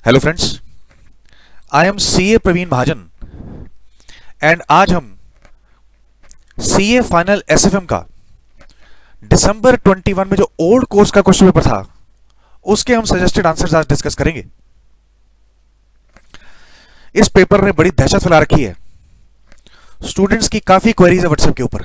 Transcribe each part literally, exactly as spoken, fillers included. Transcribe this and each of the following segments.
Hello friends, I am C A Praveen Mahajan and आज हम C A final S F M का दिसंबर इक्कीस में जो ओल्ड कोर्स का क्वेश्चन पेपर था उसके हम सजेस्टेड आंसर्स आज डिस्कस करेंगे। इस पेपर ने बड़ी दहशत फैला रखी है, स्टूडेंट्स की काफी क्वेरीज है व्हाट्सएप के ऊपर,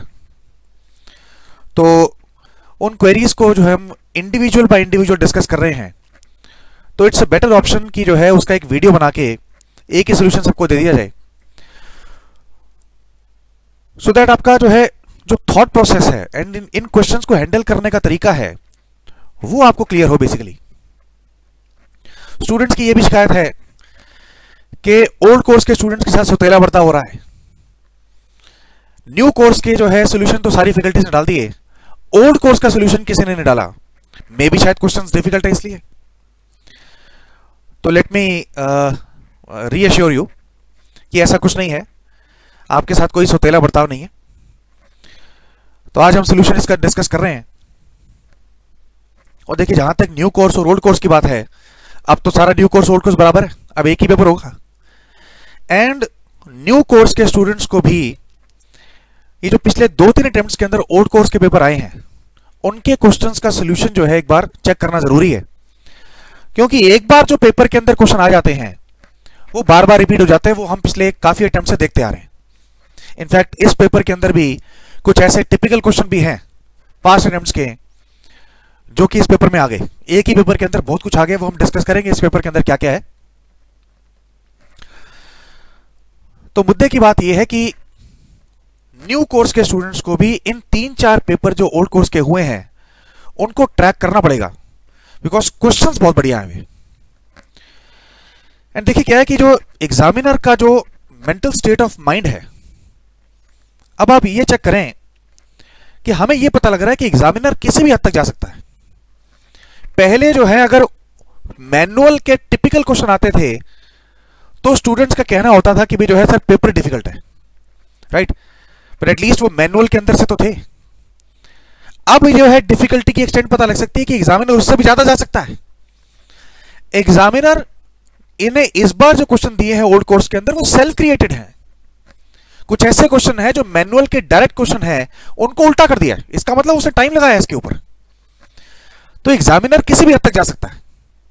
तो उन क्वेरीज को जो है हम इंडिविजुअल बाय इंडिविजुअल डिस्कस कर रहे हैं। तो इट्स अ बेटर ऑप्शन की जो है उसका एक वीडियो बना के एक ही सोल्यूशन सबको दे दिया जाए, सो so दैट आपका जो है जो थॉट प्रोसेस है एंड इन, इन क्वेश्चंस को हैंडल करने का तरीका है वो आपको क्लियर हो। बेसिकली स्टूडेंट्स की ये भी शिकायत है कि ओल्ड कोर्स के स्टूडेंट्स के साथ सौतेला बर्ताव हो रहा है। न्यू कोर्स के जो है सोल्यूशन तो सारी फैकल्टीज ने डाल दिए, ओल्ड कोर्स का सोल्यूशन किसी ने नहीं डाला। मे बी शायद क्वेश्चंस डिफिकल्ट है इसलिए। तो लेट मी रीअश्योर यू कि ऐसा कुछ नहीं है, आपके साथ कोई सौतेला बर्ताव नहीं है। तो आज हम सोल्यूशन इसका डिस्कस कर रहे हैं। और देखिए, जहां तक न्यू कोर्स और ओल्ड कोर्स की बात है, अब तो सारा न्यू कोर्स ओल्ड कोर्स बराबर है, अब एक ही पेपर होगा। एंड न्यू कोर्स के स्टूडेंट्स को भी ये जो पिछले दो तीन अटेम्प्ट्स के अंदर ओल्ड कोर्स के पेपर आए हैं उनके क्वेश्चंस का सोल्यूशन जो है एक बार चेक करना जरूरी है, क्योंकि एक बार जो पेपर के अंदर क्वेश्चन आ जाते हैं वो बार बार रिपीट हो जाते हैं। वो हम पिछले काफी अटेम्प्ट से देखते आ रहे हैं। इनफैक्ट इस पेपर के अंदर भी कुछ ऐसे टिपिकल क्वेश्चन भी हैं पास्ट अटेम्प्ट्स के जो कि इस पेपर में आ गए। एक ही पेपर के अंदर बहुत कुछ आ गया, वो हम डिस्कस करेंगे इस पेपर के अंदर क्या क्या है। तो मुद्दे की बात यह है कि न्यू कोर्स के स्टूडेंट्स को भी इन तीन चार पेपर जो ओल्ड कोर्स के हुए हैं उनको ट्रैक करना पड़ेगा, बिकॉज क्वेश्चंस बहुत बढ़िया हैं। एंड देखिए क्या है कि जो एग्जामिनर का जो मेंटल स्टेट ऑफ माइंड है, अब आप ये चेक करें कि हमें ये पता लग रहा है कि एग्जामिनर किसी भी हद तक जा सकता है। पहले जो है अगर मैनुअल के टिपिकल क्वेश्चन आते थे तो स्टूडेंट्स का कहना होता था कि भाई जो है सर पेपर डिफिकल्ट है, राइट, बट एटलीस्ट वो मैनुअल के अंदर से तो थे। अब जो है डिफिकल्टी की एक्सटेंट पता लग सकती है कि एग्जामिनर उससे भी ज्यादा जा सकता है। एग्जामिनर इन्हें इस बार जो क्वेश्चन दिए हैं ओल्ड कोर्स के अंदर वो सेल्फ क्रिएटेड हैं। कुछ ऐसे क्वेश्चन है जो मैनुअल के डायरेक्ट क्वेश्चन है उनको उल्टा कर दिया है। इसका मतलब उसने टाइम लगाया है इसके ऊपर। तो एग्जामिनर किसी भी हद तक जा सकता है।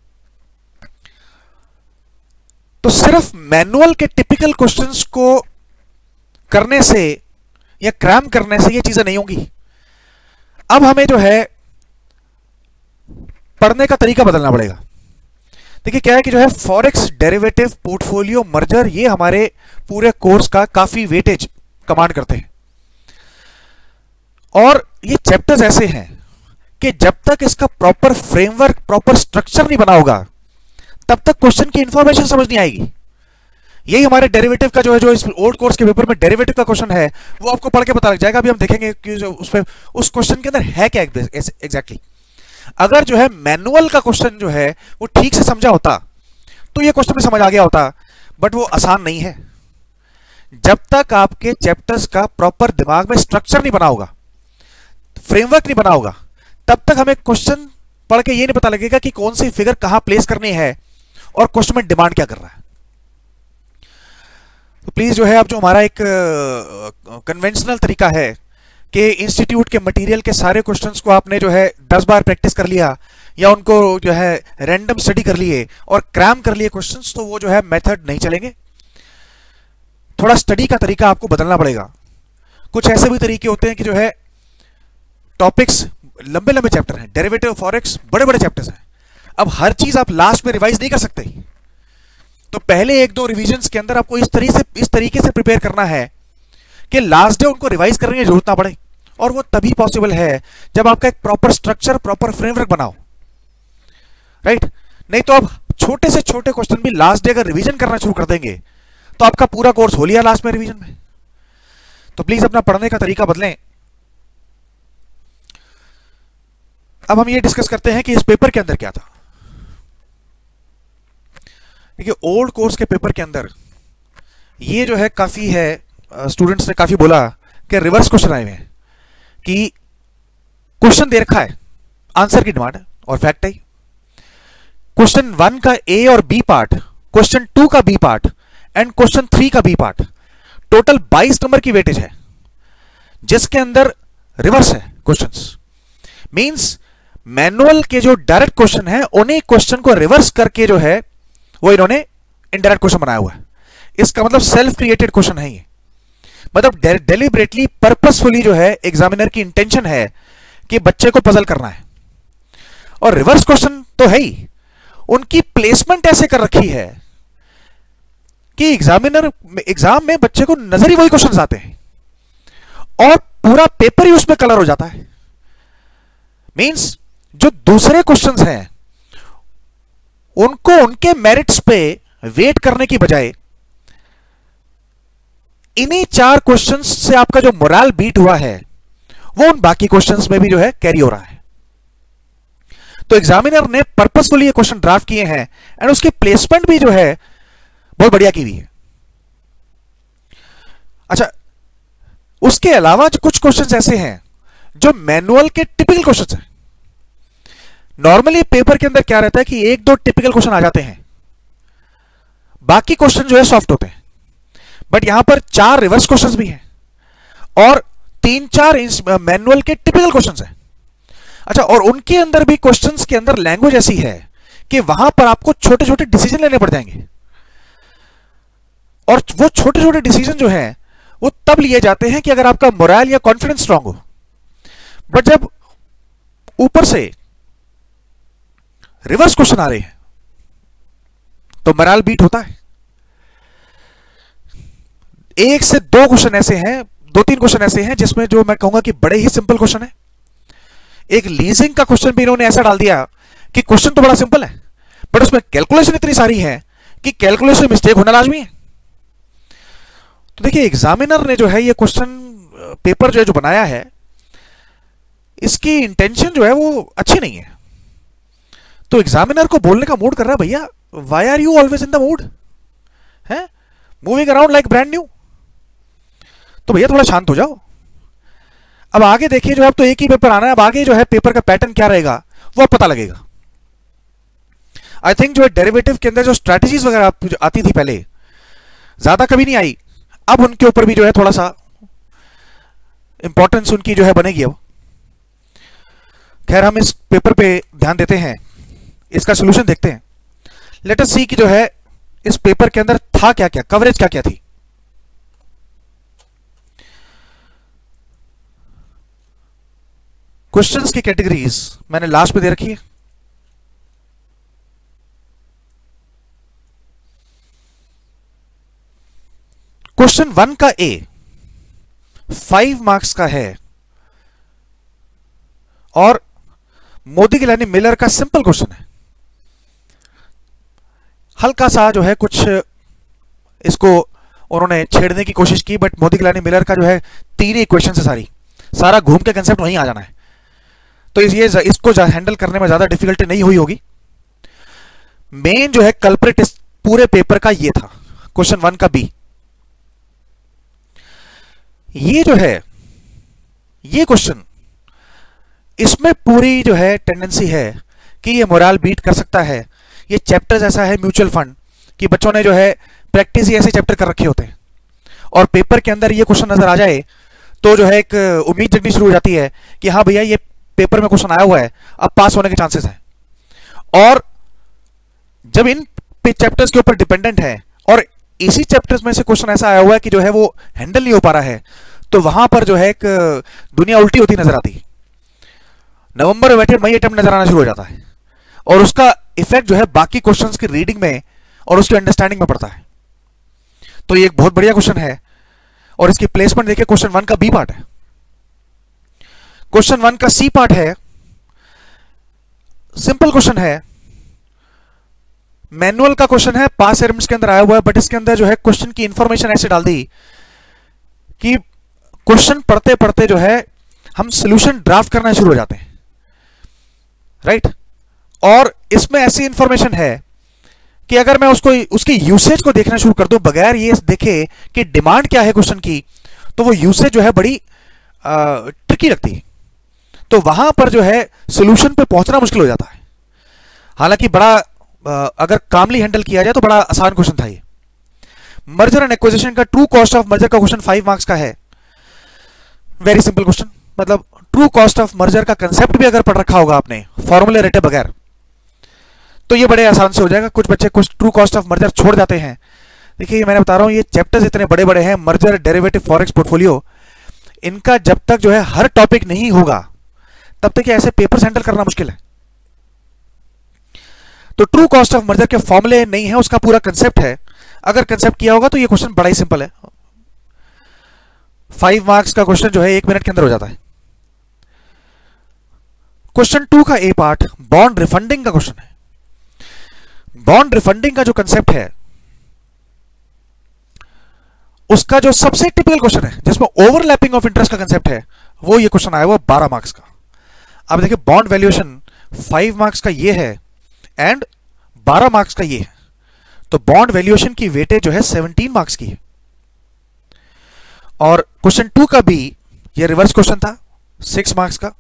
तो सिर्फ मैनुअल के टिपिकल क्वेश्चंस को करने से या क्रैम करने से ये चीजें नहीं होंगी। अब हमें जो है पढ़ने का तरीका बदलना पड़ेगा। देखिए क्या है कि जो है फॉरेक्स डेरिवेटिव पोर्टफोलियो मर्जर, ये हमारे पूरे कोर्स का काफी वेटेज कमांड करते हैं। और ये चैप्टर्स ऐसे हैं कि जब तक इसका प्रॉपर फ्रेमवर्क, प्रॉपर स्ट्रक्चर नहीं बना होगा तब तक क्वेश्चन की इंफॉर्मेशन समझ नहीं आएगी। यही हमारे डेरिवेटिव का जो है, जो इस ओल्ड कोर्स के पेपर में डेरिवेटिव का क्वेश्चन है वो आपको पढ़ के पता लग जाएगा। अभी हम देखेंगे कि जो उस पे उस क्वेश्चन के अंदर है क्या एग्जैक्टली। अगर जो है मैनुअल का क्वेश्चन जो है वो ठीक से समझा होता तो ये क्वेश्चन में समझ आ गया होता, बट वो आसान नहीं है। जब तक आपके चैप्टर्स का प्रॉपर दिमाग में स्ट्रक्चर नहीं बना होगा, फ्रेमवर्क नहीं बना होगा, तब तक हमें क्वेश्चन पढ़ के ये नहीं पता लगेगा कि कौन सी फिगर कहां प्लेस करनी है और क्वेश्चन में डिमांड क्या कर रहा है। तो प्लीज जो है अब जो हमारा एक कन्वेंशनल uh, तरीका है कि इंस्टीट्यूट के मटेरियल के सारे क्वेश्चंस को आपने जो है दस बार प्रैक्टिस कर लिया या उनको जो है रैंडम स्टडी कर लिए और क्रैम कर लिए क्वेश्चंस, तो वो जो है मेथड नहीं चलेंगे। थोड़ा स्टडी का तरीका आपको बदलना पड़ेगा। कुछ ऐसे भी तरीके होते हैं कि जो है टॉपिक्स लंबे लंबे चैप्टर हैं, डेरिवेटिव फॉरेक्स बड़े बड़े चैप्टर्स हैं। अब हर चीज आप लास्ट में रिवाइज नहीं कर सकते, तो पहले एक दो रिवीजन्स के अंदर आपको इस तरीके से इस तरीके से प्रिपेयर करना है कि लास्ट डे उनको रिवाइज करने की जरूरत ना पड़े। और वो तभी पॉसिबल है जब आपका एक प्रॉपर स्ट्रक्चर, प्रॉपर फ्रेमवर्क बनाओ, राइट। नहीं तो आप छोटे से छोटे क्वेश्चन भी लास्ट डे अगर रिवीजन करना शुरू कर देंगे तो आपका पूरा कोर्स हो लिया लास्ट में रिवीजन में। तो प्लीज अपना पढ़ने का तरीका बदलें। अब हम ये डिस्कस करते हैं कि इस पेपर के अंदर क्या था। देखिए ओल्ड कोर्स के पेपर के अंदर ये जो है काफी है, स्टूडेंट्स ने काफी बोला कि रिवर्स क्वेश्चन आए हुए हैं कि क्वेश्चन दे रखा है, आंसर की डिमांड है और फैक्ट है। क्वेश्चन वन का ए और बी पार्ट, क्वेश्चन टू का B part and question three का बी पार्ट, टोटल बाईस नंबर की वेटेज है, जिसके अंदर रिवर्स है क्वेश्चंस। मींस मैनुअल के जो डायरेक्ट क्वेश्चन है उन्हीं क्वेश्चन को रिवर्स करके जो है वो इन्होंने इनडायरेक्ट क्वेश्चन बनाया हुआ है। इसका मतलब सेल्फ क्रिएटेड क्वेश्चन है ये, मतलब डेलिबरेटली पर्पसफुली जो है एग्जामिनर की इंटेंशन है कि बच्चे को पजल करना है। और रिवर्स क्वेश्चन तो है ही, उनकी प्लेसमेंट ऐसे कर रखी है कि एग्जामिनर एग्जाम में बच्चे को नजर ही वही क्वेश्चंस आते हैं और पूरा पेपर ही उसमें कलर हो जाता है। मींस जो दूसरे क्वेश्चंस हैं उनको उनके मेरिट्स पे वेट करने की बजाय इन्हीं चार क्वेश्चंस से आपका जो मोरल बीट हुआ है वो उन बाकी क्वेश्चंस में भी जो है कैरी हो रहा है। तो एग्जामिनर ने पर्पसफुली ये क्वेश्चन ड्राफ्ट किए हैं एंड उसकी प्लेसमेंट भी जो है बहुत बढ़िया की हुई है। अच्छा, उसके अलावा जो कुछ क्वेश्चंस ऐसे हैं जो मैनुअल के टिपिकल क्वेश्चंस हैं। नॉर्मली पेपर के अंदर क्या रहता है कि एक दो टिपिकल क्वेश्चन आ जाते हैं, बाकी क्वेश्चन जो है सॉफ्ट होते हैं, बट यहां पर चार रिवर्स क्वेश्चंस भी हैं और तीन चार मैनुअल के टिपिकल क्वेश्चंस हैं। अच्छा, और उनके अंदर भी क्वेश्चंस के अंदर लैंग्वेज ऐसी है कि वहां पर आपको छोटे छोटे डिसीजन लेने पड़ जाएंगे और वो छोटे छोटे डिसीजन जो हैं वो तब लिए जाते हैं कि अगर आपका मोरल या कॉन्फिडेंस स्ट्रांग हो। बट जब ऊपर से रिवर्स क्वेश्चन आ रहे हैं तो मोरल बीट होता है। एक से दो क्वेश्चन ऐसे हैं, दो तीन क्वेश्चन ऐसे हैं जिसमें जो मैं कहूंगा कि बड़े ही सिंपल क्वेश्चन है। एक लीजिंग का क्वेश्चन भी इन्होंने ऐसा डाल दिया कि क्वेश्चन तो बड़ा सिंपल है बट उसमें कैलकुलेशन इतनी सारी है कि कैलकुलेशन मिस्टेक होना लाजमी है। तो देखिए, एग्जामिनर ने जो है ये क्वेश्चन पेपर जो है जो बनाया है, इसकी इंटेंशन जो है वो अच्छी नहीं है। तो एग्जामिनर को बोलने का मूड कर रहा है, भैया why are you always in the mood, है moving around like brand new, तो भैया थोड़ा शांत हो जाओ। अब आगे देखिए, जो अब तो एक ही पेपर आना है, अब आगे जो है पेपर का पैटर्न क्या रहेगा वो पता लगेगा। आई थिंक जो है डेरिवेटिव के अंदर जो स्ट्रैटेजीज वगैरह आती थी पहले, ज्यादा कभी नहीं आई, अब उनके ऊपर भी जो है थोड़ा सा इंपॉर्टेंस उनकी जो है बनेगी। अब खैर, हम इस पेपर पे ध्यान देते हैं, इसका सोल्यूशन देखते हैं। लेट अस सी कि जो है इस पेपर के अंदर था क्या क्या, कवरेज क्या क्या थी। क्वेश्चंस की कैटेगरीज मैंने लास्ट में दे रखी है। क्वेश्चन वन का ए फाइव मार्क्स का है और मोदी गिलानी मिलर का सिंपल क्वेश्चन है। हल्का सा जो है कुछ इसको उन्होंने छेड़ने की कोशिश की, बट मोदी गिलानी मिलर का जो है तीन ही इक्वेशन है, सारी सारा घूम के कंसेप्ट वहीं आ जाना है। तो ये इसको हैंडल करने में ज्यादा डिफिकल्टी नहीं हुई होगी। मेन जो है कल्प्रिट इस पूरे पेपर का ये था, क्वेश्चन वन का बी। ये जो है ये क्वेश्चन, इसमें पूरी जो है टेंडेंसी है कि ये मोरल बीट कर सकता है। ये चैप्टर्स ऐसा है म्यूचुअल फंड कि बच्चों ने जो है प्रैक्टिस ही ऐसे चैप्टर कर रखे होते हैं और पेपर के अंदर ये क्वेश्चन नजर आ जाए तो जो है एक उम्मीद जगनी शुरू हो जाती है कि हाँ भैया ये पेपर में क्वेश्चन आया हुआ है, अब पास होने के चांसेस हैं। और जब इन चैप्टर्स के ऊपर डिपेंडेंट है और इसी चैप्टर्स में से क्वेश्चन ऐसा आया हुआ है कि जो है वो हैंडल नहीं हो पा रहा है, तो वहां पर जो है एक दुनिया उल्टी होती नजर आती है। नवंबर में बैठे मई अटेम्प्ट नजर आना शुरू हो जाता है और उसका इफेक्ट जो है बाकी क्वेश्चंस की रीडिंग में और उसकी अंडरस्टैंडिंग में पड़ता है। तो ये एक बहुत बढ़िया क्वेश्चन है और इसकी प्लेसमेंट देखिए, क्वेश्चन वन का बी पार्ट है, क्वेश्चन वन का सी पार्ट है, सिंपल क्वेश्चन है, मैनुअल का क्वेश्चन है, पास एलिमेंट्स के अंदर आया हुआ है, बट इसके अंदर जो है क्वेश्चन की इंफॉर्मेशन ऐसे डाल दी कि क्वेश्चन पढ़ते पढ़ते जो है हम सॉल्यूशन ड्राफ्ट करना शुरू हो जाते हैं, राइट right? और इसमें ऐसी इंफॉर्मेशन है कि अगर मैं उसको उसकी यूसेज को देखना शुरू कर दूं बगैर ये देखे कि डिमांड क्या है क्वेश्चन की, तो वो यूसेज जो है बड़ी ट्रिकी लगती है। तो वहां पर जो है सॉल्यूशन पे पहुंचना मुश्किल हो जाता है। हालांकि बड़ा अगर कामली हैंडल किया जाए तो बड़ा आसान क्वेश्चन था ये। मर्जर एंड एक्विजिशन का ट्रू कॉस्ट ऑफ मर्जर का क्वेश्चन फाइव मार्क्स का है। वेरी सिंपल क्वेश्चन, मतलब ट्रू कॉस्ट ऑफ मर्जर का कंसेप्ट भी अगर पढ़ रखा होगा आपने फॉर्मूले रटे बगैर तो ये बड़े आसान से हो जाएगा। कुछ बच्चे कुछ ट्रू कॉस्ट ऑफ मर्जर छोड़ जाते हैं। देखिए मैंने बता रहा हूं ये चैप्टर्स इतने बड़े बड़े हैं, मर्जर, डेरिवेटिव, फॉरेक्स, पोर्टफोलियो, इनका जब तक जो है हर टॉपिक नहीं होगा तब तक ऐसे पेपर्स हैंडल करना मुश्किल है। तो ट्रू कॉस्ट ऑफ मर्जर के फॉर्मूले नहीं है, उसका पूरा कंसेप्ट है। अगर कंसेप्ट किया होगा तो ये क्वेश्चन बड़ा ही सिंपल है। फाइव मार्क्स का क्वेश्चन जो है एक मिनट के अंदर हो जाता है। क्वेश्चन टू का ए पार्ट बॉन्ड रिफंडिंग का क्वेश्चन है। बॉन्ड रिफंडिंग का जो कंसेप्ट है उसका जो सबसे टिपिकल क्वेश्चन है जिसमें ओवरलैपिंग ऑफ इंटरेस्ट का कंसेप्ट है वो ये क्वेश्चन आया हुआ बारह मार्क्स का। अब देखिए बॉन्ड वैल्यूएशन फाइव मार्क्स का ये है एंड बारह मार्क्स का ये है, तो बॉन्ड वैल्यूएशन की वेटेज जो है सेवनटीन मार्क्स की है। और क्वेश्चन टू का भी ये रिवर्स क्वेश्चन था सिक्स मार्क्स का।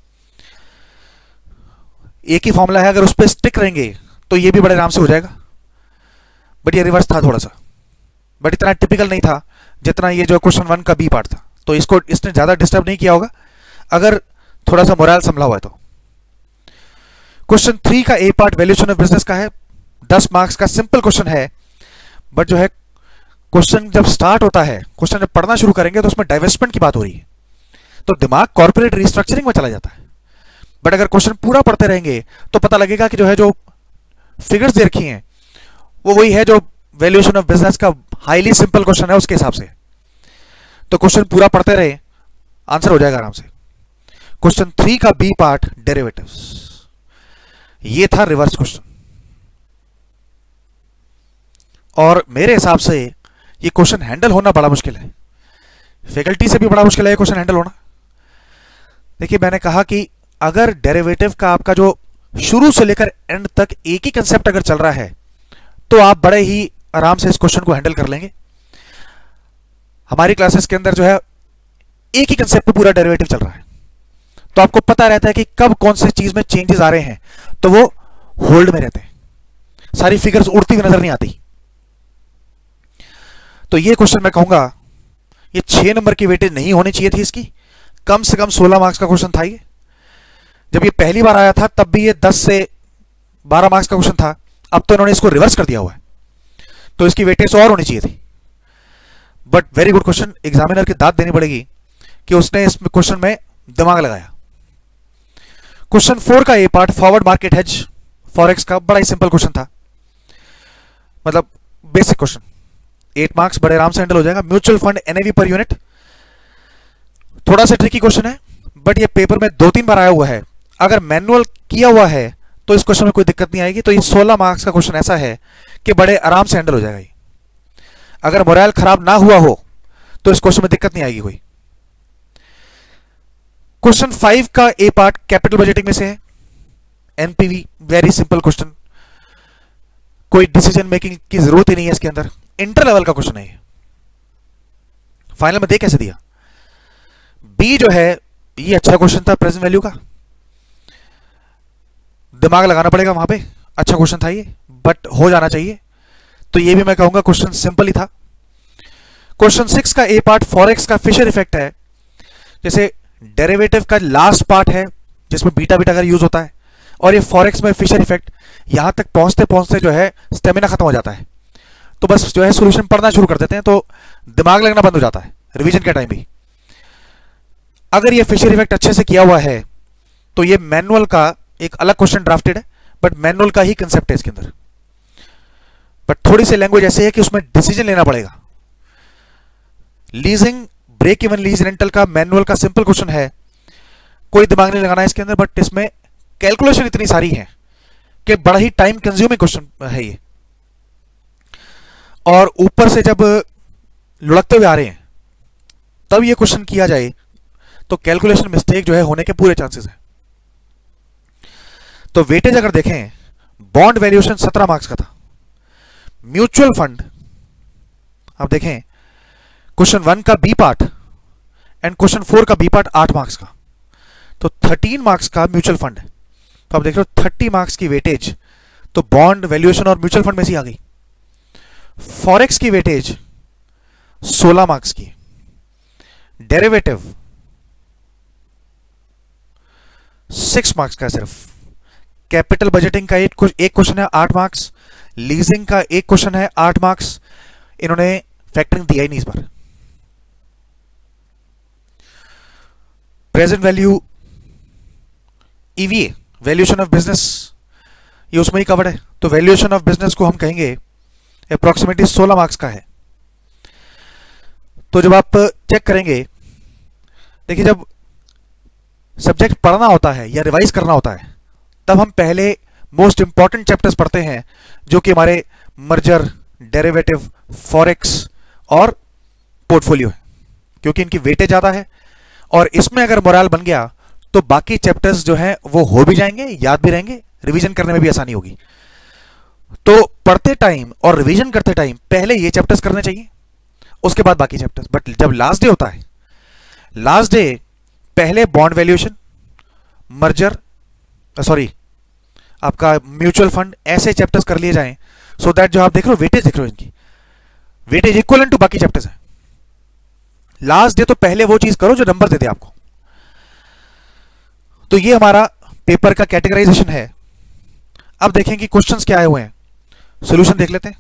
एक ही फॉर्मूला है, अगर उस पर स्टिक रहेंगे तो ये भी बड़े आराम से हो जाएगा, बट ये रिवर्स था थोड़ा सा, बट इतना टिपिकल नहीं था जितना ये जो क्वेश्चन वन का बी पार्ट था। तो इसको इसने ज्यादा डिस्टर्ब नहीं किया होगा अगर थोड़ा सा मोरल संभला हुआ है तो। क्वेश्चन थ्री का A part valuation of business का है, दस मार्क्स का सिंपल क्वेश्चन है, बट जो है क्वेश्चन जब स्टार्ट होता है, क्वेश्चन जब पढ़ना शुरू करेंगे तो उसमें डाइवेस्टमेंट की बात हो रही है तो दिमाग कॉर्पोरेट रिस्ट्रक्चरिंग में चला जाता है। बट अगर क्वेश्चन पूरा पढ़ते रहेंगे तो पता लगेगा कि जो है जो फिगर्स दे रखी हैं वो वही है जो वैल्यूएशन ऑफ बिजनेस का हाईली सिंपल क्वेश्चन है उसके हिसाब से। तो क्वेश्चन पूरा पढ़ते रहे, आंसर हो जाएगा आराम से। क्वेश्चन थ्री का बी पार्ट डेरिवेटिव्स, ये था रिवर्स क्वेश्चन, और मेरे हिसाब से ये क्वेश्चन हैंडल होना बड़ा मुश्किल है। फैकल्टी से भी बड़ा मुश्किल है ये क्वेश्चन हैंडल होना। देखिए मैंने कहा कि अगर डेरिवेटिव का आपका जो शुरू से लेकर एंड तक एक ही कंसेप्ट अगर चल रहा है तो आप बड़े ही आराम से इस क्वेश्चन को हैंडल कर लेंगे। हमारी क्लासेस के अंदर जो है एक ही कंसेप्ट पे पूरा डेरिवेटिव चल रहा है तो आपको पता रहता है कि कब कौन सी चीज में चेंजेस आ रहे हैं, तो वो होल्ड में रहते हैं, सारी फिगर्स उड़ती हुई नजर नहीं आती। तो ये क्वेश्चन मैं कहूंगा ये छह नंबर की वेटेज नहीं होनी चाहिए थी, इसकी कम से कम सोलह मार्क्स का क्वेश्चन था ये। जब ये पहली बार आया था तब भी ये दस से बारह मार्क्स का क्वेश्चन था, अब तो इन्होंने इसको रिवर्स कर दिया हुआ है तो इसकी वेटेज और होनी चाहिए थी। But very good question, examiner की दाद देनी पड़ेगी कि उसने इस क्वेश्चन में दिमाग लगाया। क्वेश्चन फोर का A part forward market hedge forex का बड़ा ही सिंपल क्वेश्चन था, मतलब बेसिक क्वेश्चन, एट मार्क्स, बड़े आराम से हैंडल हो जाएगा। Mutual fund NAV per unit थोड़ा सा ट्रिकी क्वेश्चन है बट ये पेपर में दो तीन बार आया हुआ है। अगर मैनुअल किया हुआ है तो इस क्वेश्चन में कोई दिक्कत नहीं आएगी। तो ये सोलह मार्क्स का क्वेश्चन ऐसा है कि बड़े आराम से हैंडल हो जाएगा। अगर मोरल खराब ना हुआ हो तो इस क्वेश्चन में दिक्कत नहीं आएगी कोई। क्वेश्चन फाइव का ए पार्ट कैपिटल बजटिंग में से है, एनपीवी, वेरी सिंपल क्वेश्चन, कोई डिसीजन मेकिंग की जरूरत ही नहीं है इसके अंदर, इंटर लेवल का क्वेश्चन है ये। फाइनल में दे कैसे दिया। बी जो है ये अच्छा क्वेश्चन था प्रेजेंट वैल्यू का, दिमाग लगाना पड़ेगा वहां पे, अच्छा क्वेश्चन था ये बट हो जाना चाहिए। तो ये भी मैं कहूंगा क्वेश्चन सिंपल ही था। क्वेश्चन सिक्स का ए पार्ट फॉरेक्स का फिशर इफेक्ट है, जैसे डेरिवेटिव का लास्ट पार्ट है जिसमें बीटा बीटा का यूज होता है और ये फॉरेक्स में फिशर इफेक्ट, यहां तक पहुंचते पहुंचते जो है स्टेमिना खत्म हो जाता है तो बस जो है सॉल्यूशन पढ़ना शुरू कर देते हैं तो दिमाग लगना बंद हो जाता है रिवीजन के टाइम भी। अगर ये फिशर इफेक्ट अच्छे से किया हुआ है तो ये मैनुअल का एक अलग क्वेश्चन ड्राफ्टेड है बट मैनुअल का ही कंसेप्ट है इसके अंदर, बट थोड़ी सी लैंग्वेज ऐसे है कि उसमें डिसीजन लेना पड़ेगा। Leasing, break even lease rental का मैनुअल का सिंपल क्वेश्चन है, कोई दिमाग नहीं लगाना है इसके अंदर, बट इसमें कैलकुलेशन इतनी सारी है कि बड़ा ही टाइम कंज्यूमिंग क्वेश्चन है ये। और ऊपर से जब लुढ़कते हुए आ रहे हैं तब ये क्वेश्चन किया जाए तो कैलकुलेशन मिस्टेक जो है होने के पूरे चांसेस हैं। तो वेटेज अगर देखें, बॉन्ड वैल्यूएशन सत्रह मार्क्स का था, म्यूचुअल फंड आप देखें क्वेश्चन वन का B part and question four का बी पार्ट आठ मार्क्स का, तो थर्टीन मार्क्स का म्यूचुअल फंड है। तो आप देख रहे हो थर्टी मार्क्स की वेटेज तो बॉन्ड, वैल्यूएशन और म्यूचुअल फंड में से आ गई। फॉरेक्स की वेटेज सोलह मार्क्स की, डेरिवेटिव सिक्स मार्क्स का सिर्फ, कैपिटल बजटिंग का एक एक क्वेश्चन है आठ मार्क्स, लीजिंग का एक क्वेश्चन है आठ मार्क्स। इन्होंने फैक्टरिंग दिया ही नहीं इस बार। Present value, EVA, valuation of business, ये उसमें ही कवर्ड है। तो वैल्यूएशन ऑफ बिजनेस को हम कहेंगे अप्रोक्सीमेटली सोलह मार्क्स का है। तो जब आप चेक करेंगे, देखिए जब सब्जेक्ट पढ़ना होता है या रिवाइज करना होता है तब हम पहले मोस्ट इंपॉर्टेंट चैप्टर्स पढ़ते हैं, जो कि हमारे मर्जर, डेरिवेटिव, फॉरेक्स और पोर्टफोलियो है, क्योंकि इनकी वेटेज ज्यादा है। और इसमें अगर मोराल बन गया तो बाकी चैप्टर्स जो हैं वो हो भी जाएंगे, याद भी रहेंगे, रिवीजन करने में भी आसानी होगी। तो पढ़ते टाइम और रिवीजन करते टाइम पहले ये चैप्टर्स करने चाहिए, उसके बाद बाकी चैप्टर्स। बट जब लास्ट डे होता है, लास्ट डे पहले बॉन्ड वैल्यूएशन, मर्जर, सॉरी आपका म्यूचुअल फंड, ऐसे चैप्टर्स कर लिए जाएं, सो दैट जो आप देख रहे हो वेटेज देख रहे हो, इनकी वेटेज इक्वलेंट टू बाकी चैप्टर्स है। लास्ट डे तो पहले वो चीज करो जो नंबर दे दे आपको। तो ये हमारा पेपर का कैटेगराइजेशन है। अब देखें कि क्वेश्चंस क्या आए हुए हैं, सॉल्यूशन देख लेते हैं।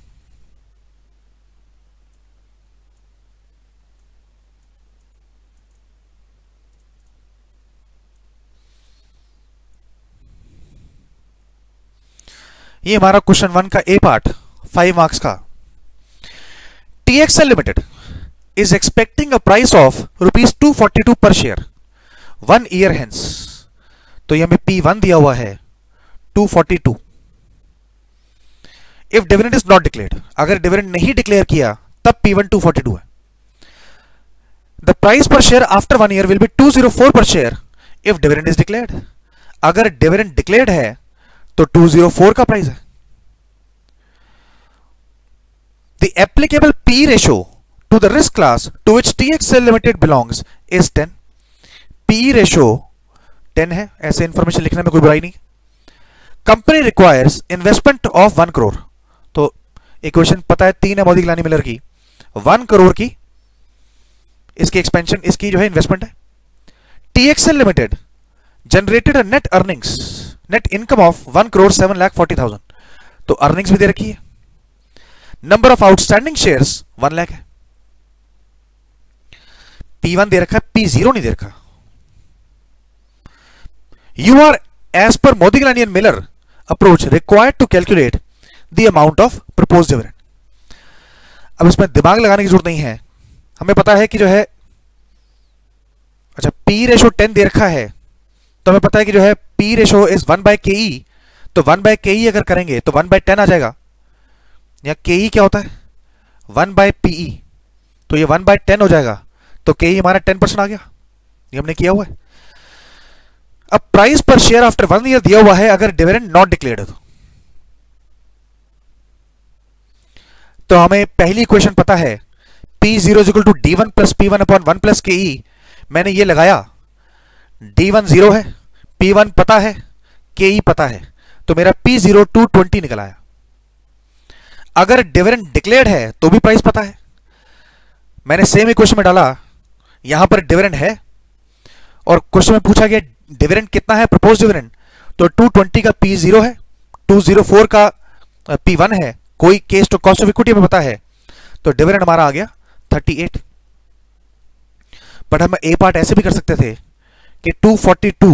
ये हमारा क्वेश्चन वन का ए पार्ट, फाइव मार्क्स का। TXL limited is expecting a price of rupees two forty-two per share one year hence। तो ये हमें पी वन दिया हुआ है two forty two. if dividend is not declared, अगर dividend नहीं डिक्लेयर किया तब P one two forty two है। the price per share after one year will be two oh four per share if dividend is declared। अगर dividend declared है तो two oh four का price है। the applicable P ratio to the risk class to which T X L Limited belongs is ten। P ratio ten है, ऐसे information लिखने में कोई बुराई नहीं। Company requires investment of one crore. तो इक्वेशन पता है, तीन है मोदी गिलानी मिलर की, वन करोड़ की इसकी एक्सपेंशन, इसकी जो है इन्वेस्टमेंट है। T X L Limited generated a net earnings, net income of one crore seven lakh forty thousand. तो अर्निंग्स भी दे रखी है। Number of outstanding shares one lakh है। पी वन दे रखा है, पी जीरो नहीं दे रखा। You are as per Modigliani and Miller approach required to calculate the amount of propose dividend. अब इसमें दिमाग लगाने की जरूरत नहीं है, हमें पता है कि जो है, अच्छा पी रेशो टेन दे रखा है तो हमें पता है कि जो है P ratio is one by K E. तो वन बाय के ई अगर करेंगे तो वन बाय टेन आ जाएगा। या के ई क्या होता है, वन बाय पीई, तो ये वन बाय टेन हो जाएगा। तो के ई हमारा टेन परसेंट आ गया, ये हमने किया हुआ है। अब price per share after one year दिया हुआ है अगर डिविडेंड नॉट डिक्लेयर्ड है तो। तो हमें पहली इक्वेशन पता है, P zero equal to D one plus P one upon one plus K E. मैंने ये लगाया, डी वन जीरो है, पी वन पता है, के ई पता है, तो मेरा पी जीरो टू ट्वेंटी निकल आया। अगर डिविडेंड डिक्लेयर्ड है तो भी प्राइस पता है, मैंने सेम इक्वेशन में डाला, यहां पर डिविडेंड है और क्वेश्चन में पूछा गया डिविडेंड कितना है, प्रपोज डिविडेंड, तो टू ट्वेंटी का पी जीरो है, टू जीरो फोर का पी वन है, कोई केस तो कॉस्ट ऑफ इक्विटी में पता है, तो डिविडेंड हमारा आ गया थर्टी एट। बट हम ए पार्ट ऐसे भी कर सकते थे कि two forty two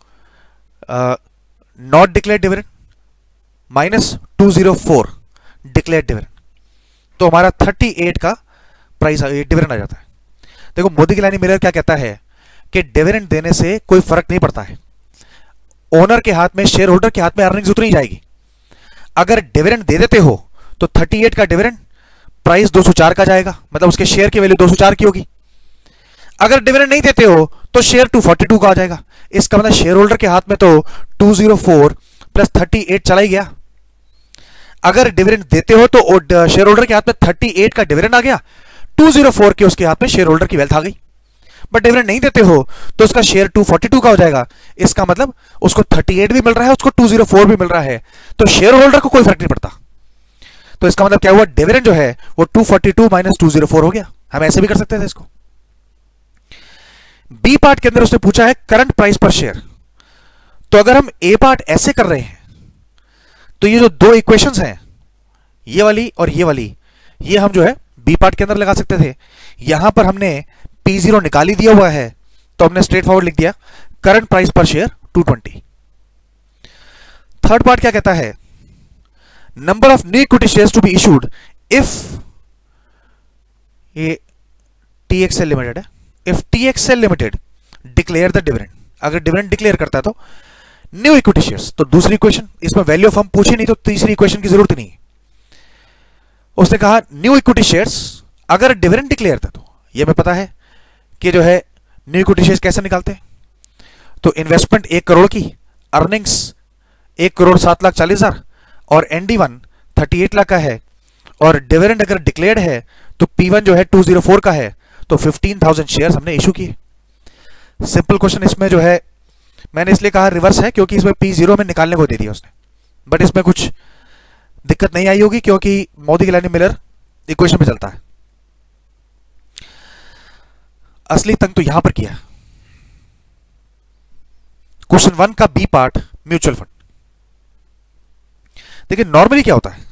not declared dividend minus two zero four declared dividend, तो हमारा थर्टी एट का प्राइस डिविडेंड आ जाता है। देखो मोदी गिलानी मिलर क्या कहता है कि डिविडेंड देने से कोई फर्क नहीं पड़ता है, ओनर के हाथ में, शेयर होल्डर के हाथ में अर्निंग्स उतनी जाएगी। अगर डिविडेंड दे देते हो तो थर्टी एट का डिविडेंड प्राइस दो सौ चार का जाएगा, मतलब उसके शेयर की वैल्यू दो सौ चार की होगी। अगर डिविडेंड नहीं देते हो तो शेयर टू फोर्टी टू का आ जाएगा। इसका मतलब शेयर होल्डर के हाथ में तो two zero four plus thirty eight चला ही गया। अगर डिविडेंड देते हो तो शेयर होल्डर के हाथ में थर्टी एट का डिविडेंड आ गया, टू जीरो फोर के उसके हाथ में शेयर होल्डर की वेल्थ आ गई। बट डिविडेंड नहीं देते हो तो उसका शेयर टू फोर्टी टू का हो जाएगा। इसका मतलब उसको थर्टी एट भी मिल रहा है, उसको टू जीरो फोर भी मिल रहा है, तो शेयर होल्डर को कोई फर्क नहीं पड़ता। तो इसका मतलब क्या हुआ, डिविडेंड जो है वो two forty two minus two zero four हो गया। हम ऐसे भी कर सकते थे इसको। बी पार्ट के अंदर उसने पूछा है करंट प्राइस पर शेयर। तो अगर हम ए पार्ट ऐसे कर रहे हैं तो ये जो दो इक्वेशंस हैं, ये वाली और ये वाली, ये हम जो है बी पार्ट के अंदर लगा सकते थे। यहां पर हमने पी जीरो निकाल ही दिया हुआ है, तो हमने स्ट्रेट फॉरवर्ड लिख दिया current price per share two twenty. Third part क्या कहता है, number of new equity shares to be issued if, ये टीएक्सएल लिमिटेड है, if TXL limited declare the dividend. अगर डिविडेंड डिक्लेयर करता है तो न्यू इक्विटी शेयर्स, तो दूसरी इक्वेशन, इसमें वैल्यू ऑफ हम पूछे नहीं तो तीसरी इक्वेशन की जरूरत नहीं। उसने कहा न्यू इक्विटी शेयर्स अगर डिविडेंड डिक्लेयर था, तो ये हमें पता है कि जो है न्यू इक्विटी शेयर्स कैसे निकालते हैं। तो इन्वेस्टमेंट एक करोड़ की, अर्निंग्स एक करोड़ सात लाख चालीस हजार और एनडी वन थर्टी एट लाख का है, और डिविडेंड अगर डिक्लेयर्ड है तो पी वन जो है टू जीरो फोर का है, तो फिफ्टीन थाउजेंड शेयर्स हमने इशू किए। Simple question. इसमें जो है मैंने इसलिए कहा रिवर्स है क्योंकि इसमें पी जीरो में निकालने को दे दिया उसने, बट इसमें कुछ दिक्कत नहीं आई होगी क्योंकि मोदी गिलानी मिलर इक्वेशन में चलता है। असली तंग तो यहां पर किया। क्वेश्चन वन का बी पार्ट म्यूचुअल फंड। देखिए नॉर्मली क्या होता है,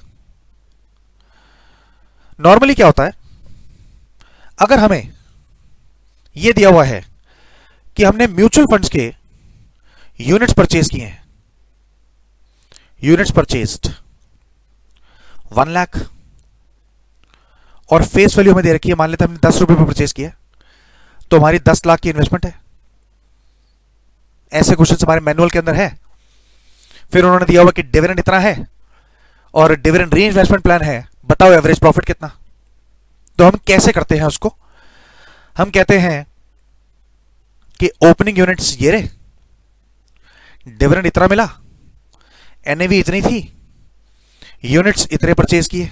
नॉर्मली क्या होता है, अगर हमें यह दिया हुआ है कि हमने म्यूचुअल फंड्स के यूनिट्स परचेज किए हैं, यूनिट्स परचेज्ड वन लाख, और फेस वैल्यू हमें दे रखी है, मान लेते हैं हमने दस रुपए पर परचेज किया, तो हमारी दस लाख की इन्वेस्टमेंट है। ऐसे क्वेश्चन हमारे मैनुअल के अंदर है। फिर उन्होंने दिया हुआ कि डिविडेंड इतना है और डिविडेंड री इन्वेस्टमेंट प्लान है, बताओ एवरेज प्रॉफिट कितना। तो हम कैसे करते हैं उसको, हम कहते हैं कि ओपनिंग यूनिट्स ये रहे, डिविडेंड इतना मिला, एनएवी इतनी थी, यूनिट्स इतने परचेज किए,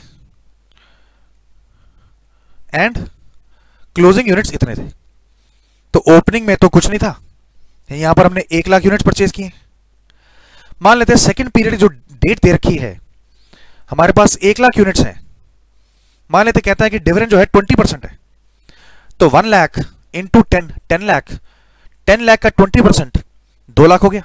एंड क्लोजिंग यूनिट्स इतने थे। तो ओपनिंग में तो कुछ नहीं था, यहां पर हमने एक लाख यूनिट्स परचेज किए। मान लेते हैं सेकंड पीरियड जो डेट दे रखी है, हमारे पास एक लाख यूनिट्स हैं, मान लेते कहता है कि डिविडेंड जो है ट्वेंटी परसेंट है, तो one lakh into ten, ten lakh, ten lakh का ट्वेंटी परसेंट दो लाख हो गया।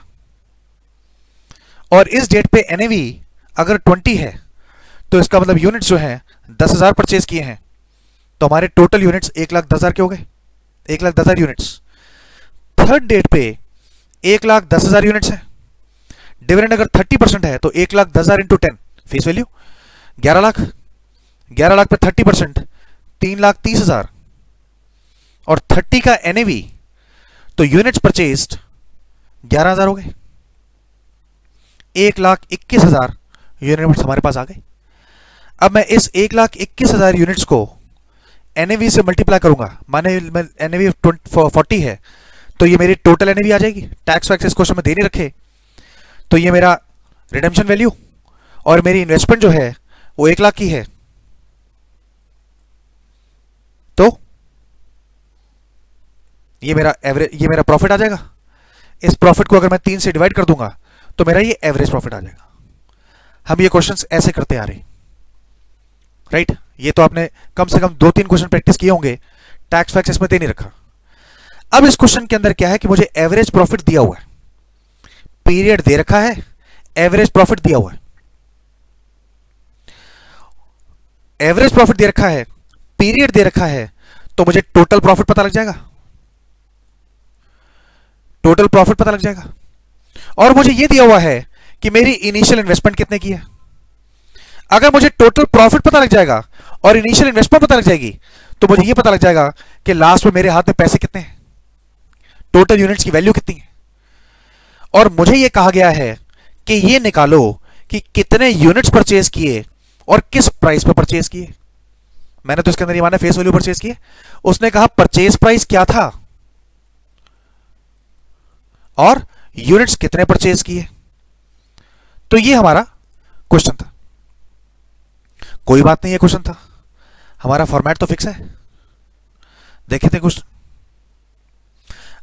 और इस डेट पे एनएवी अगर ट्वेंटी है तो इसका मतलब यूनिट्स जो है दस हजार परचेज किए हैं, तो हमारे टोटल यूनिट्स एक लाख दस हजार के हो गए, एक लाख दस हजार यूनिट्स। थर्ड डेट पे एक लाख दस हजार यूनिट्स है, डिविडेंड अगर थर्टी परसेंट है तो एक लाख दस हजार इंटू टेन, फेस वैल्यू ग्यारह लाख, ग्यारह लाख पे थर्टी परसेंट तीन लाख तीस हजार, और थर्टी का एनएवी, तो यूनिट्स परचेज्ड ग्यारह हजार हो गए, एक लाख इक्कीस हजार यूनिट्स हमारे पास आ गए। अब मैं इस एक लाख इक्कीस हजार यूनिट्स को एनएवी से मल्टीप्लाई करूंगा, माने एनएवी फोर्टी है, तो ये मेरी टोटल एनएवी आ जाएगी। टैक्स वैक्स इस क्वेश्चन में दे नहीं रखे, तो ये मेरा रिडेम्पशन वैल्यू, और मेरी इन्वेस्टमेंट जो है वो एक लाख की है, तो ये मेरा एवरेज, ये मेरा प्रॉफिट आ जाएगा। इस प्रॉफिट को अगर मैं तीन से डिवाइड कर दूंगा तो मेरा ये एवरेज प्रॉफिट आ जाएगा। हम ये क्वेश्चंस ऐसे करते आ रहे, राइट right? ये तो आपने कम से कम दो तीन क्वेश्चन प्रैक्टिस किए होंगे, टैक्स फैक्स इसमें दे नहीं रखा। अब इस क्वेश्चन के अंदर क्या है कि मुझे एवरेज प्रॉफिट दिया हुआ है, पीरियड दे रखा है, एवरेज प्रॉफिट दिया हुआ है, एवरेज प्रॉफिट दे रखा है, पीरियड दे रखा है, तो मुझे टोटल प्रॉफिट पता लग जाएगा, टोटल प्रॉफिट पता लग जाएगा। और मुझे यह दिया हुआ है कि मेरी इनिशियल इन्वेस्टमेंट कितने की है। अगर मुझे टोटल प्रॉफिट पता लग जाएगा और इनिशियल इन्वेस्टमेंट पता लग जाएगी, तो मुझे यह पता लग जाएगा कि लास्ट में मेरे हाथ में पैसे कितने हैं, टोटल यूनिट्स की वैल्यू कितनी है। और मुझे यह कहा गया है कि यह निकालो कि कितने यूनिट्स परचेज किए और किस प्राइस पर परचेज किए। मैंने तो इसके अंदर ये माना फेस वैल्यू परचेज किए, उसने कहा परचेज प्राइस क्या था और यूनिट्स कितने परचेज किए। तो ये हमारा क्वेश्चन था। कोई बात नहीं, ये क्वेश्चन था, हमारा फॉर्मेट तो फिक्स है। देखे थे क्वेश्चन,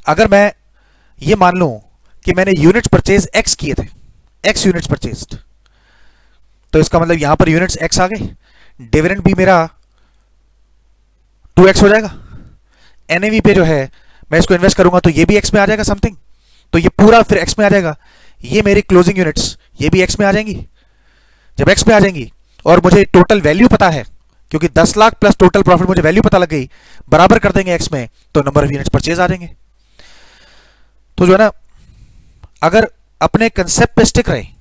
अगर मैं ये मान लूं कि मैंने यूनिट्स परचेज एक्स किए थे, एक्स यूनिट्स परचेज्ड, तो इसका मतलब यहां पर यूनिट्स एक्स आ गए, डिविडेंड भी मेरा टू एक्स हो जाएगा। एनएवी पे जो है मैं इसको इन्वेस्ट करूंगा तो ये भी एक्स में आ जाएगा समथिंग, तो ये पूरा फिर एक्स में आ जाएगा। ये मेरी क्लोजिंग यूनिट्स ये भी एक्स में आ जाएंगी। जब एक्स में आ जाएंगी और मुझे टोटल वैल्यू पता है, क्योंकि दस लाख प्लस टोटल प्रॉफिट मुझे वैल्यू पता लग गई, बराबर कर देंगे एक्स में, तो नंबर ऑफ यूनिट्स परचेज आ जाएंगे। तो जो है ना, अगर अपने कंसेप्ट पे स्टिक रहे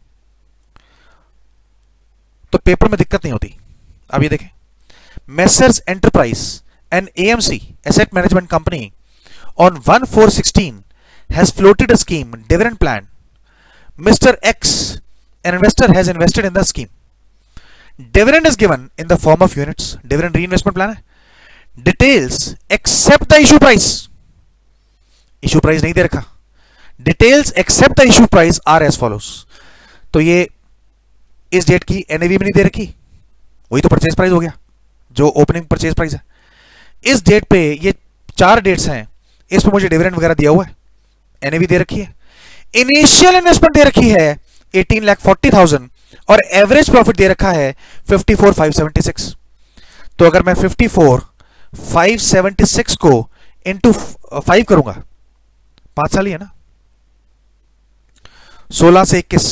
तो पेपर में दिक्कत नहीं होती। अब ये देखें, Messrs enterprise and AMC asset management company on one four sixteen has floated a scheme dividend plan. Mister X, an investor, has invested in the scheme. Dividend is given in the form of units. Dividend reinvestment plan है. Details except the issue price. Issue price नहीं दे रखा. Details except the issue price are as follows. तो ये इस date की NAV में नहीं दे रखी, वही तो परचेज प्राइस हो गया जो ओपनिंग परचेज प्राइस है। इस डेट पे ये चार डेट्स हैं, इस पर मुझे डिविडेंड वगैरह दिया हुआ है, एनएवी दे रखी है, इनिशियल इन्वेस्टमेंट दे रखी है एटीन लाख फोर्टी थाउजेंड और एवरेज प्रॉफिट दे रखा है fifty four five seventy six. तो अगर मैं fifty four five seventy six को इंटू फाइव करूंगा, पांच साल ही है ना, सोलह से इक्कीस,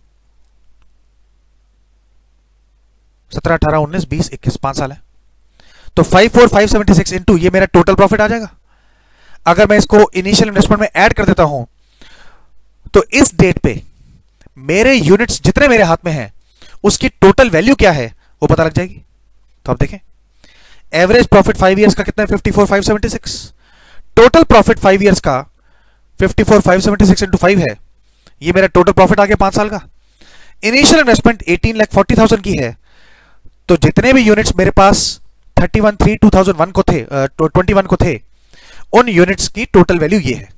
सत्रह अठारह उन्नीस बीस इक्कीस, पांच साल है, तो five four five seventy six into ये मेरा टोटल प्रॉफिट आ जाएगा। अगर मैं इसको इनिशियल इन्वेस्टमेंट में ऐड कर देता हूं तो इस डेट पे मेरे यूनिट्स जितने मेरे हाथ में हैं उसकी टोटल वैल्यू क्या है वो पता लग जाएगी। तो आप देखें, एवरेज प्रॉफिट फाइव इयर्स का कितना है, fifty four five seventy six, total profit five years का fifty four five seventy six into five है, ये मेरा टोटल प्रॉफिट आ गया पांच साल का। Initial investment eighteen lakh forty thousand की है, तो जितने भी यूनिट्स मेरे पास thirty one three two thousand one को थे, ट्वेंटी वन को थे, उन यूनिट्स की टोटल वैल्यू ये है।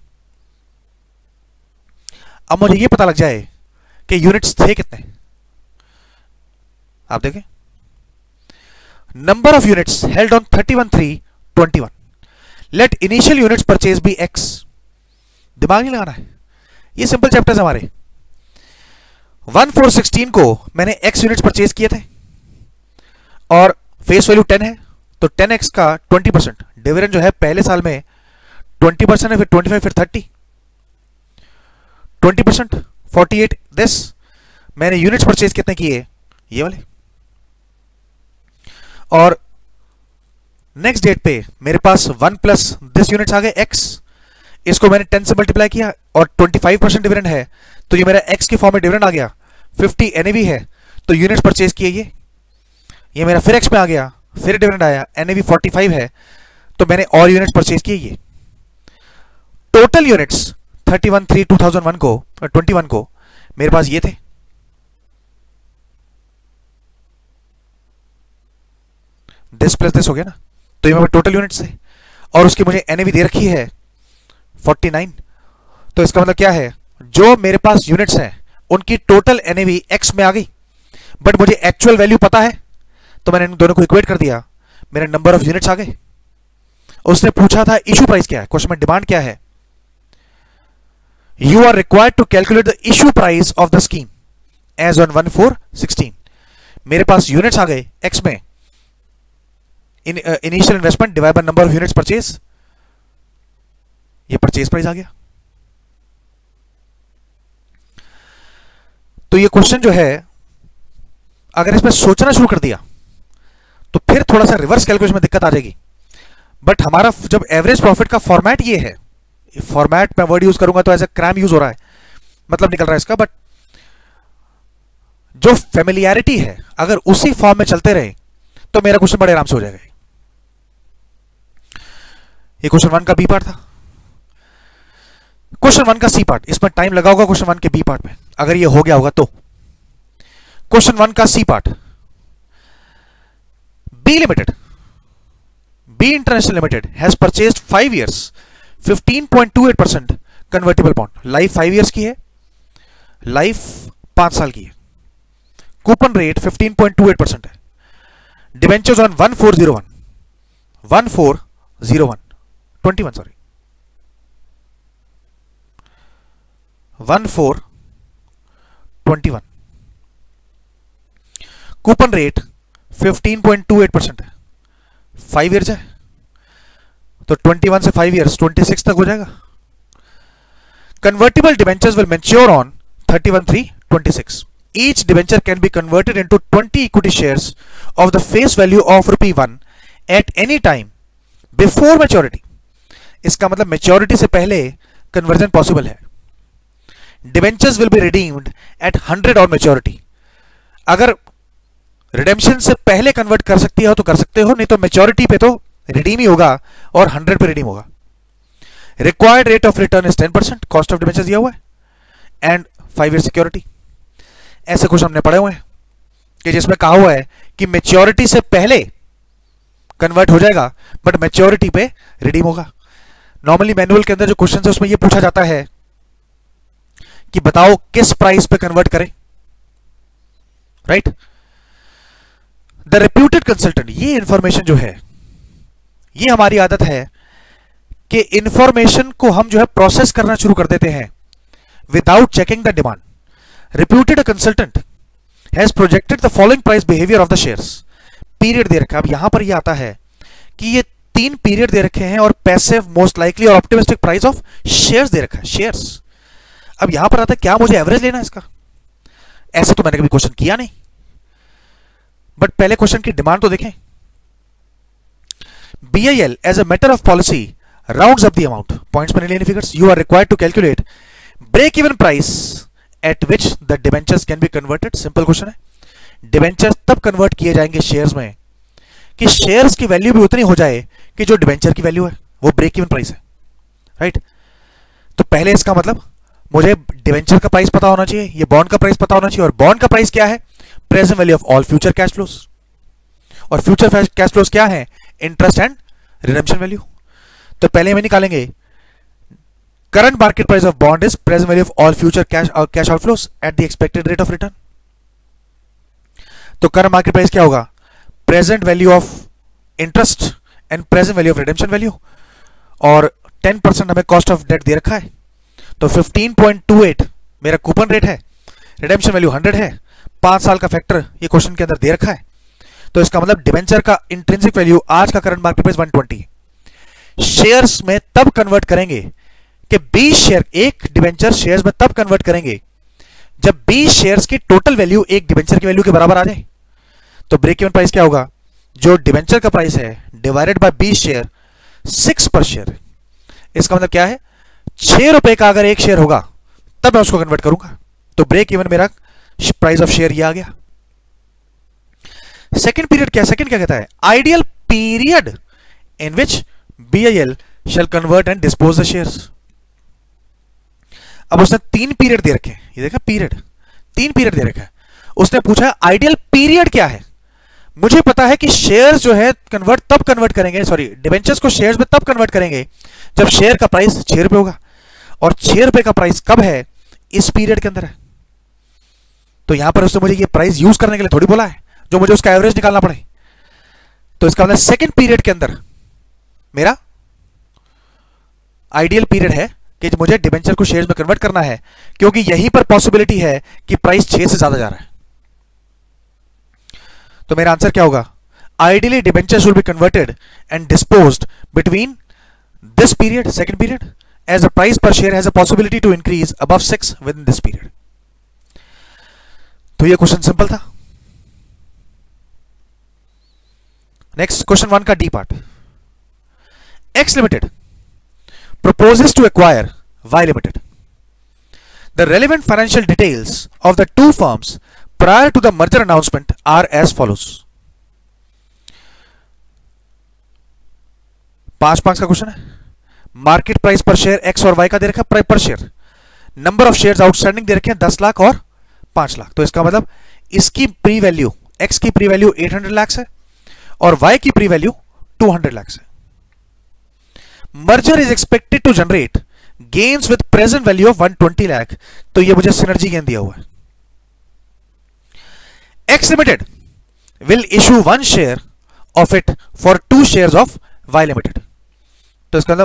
अब मुझे ये पता लग जाए कि यूनिट्स थे कितने। आप देखें, number of units held on thirty one three twenty one, let initial units purchase be X. दिमाग नहीं लगाना है, ये सिंपल चैप्टर्स हमारे। वन फोर सिक्सटीन को मैंने एक्स यूनिट्स परचेज किए थे और फेस वैल्यू टेन है, तो टेन एक्स का ट्वेंटी परसेंट डिविडेंड जो है पहले साल में ट्वेंटी परसेंट है, फिर ट्वेंटी फाइव, फिर thirty, twenty percent forty eight. This मैंने यूनिट्स परचेज कितने किए, ये वाले। और नेक्स्ट डेट पे मेरे पास वन प्लस दिस यूनिट्स आ गए एक्स, इसको मैंने टेन से मल्टीप्लाई किया और ट्वेंटी फाइव परसेंट डिविडेंड है, तो ये मेरा एक्स के फॉर्म में डिविडेंड आ गया। फिफ्टी एनएवी है, तो यूनिट्स परचेज किए ये ये मेरा फिर एक्स में आ गया, फिर डिविडेंड आया, एनएवी फोर्टी फाइव है, तो मैंने और यूनिट्स परचेज किए ये। Total units thirty one three two thousand one को ट्वेंटी वन को मेरे पास ये थे। दिस प्लस दिस हो गया ना, तो ये मेरे टोटल यूनिट्स थे और उसकी मुझे एनएवी दे रखी है फोर्टी नाइन। तो इसका मतलब क्या है, जो मेरे पास यूनिट्स हैं उनकी टोटल एनएवी एक्स में आ गई, बट मुझे एक्चुअल वैल्यू पता है, तो मैंने इन दोनों को इक्वेट कर दिया, मेरे नंबर ऑफ यूनिट्स आ गए। उसने पूछा था इशू प्राइस क्या है, क्वेश्चन में डिमांड क्या है। You are required to calculate the issue price of the scheme as on one four sixteen. मेरे पास यूनिट्स आ गए एक्स में, initial investment divide by number of units purchase, ये परचेज प्राइस आ गया। तो ये क्वेश्चन जो है, अगर इसमें सोचना शुरू कर दिया तो फिर थोड़ा सा रिवर्स कैलकुलेशन में दिक्कत आ जाएगी। बट हमारा जब एवरेज प्रॉफिट का फॉर्मेट ये है, फॉर्मेट में वर्ड यूज करूंगा तो ऐसा क्रैम यूज हो रहा है, मतलब निकल रहा है इसका, बट जो फेमिलियरिटी है अगर उसी फॉर्म में चलते रहे तो मेरा क्वेश्चन बड़े आराम से हो जाएगा। ये क्वेश्चन वन का बी पार्ट था। क्वेश्चन वन का सी पार्ट, इसमें टाइम लगा होगा क्वेश्चन वन के बी पार्ट में, अगर ये हो गया होगा तो। क्वेश्चन वन का C part, B limited, B international limited has purchased five years fifteen point two eight percent convertible bond. Life five years की है, लाइफ पांच साल की है, coupon rate fifteen point two eight percent है, debentures on one four zero one one four zero one twenty one sorry one four twenty one. Coupon rate fifteen point two eight percent है, five years है, तो twenty one से five years twenty six तक हो जाएगा। Convertible debentures will mature on thirty one three twenty six. Each debenture can be converted into twenty equity shares of the face value of rupee one at any time before maturity. इसका मतलब maturity से पहले conversion possible है। Debentures will be redeemed at hundred on maturity. अगर redemption से पहले convert कर सकती हो तो कर सकते हो, नहीं तो मेच्योरिटी पे तो रिडीम ही होगा और हंड्रेड पे रिडीम होगा। Required rate of return is ten percent, cost of debentures दिया हुआ है एंड फाइव ईयर सिक्योरिटी। ऐसे कुछ हमने पढ़े हुए हैं कि जिसमें कहा हुआ है कि मेच्योरिटी से पहले कन्वर्ट हो जाएगा बट मेच्योरिटी पे रिडीम होगा। नॉर्मली मैनुअल के अंदर जो क्वेश्चन है उसमें यह पूछा जाता है कि बताओ किस प्राइस पे कन्वर्ट करें, राइट। द रेप्यूटेड कंसल्टेंट, ये इंफॉर्मेशन जो है, ये हमारी आदत है कि इंफॉर्मेशन को हम जो है प्रोसेस करना शुरू कर देते हैं without checking the demand. Reputed consultant has projected the following price behavior of the shares. Period दे रखा है। अब यहां पर ये आता है कि ये तीन पीरियड दे रखे हैं और पैसिव, मोस्ट लाइकली और ऑप्टिमिस्टिक प्राइस ऑफ शेयर्स दे रखा है, शेयर्स। अब यहां पर आता है क्या मुझे एवरेज लेना है इसका? ऐसे तो मैंने कभी क्वेश्चन किया नहीं, बट पहले क्वेश्चन की डिमांड तो देखें। B I L as a matter of policy rounds up the amount. Points में नहीं लेनी figures. You are required to calculate break even price at which the debentures can be converted. Simple question है। Debentures तब convert किए जाएंगे shares में कि shares की वैल्यू भी उतनी हो जाए कि जो डिबेंचर की वैल्यू है वो ब्रेक इवन प्राइस है, राइट। तो पहले इसका मतलब मुझे डिबेंचर का प्राइस पता होना चाहिए, ये बॉन्ड का प्राइस पता होना चाहिए, और बॉन्ड का प्राइस क्या है? Present value of all future cash flows. और फ्यूचर कैश फ्लोज क्या है? Interest and redemption value. तो पहले हमें निकालेंगे current market price of bond is present value of all future cash or cash outflows at the expected rate of return. तो current market price क्या होगा? Present value of interest and present value of redemption value, और ten percent हमें cost of debt दे रखा है, तो fifteen point two eight मेरा कूपन रेट है, redemption value हंड्रेड है, पांच साल का फैक्टर ये क्वेश्चन के अंदर दे रखा है। तो इसका मतलब डिबेंचर का इंट्रिंसिक वैल्यू आज का current market price one twenty है। शेयर्स में तब कन्वर्ट करेंगे कि बीस शेयर, एक डिबेंचर शेयर्स में तब कन्वर्ट करेंगे जब बीस शेयर्स की टोटल वैल्यू एक डिबेंचर की वैल्यू के बराबर आ जाए। तो ब्रेक इवन प्राइस क्या होगा? जो डिबेंचर का प्राइस है डिवाइडेड बाय बीस शेयर, सिक्स पर शेयर। इसका मतलब क्या है? छह रुपए का अगर एक शेयर होगा तब मैं उसको कन्वर्ट करूंगा, तो ब्रेक इवन मेरा प्राइस ऑफ शेयर ये आ गया। सेकंड पीरियड क्या? सेकंड क्या कहता है? Ideal period in which B I L shall convert and dispose the shares. अब उसने तीन पीरियड दे रखे हैं, ये देखा पीरियड, तीन पीरियड दे रखा है। उसने पूछा आइडियल पीरियड क्या है? मुझे पता है कि शेयर्स जो है कन्वर्ट तब कन्वर्ट करेंगे, सॉरी डिबेंचर्स को शेयर्स में तब कन्वर्ट करेंगे जब शेयर का प्राइस छह रुपए होगा, और छह रुपए का प्राइस कब है? इस पीरियड के अंदर है। तो यहां पर उसने मुझे ये प्राइस यूज करने के लिए थोड़ी बोला है जो मुझे उसका एवरेज निकालना पड़े। तो इसका मतलब सेकेंड पीरियड के अंदर मेरा आइडियल पीरियड है कि मुझे डिबेंचर को शेयर्स में कन्वर्ट करना है, क्योंकि यहीं पर पॉसिबिलिटी है कि प्राइस छह से ज्यादा जा रहा है। तो मेरा आंसर क्या होगा? Ideally debentures will be converted and disposed between this period, second period, as a price per share has a possibility to increase above six within this period. तो ये क्वेश्चन सिंपल था। Next question one का D part. X Limited proposes to acquire Y Limited. The relevant financial details of the two firms prior to the merger announcement are as follows. पांच marks का question है। Market price per share X और Y का दे रखा है, price per share, number of shares outstanding दे रखे हैं दस लाख और पांच लाख। तो इसका मतलब इसकी प्री वैल्यू, X की pre value eight hundred lakh है और Y की pre value two hundred lakh है। Merger is expected to generate gains with present value of one twenty lakh. तो ये मुझे सिनर्जी गेन दिया हुआ है। X Limited will issue one share of it for two shares of Y Limited. तो इसका मतलब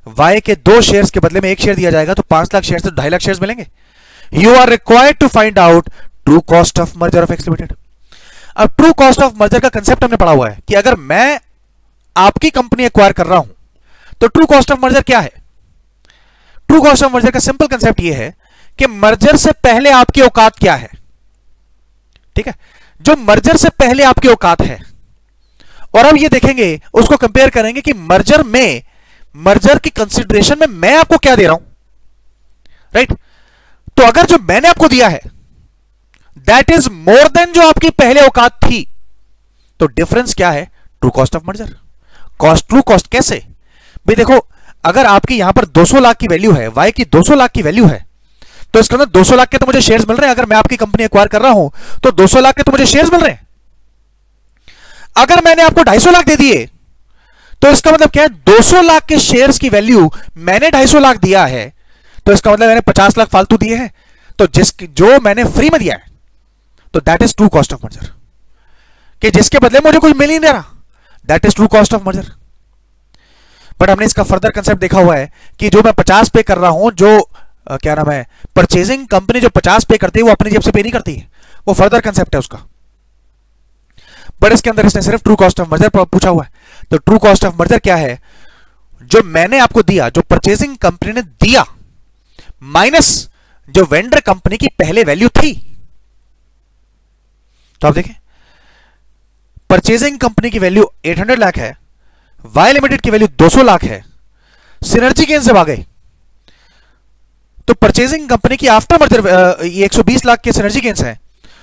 वाई के दो शेयर्स के बदले में एक शेयर दिया जाएगा तो पांच लाख शेयर से ढाई लाख शेयर्स मिलेंगे। You are required to find out true cost of merger of X limited. अब ट्रू कॉस्ट ऑफ मर्जर का कंसेप्ट हमने पढ़ा हुआ है कि अगर मैं आपकी कंपनी एक्वायर कर रहा हूं तो ट्रू कॉस्ट ऑफ मर्जर क्या है। ट्रू कॉस्ट ऑफ मर्जर का सिंपल कंसेप्ट यह है कि मर्जर से पहले आपकी औकात क्या है। ठीक है, जो मर्जर से पहले आपकी औकात है, और अब ये देखेंगे, उसको कंपेयर करेंगे कि मर्जर में, मर्जर की कंसिडरेशन में मैं आपको क्या दे रहा हूं, राइट। तो अगर जो मैंने आपको दिया है दैट इज मोर देन जो आपकी पहले औकात थी, तो डिफरेंस क्या है, true cost of merger. Cost, true cost कैसे भाई, देखो अगर आपकी यहां पर दो सौ लाख की वैल्यू है, वाई की दो सौ लाख की वैल्यू है, तो इसके अंदर दो सौ लाख के तो मुझे शेयर्स मिल रहे हैं। अगर मैं आपकी कंपनी एक्वायर कर रहा हूं तो दो सौ लाख के तो मुझे शेयर्स मिल रहे हैं। अगर मैंने आपको दो सौ पचास लाख दे दिए तो इसका मतलब क्या है, दो सौ लाख के शेयर्स की वैल्यू मैंने दो सौ पचास लाख दिया है, तो इसका मतलब मैंने पचास लाख फालतू दिए हैं। तो जिस जो मैंने फ्री में दिया है, तो that is true cost of merger. कि जिसके बदले मुझे कुछ मिल ही नहीं रहा, that is true cost of merger. But हमने इसका फर्दर कंसेप्ट देखा हुआ है कि जो मैं पचास पे कर रहा हूं, जो आ, क्या नाम है, परचेजिंग कंपनी जो पचास पे करती है वो अपनी जेब से पे नहीं करती है, वो फर्दर कंसेप्ट है उसका। बट इसके अंदर इसने सिर्फ ट्रू कॉस्ट ऑफ मर्जर पूछा हुआ है। तो ट्रू कॉस्ट ऑफ मर्जर क्या है, जो मैंने आपको दिया, जो परचेजिंग कंपनी ने दिया, माइनस जो वेंडर कंपनी की पहले वैल्यू थी। तो आप देखें, परचेजिंग कंपनी की वैल्यू आठ सौ लाख है, वाई लिमिटेड की वैल्यू दो सौ लाख है, सिनर्जी गेन जब आ गए तो परचेजिंग कंपनी की आफ्टर मर्जर ये एक सौ बीस लाख के सिनर्जी गेन्स हैं,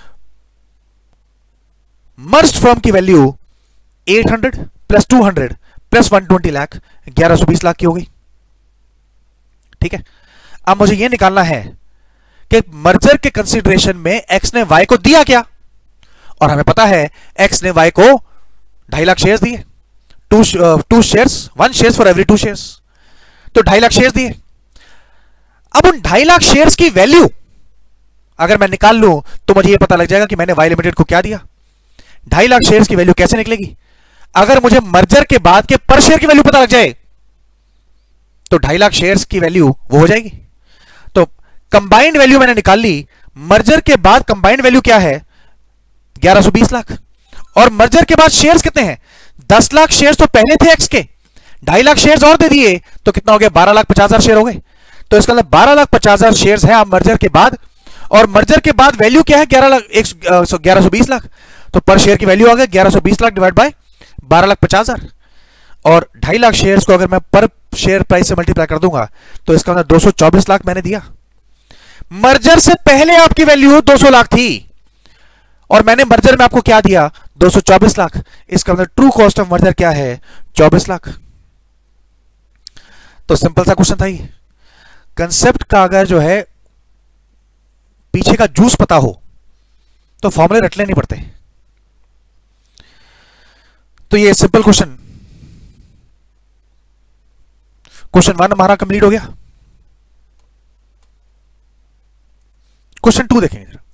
मर्ज्ड फर्म की वैल्यू आठ सौ प्लस दो सौ प्लस एक सौ बीस लाख, ग्यारह सौ बीस लाख की हो गई। ठीक है, अब मुझे यह निकालना है कि मर्जर के कंसीडरेशन में एक्स ने वाई को दिया क्या, और हमें पता है एक्स ने वाई को ढाई लाख शेयर्स दिए, two two shares, one shares for every two shares, तो ढाई लाख शेयर्स दिए। अब उन ढाई लाख शेयर्स की वैल्यू अगर मैं निकाल लूं तो मुझे यह पता लग जाएगा कि मैंने वाई लिमिटेड को क्या दिया। ढाई लाख शेयर्स की वैल्यू कैसे निकलेगी, अगर मुझे मर्जर के बाद के पर शेयर की वैल्यू पता लग जाए तो ढाई लाख शेयर्स की वैल्यू वो हो जाएगी। तो कंबाइंड वैल्यू मैंने निकाल ली, मर्जर के बाद कंबाइंड वैल्यू क्या है, ग्यारह सौ बीस लाख, और मर्जर के बाद शेयर्स कितने हैं, दस लाख शेयर्स तो पहले थे एक्स के, ढाई लाख शेयर्स और दे दिए तो कितना हो गया, बारह लाख पचास हजार शेयर हो गए। तो इसका मतलब बारह लाख पचास हजार शेयर्स है आप मर्जर के बाद, और मर्जर के बाद वैल्यू क्या है, ग्यारह लाख एक ग्यारह सौ बीस लाख, तो पर शेयर की वैल्यू आ गया ग्यारह सौ बीस लाख डिवाइड बाय बारह लाख पचास हजार, और ढाई लाख शेयर्स को अगर मैं पर शेयर प्राइस से मल्टीप्लाई कर दूंगा तो इसका मतलब दो सौ चौबीस लाख मैंने दिया। मर्जर से पहले आपकी वैल्यू दो सौ लाख थी और मैंने मर्जर में आपको क्या दिया, दो सौ चौबीस लाख। इसका मतलब ट्रू कॉस्ट ऑफ मर्जर क्या है, चौबीस लाख। तो सिंपल सा क्वेश्चन था ये। कंसेप्ट का अगर जो है पीछे का जूस पता हो तो फॉर्मूले रटने नहीं पड़ते। तो ये सिंपल क्वेश्चन, क्वेश्चन वन हमारा कंप्लीट हो गया। क्वेश्चन टू देखेंगे जरा।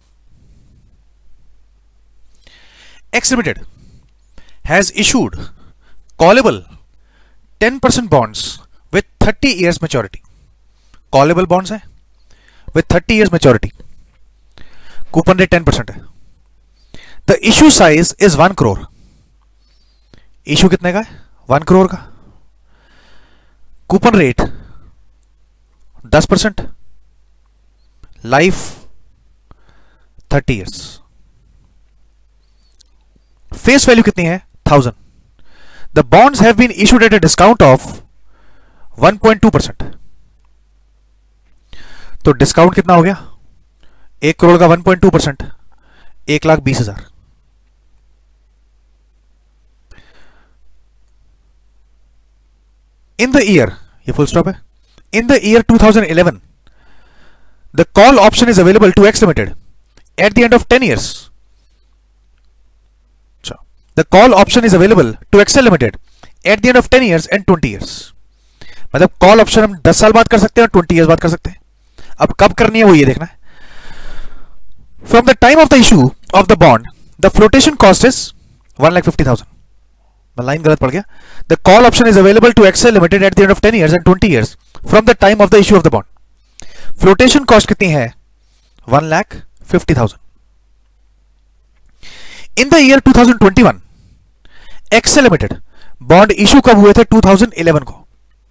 X Limited has issued callable ten percent bonds with thirty years maturity. Callable bonds है with thirty years maturity. Coupon rate ten percent है. The issue size is one crore. Issue कितने का है? one crore का. Coupon rate ten percent. Life thirty years. Face value कितनी है, thousand. The bonds have been issued at a discount of one point two percent. तो discount कितना हो गया, एक करोड़ का वन पॉइंट टू परसेंट, एक लाख बीस हजार। इन द ईयर, ये फुल स्टॉप है, in the year two thousand eleven the call option is available to X limited at the end of ten years. The call option is available to Excel Limited at the end of ten years and twenty years. मतलब call option हम दस साल बाद कर सकते हैं और twenty years बाद कर सकते हैं. अब कब करनी है वो ये देखना है. From the time of the issue of the bond, the flotation cost is one lakh fifty thousand. मैं लाइन गलत पढ़ गया। The call option is available to Excel limited at the end of ten years and twenty years from the time of the issue of the bond. Flotation cost कितनी है? One lakh fifty thousand. In the year two thousand twenty one Excel limited bond issue कब हुए थे? To thousand eleven को।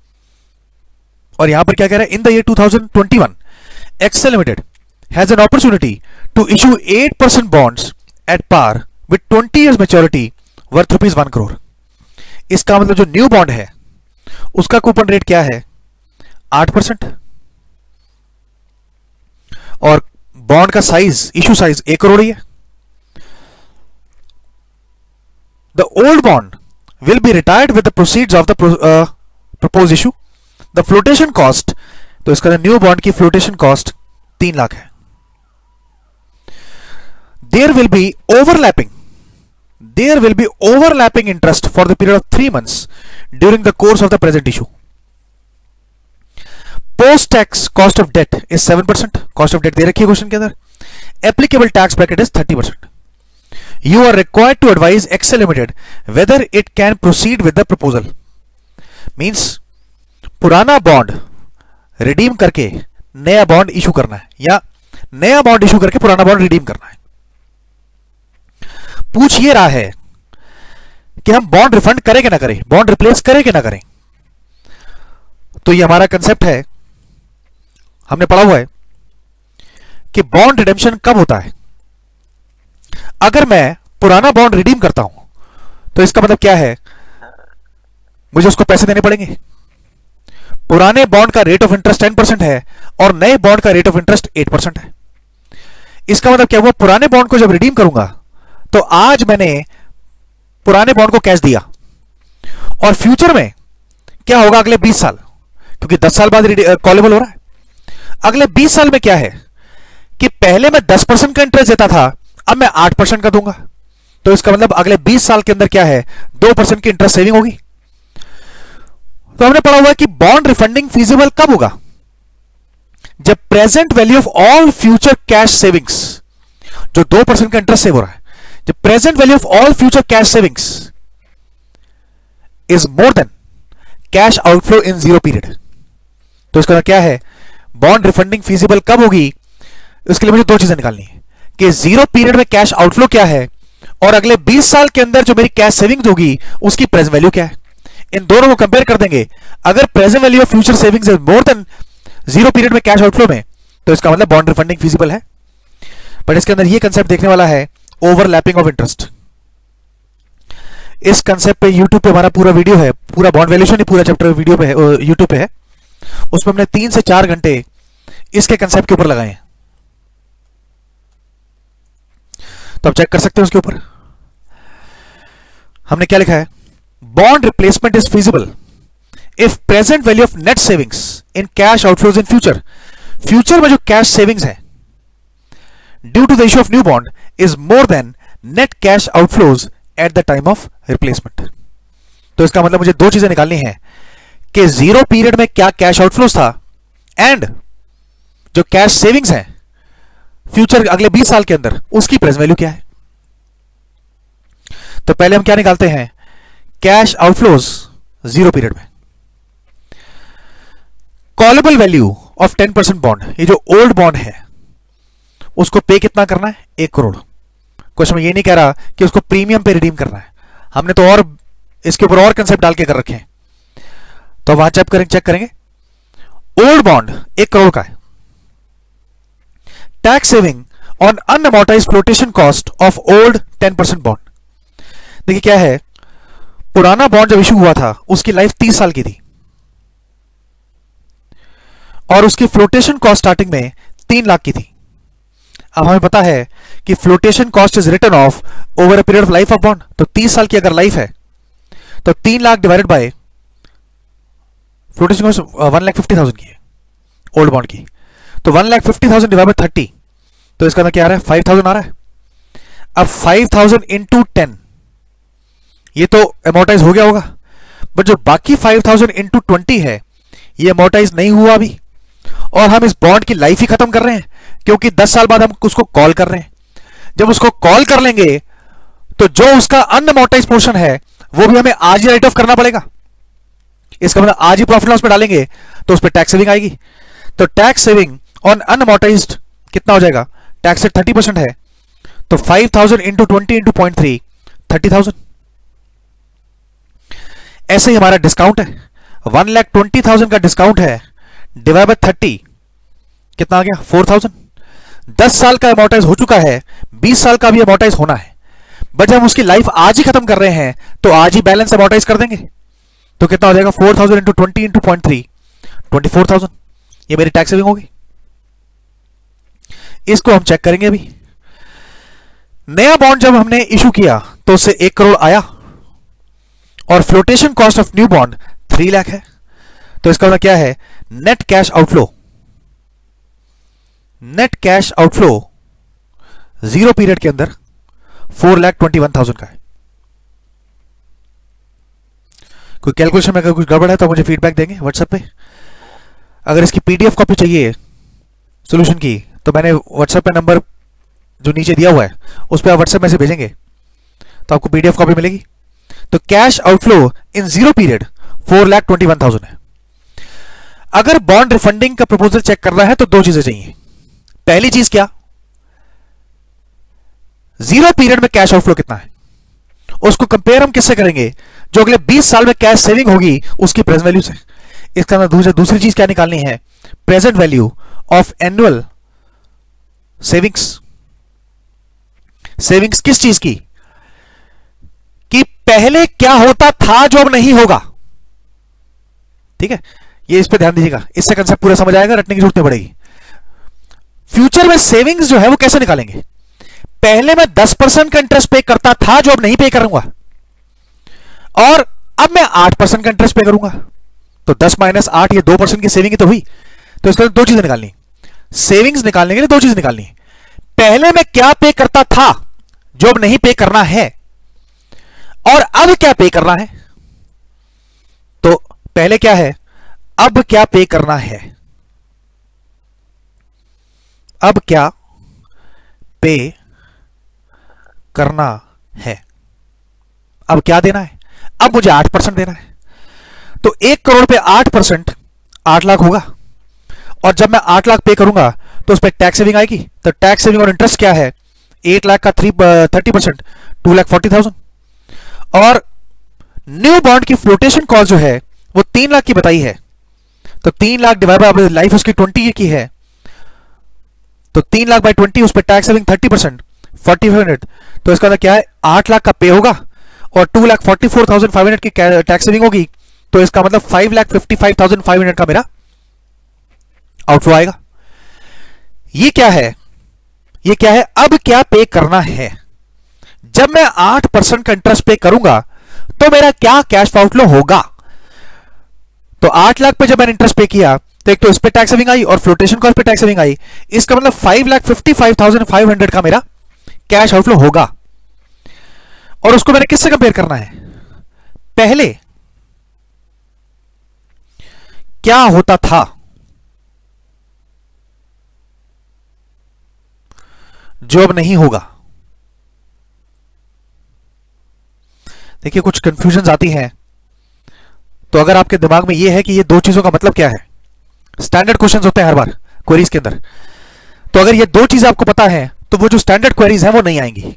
और यहां पर क्या कह रहा है? In the year two thousand twenty one Excel limited has an opportunity to issue eight percent bonds at par with twenty years maturity worth rupees one crore. इसका मतलब जो न्यू बॉन्ड है उसका कूपन रेट क्या है? आठ परसेंट। और bond का साइज, इश्यू साइज एक करोड़ ही है। The old bond will be retired with the proceeds of the pro, uh, proposed issue. The flotation cost, तो इसका न्यू बॉन्ड की फ्लोटेशन कॉस्ट तीन लाख है। There will be overlapping. There will be overlapping interest for the period of three months during the course of the present issue. Post-tax cost of debt is seven percent. Cost of debt दे रखी है question के अंदर। Applicable tax bracket is thirty percent. You are required to advise Excel Limited whether it can proceed with the proposal. Means पुराना bond redeem करके नया bond issue करना है या नया बॉन्ड इशू करके पुराना बॉन्ड रिडीम करना है। पूछ ये रहा है कि हम बॉन्ड रिफंड करें कि ना करें, बॉन्ड रिप्लेस करें कि ना करें। तो ये हमारा कंसेप्ट है, हमने पढ़ा हुआ है कि बॉन्ड रिडेम्पशन कब होता है। अगर मैं पुराना बॉन्ड रिडीम करता हूं तो इसका मतलब क्या है? मुझे उसको पैसे देने पड़ेंगे। पुराने बॉन्ड का rate of interest ten percent है और नए बॉन्ड का rate of interest eight percent है। इसका मतलब क्या हुआ? पुराने बॉन्ड को जब रिडीम करूंगा तो आज मैंने पुराने बॉन्ड को कैश दिया और फ्यूचर में क्या होगा अगले बीस साल, क्योंकि दस साल बाद कॉलेबल हो रहा है। अगले बीस साल में क्या है कि पहले मैं दस परसेंट का इंटरेस्ट देता था, अब मैं आठ परसेंट का दूंगा। तो इसका मतलब अगले बीस साल के अंदर क्या है? दो परसेंट की इंटरेस्ट सेविंग होगी। तो हमने पढ़ा हुआ है कि बॉन्ड रिफंडिंग फीजिबल कब होगा? जब present value of all future cash savings, जो दो परसेंट का इंटरेस्ट सेव हो रहा है, जब present value of all future cash savings is more than cash outflow in zero period. तो इसका क्या है? बॉन्ड रिफंडिंग फीजिबल कब होगी? इसके लिए मुझे दो चीजें निकालनी है कि जीरो पीरियड में कैश आउटफ्लो क्या है और अगले बीस साल के अंदर जो मेरी कैश सेविंग्स होगी उसकी प्रेजेंट वैल्यू क्या है। इन दोनों को कंपेयर कर देंगे। अगर present value of future savings is more than zero period में कैश आउटफ्लो में, तो इसका मतलब बॉन्ड रिफंडिंग फीजिबल है। बट इसके अंदर ये कंसेप्ट देखने वाला है ओवरलैपिंग ऑफ इंटरेस्ट। इस कंसेप्ट पे यूट्यूब पे हमारा पूरा वीडियो है, पूरा बॉन्ड वैल्यूएशन ही पूरा चैप्टर वीडियो पे है, यूट्यूब पे है। उसमें हमने तीन से चार घंटे इसके कंसेप्ट के ऊपर लगाए हैं, तो आप चेक कर सकते हैं उसके ऊपर। हमने क्या लिखा है? Bond replacement is feasible if present value of net savings in cash outflows in future, future में जो कैश सेविंग्स है due to the issue of new bond is more than net cash outflows at the time of replacement. तो इसका मतलब मुझे दो चीजें निकालनी है कि जीरो पीरियड में क्या कैश आउटफ्लोज था एंड जो कैश सेविंग्स है फ्यूचर अगले बीस साल के अंदर उसकी प्रेजेंट वैल्यू क्या है। तो पहले हम क्या निकालते हैं? कैश आउटफ्लोज जीरो पीरियड में। Callable value of ten percent bond, ये जो ओल्ड बॉन्ड है उसको पे कितना करना है? एक करोड़। क्वेश्चन में ये नहीं कह रहा कि उसको प्रीमियम पे रिडीम करना है, हमने तो और इसके ऊपर और कंसेप्ट डाल के कर रखे हैं, तो वहां चेक करेंगे चेक करेंगे ओल्ड बॉन्ड एक करोड़ का है। Tax saving on unamortized flotation cost of old ten percent bond. देखिए क्या है, पुराना बॉन्ड जब इशू हुआ था उसकी लाइफ तीस साल की थी और उसकी फ्लोटेशन कॉस्ट स्टार्टिंग में तीन लाख की थी। अब हमें पता है कि flotation cost is written off over a period of life of bond, तो तीस साल की अगर लाइफ है तो तीन lakh divided by flotation cost one lakh fifty thousand की है ओल्ड बॉन्ड की, तो one lakh fifty thousand divide by thirty, तो इसका क्या आ रहा है? फाइव थाउजेंड आ रहा है। अब फाइव थाउजेंड इंटू टेन, ये तो अमोर्टाइज हो गया होगा, बट जो बाकी फाइव थाउजेंड इंटू ट्वेंटी है ये अमोर्टाइज नहीं हुआ अभी, और हम इस बॉन्ड की लाइफ ही खत्म कर रहे हैं क्योंकि दस साल बाद हम उसको कॉल कर रहे हैं। जब उसको कॉल कर लेंगे तो जो उसका अनअमोर्टाइज पोर्शन है वो भी हमें आज ही राइट ऑफ करना पड़ेगा। इसका मतलब आज ही प्रॉफिट लॉस में डालेंगे तो उस पर टैक्स सेविंग आएगी। तो टैक्स सेविंग ऑन अनअमोर्टाइज्ड कितना हो जाएगा? टैक्स रेट थर्टी परसेंट है तो five thousand into twenty into point three thirty thousand. ऐसे ही हमारा डिस्काउंट है, वन लाख ट्वेंटी थाउजेंड का डिस्काउंट है, डिवाइड बाय थर्टी कितना आ गया? Four thousand. दस साल का अमोर्टाइज हो चुका है, बीस साल का भी अमोर्टाइज होना है, बट जब हम उसकी लाइफ आज ही खत्म कर रहे हैं तो आज ही बैलेंस अमोर्टाइज कर देंगे। तो कितना हो जाएगा? Four thousand into twenty into point three twenty four thousand. ये मेरी टैक्स सेविंग होगी। इसको हम चेक करेंगे। अभी नया बॉन्ड जब हमने इशू किया तो उससे एक करोड़ आया और flotation cost of new bond three lakh है। तो इसका मतलब क्या है? Net cash outflow, net cash outflow zero period के अंदर four lakh twenty one thousand का है। कोई कैलकुलेशन में अगर कुछ गड़बड़ है तो मुझे फीडबैक देंगे व्हाट्सएप पे। अगर इसकी पीडीएफ कॉपी चाहिए सॉल्यूशन की तो मैंने व्हाट्सएप पे नंबर जो नीचे दिया हुआ है उस पर आप व्हाट्सएप में से भेजेंगे तो आपको पीडीएफ कॉपी मिलेगी। तो cash outflow in zero period four lakh twenty one thousand है। अगर बॉन्ड रिफंडिंग का प्रपोजल चेक करना है तो दो चीजें चाहिए। पहली चीज क्या? जीरो पीरियड में कैश आउटफ्लो कितना है, उसको कंपेयर हम किससे करेंगे? जो अगले बीस साल में कैश सेविंग होगी उसकी प्रेजेंट वैल्यू से। इसका अंदर दूसरी दूसरी चीज क्या निकालनी है? Present value of annual savings. Savings किस चीज की? कि पहले क्या होता था जो अब नहीं होगा। ठीक है, ये इस पे ध्यान दीजिएगा, इससे कंसेप्ट पूरा समझ आएगा, रटने की जरूरत नहीं पड़ेगी। फ्यूचर में सेविंग्स जो है वो कैसे निकालेंगे? पहले मैं दस परसेंट का इंटरेस्ट पे करता था जो अब नहीं पे करूंगा, और अब मैं आठ परसेंट का इंटरेस्ट पे करूंगा। तो दस माइनस आठ, ये दो परसेंट की सेविंग ही तो हुई। तो इसका दो चीजें निकालनी, सेविंग्स निकालने के लिए दो चीजें निकालनी। पहले मैं क्या पे करता था जो अब नहीं पे करना है, और अब क्या पे करना है। तो पहले क्या है, अब क्या पे करना है, अब क्या पे करना है, अब क्या देना है, अब मुझे आठ परसेंट देना है। तो एक करोड़ पे आठ परसेंट आठ लाख होगा, और जब मैं आठ लाख पे करूंगा तो उस पर टैक्स सेविंग आएगी। तो टैक्स सेविंग और इंटरेस्ट क्या है? एट लाख का three thirty percent two lakh forty thousand. और न्यू बॉन्ड की फ्लोटेशन कॉस्ट जो है वो तीन लाख की बताई है। तो तीन लाख डिवाइड बाय लाइफ उसकी ट्वेंटी की है, तो तीन लाख बाय ट्वेंटी, उस पर tax saving thirty percent forty five hundred. तो इसका क्या है? आठ लाख का पे होगा और two lakh forty four thousand five hundred की टैक्स सेविंग होगी। तो इसका मतलब five lakh fifty five thousand five hundred का मेरा आउटफ्लो आएगा। ये क्या है? ये क्या है? अब क्या पे करना है। जब मैं आठ परसेंट का इंटरेस्ट पे करूंगा तो मेरा क्या कैश आउटफ्लो होगा। तो आठ लाख पे जब मैंने इंटरेस्ट पे किया तो एक तो इस पे टैक्स सेविंग आई और फ्लोटेशन कॉस्ट पे टैक्स सेविंग आई। इसका मतलब five lakh fifty five thousand five hundred का मेरा कैश आउटफ्लो होगा। और उसको मैंने किससे कंपेयर करना है? पहले क्या होता था जो अब नहीं होगा। देखिए कुछ कंफ्यूजन आती हैं, तो अगर आपके दिमाग में यह है कि ये दो चीजों का मतलब क्या है, स्टैंडर्ड क्वेश्चंस होते हैं हर बार क्वेरीज के अंदर, तो अगर ये दो चीजें आपको पता है तो वो जो स्टैंडर्ड क्वेरीज हैं वो नहीं आएंगी।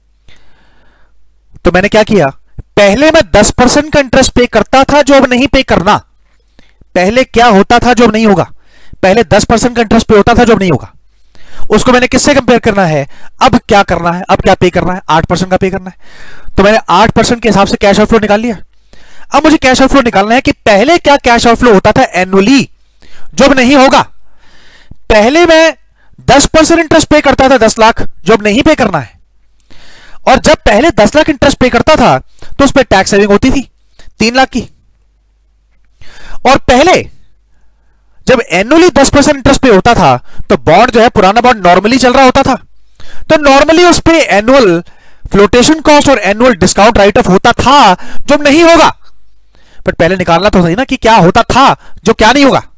तो मैंने क्या किया? पहले मैं दस परसेंट का इंटरेस्ट पे करता था जो अब नहीं पे करना। पहले क्या होता था जो अब नहीं होगा? पहले दस परसेंट का इंटरेस्ट पे होता था जो अब नहीं होगा। उसको मैंने किससे कंपेयर करना है? अब क्या करना है, अब क्या पे करना है? आठ परसेंट का पे करना है। तो मैंने आठ परसेंट के हिसाब से कैश आउटफ्लो निकाल लिया। अब मुझे कैश आउटफ्लो निकालना है कि पहले क्या कैश आउटफ्लो होता था एनुअली जो अब नहीं होगा। पहले मैं दस परसेंट इंटरेस्ट पे करता था, दस लाख, जो अब नहीं पे करना है। और जब पहले दस लाख इंटरेस्ट पे करता था तो उस पर टैक्स सेविंग होती थी तीन लाख की। और पहले जब एनुअली दस परसेंट इंटरेस्ट पे होता था तो बॉन्ड जो है, पुराना बॉन्ड नॉर्मली चल रहा होता था, तो नॉर्मली उस पे एनुअल फ्लोटेशन कॉस्ट और एनुअल डिस्काउंट राइट ऑफ होता था जो नहीं होगा। बट पहले निकालना तो सही ना कि क्या होता था जो क्या नहीं होगा।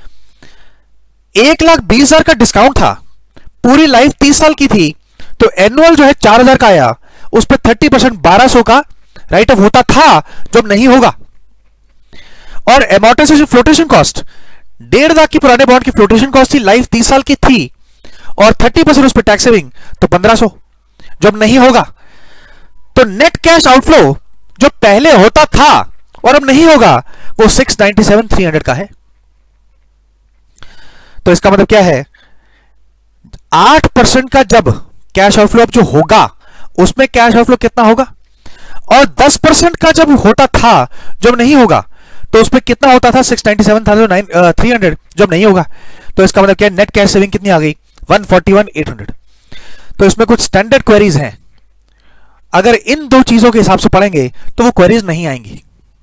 एक लाख बीस हजार का डिस्काउंट था, पूरी लाइफ तीस साल की थी, तो एनुअल जो है चार हजार का आया, उस पर थर्टी परसेंट बारह सौ का राइट ऑफ होता था जब नहीं होगा। और एमोर्टाइजेशन फ्लोटेशन कॉस्ट, डेढ़ लाख की पुराने बॉन्ड की फ्लोटेशन कॉस्ट थी, लाइफ तीस साल की थी, और थर्टी परसेंट उस पर टैक्स सेविंग, तो पंद्रह सौ जब नहीं होगा। तो नेट कैश आउटफ्लो जो पहले होता था और अब नहीं होगा वो six ninety seven three hundred का है। तो इसका मतलब क्या है, आठ परसेंट का जब कैश आउटफ्लो अब जो होगा उसमें कैश आउटफ्लो कितना होगा, और दस परसेंट का जब होता था जब नहीं होगा तो उसमें कितना होता था, six ninety seven three hundred जब नहीं होगा। तो इसका मतलब क्या, नेट कैश सेविंग कितनी आ गई, one forty one eight hundred. तो इसमें कुछ स्टैंडर्ड क्वेरीज हैं, अगर इन दो चीजों के हिसाब से पढ़ेंगे तो वो क्वेरीज नहीं आएंगी।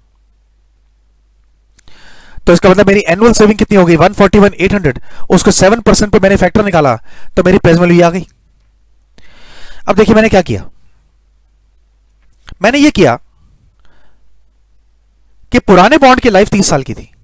तो इसका मतलब मेरी एनुअल सेविंग कितनी हो गई, one forty one eight hundred, उसको सेवन परसेंट पे मैंने फैक्टर निकाला तो मेरी प्रेजेंट वैल्यू आ गई। अब देखिए मैंने क्या किया, मैंने ये किया कि पुराने बॉन्ड की लाइफ तीस साल की थी।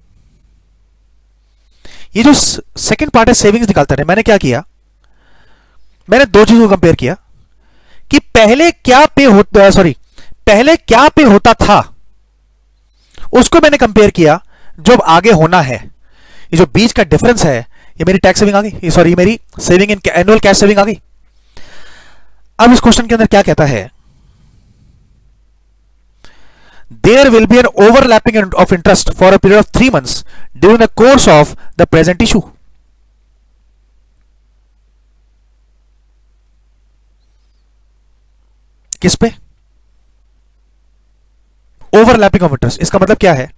ये जो सेकंड पार्ट है सेविंग्स निकालता है, मैंने क्या किया, मैंने दो चीजों को कंपेयर किया कि पहले क्या पे होता, सॉरी पहले क्या पे होता था उसको मैंने कंपेयर किया जो आगे होना है। ये जो बीच का डिफरेंस है ये मेरी टैक्स सेविंग आ गई, सॉरी ये मेरी saving in annual cash saving आ गई। अब इस क्वेश्चन के अंदर क्या कहता है, there will be an overlapping of interest for a period of three months during the course of the present issue. किस पे, ओवरलैपिंग ऑफ इंटरेस्ट। इसका मतलब क्या है,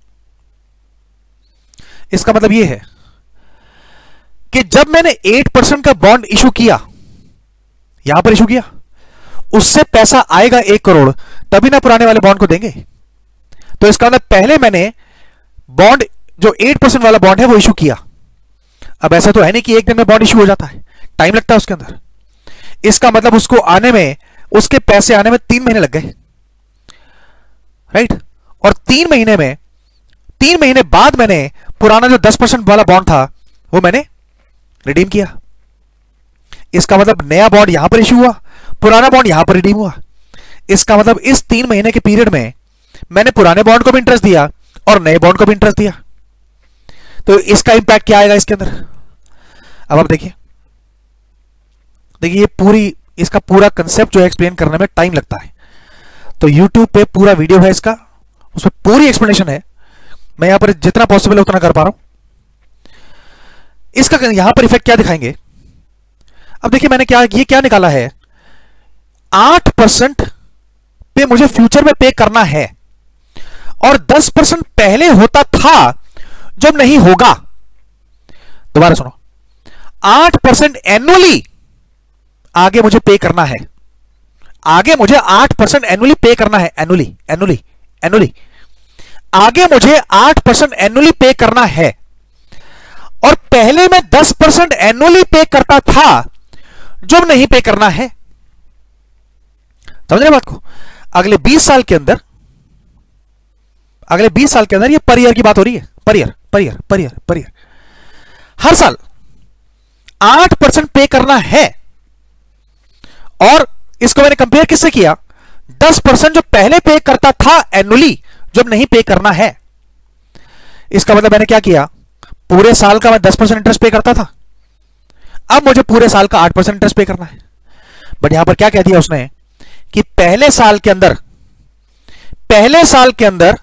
इसका मतलब यह है कि जब मैंने एट परसेंट का बॉन्ड इशू किया, यहां पर इशू किया, उससे पैसा आएगा एक करोड़, तभी ना पुराने वाले बॉन्ड को देंगे। तो इसका मतलब पहले मैंने बॉन्ड जो एट परसेंट वाला बॉन्ड है वो इशू किया। अब ऐसा तो है नहीं कि एक दिन में बॉन्ड इशू हो जाता है, टाइम लगता है उसके अंदर। इसका मतलब उसको आने में, उसके पैसे आने में तीन महीने लग गए, राइट। और तीन महीने में, तीन महीने बाद मैंने पुराना जो दस परसेंट वाला बॉन्ड था वो मैंने रिडीम किया। इसका मतलब नया बॉन्ड यहां पर इशू हुआ, पुराना बॉन्ड यहां पर रिडीम हुआ। इसका मतलब इस तीन महीने के पीरियड में मैंने पुराने बॉन्ड को भी इंटरेस्ट दिया और नए बॉन्ड को भी इंटरेस्ट दिया। तो इसका इंपैक्ट क्या आएगा इसके अंदर, अब आप देखिए, देखिए ये पूरी, इसका पूरा कंसेप्ट जो है एक्सप्लेन करने में टाइम लगता है। तो YouTube पे पूरा वीडियो है इसका, उसमें पूरी एक्सप्लेनेशन है, मैं यहां पर जितना पॉसिबल है उतना कर पा रहा हूं। इसका यहां पर इफेक्ट क्या दिखाएंगे, अब देखिए मैंने क्या, ये क्या निकाला है, आठ परसेंट पे मुझे फ्यूचर में पे करना है और दस परसेंट पहले होता था जब नहीं होगा। दोबारा सुनो, आठ परसेंट एनुअली आगे मुझे पे करना है, आगे मुझे आठ परसेंट एनुअली पे करना है, एनुअली एनुअली एनुअली आगे मुझे आठ परसेंट एनुअली पे करना है, और पहले मैं दस परसेंट एनुअली पे करता था जब नहीं पे करना है। समझ रहे बात को, अगले बीस साल के अंदर, अगले बीस साल के अंदर ये पर ईयर की बात हो रही है, per year per year per year per year हर साल आठ परसेंट पे करना है। और इसको मैंने कंपेयर किससे किया, दस परसेंट जो पहले पे करता था एनुअली जब नहीं पे करना है। इसका मतलब मैंने क्या किया, पूरे साल का मैं दस परसेंट इंटरेस्ट पे करता था, अब मुझे पूरे साल का आठ परसेंट इंटरेस्ट पे करना है। बट यहां पर क्या कह दिया उसने कि पहले साल के अंदर, पहले साल के अंदर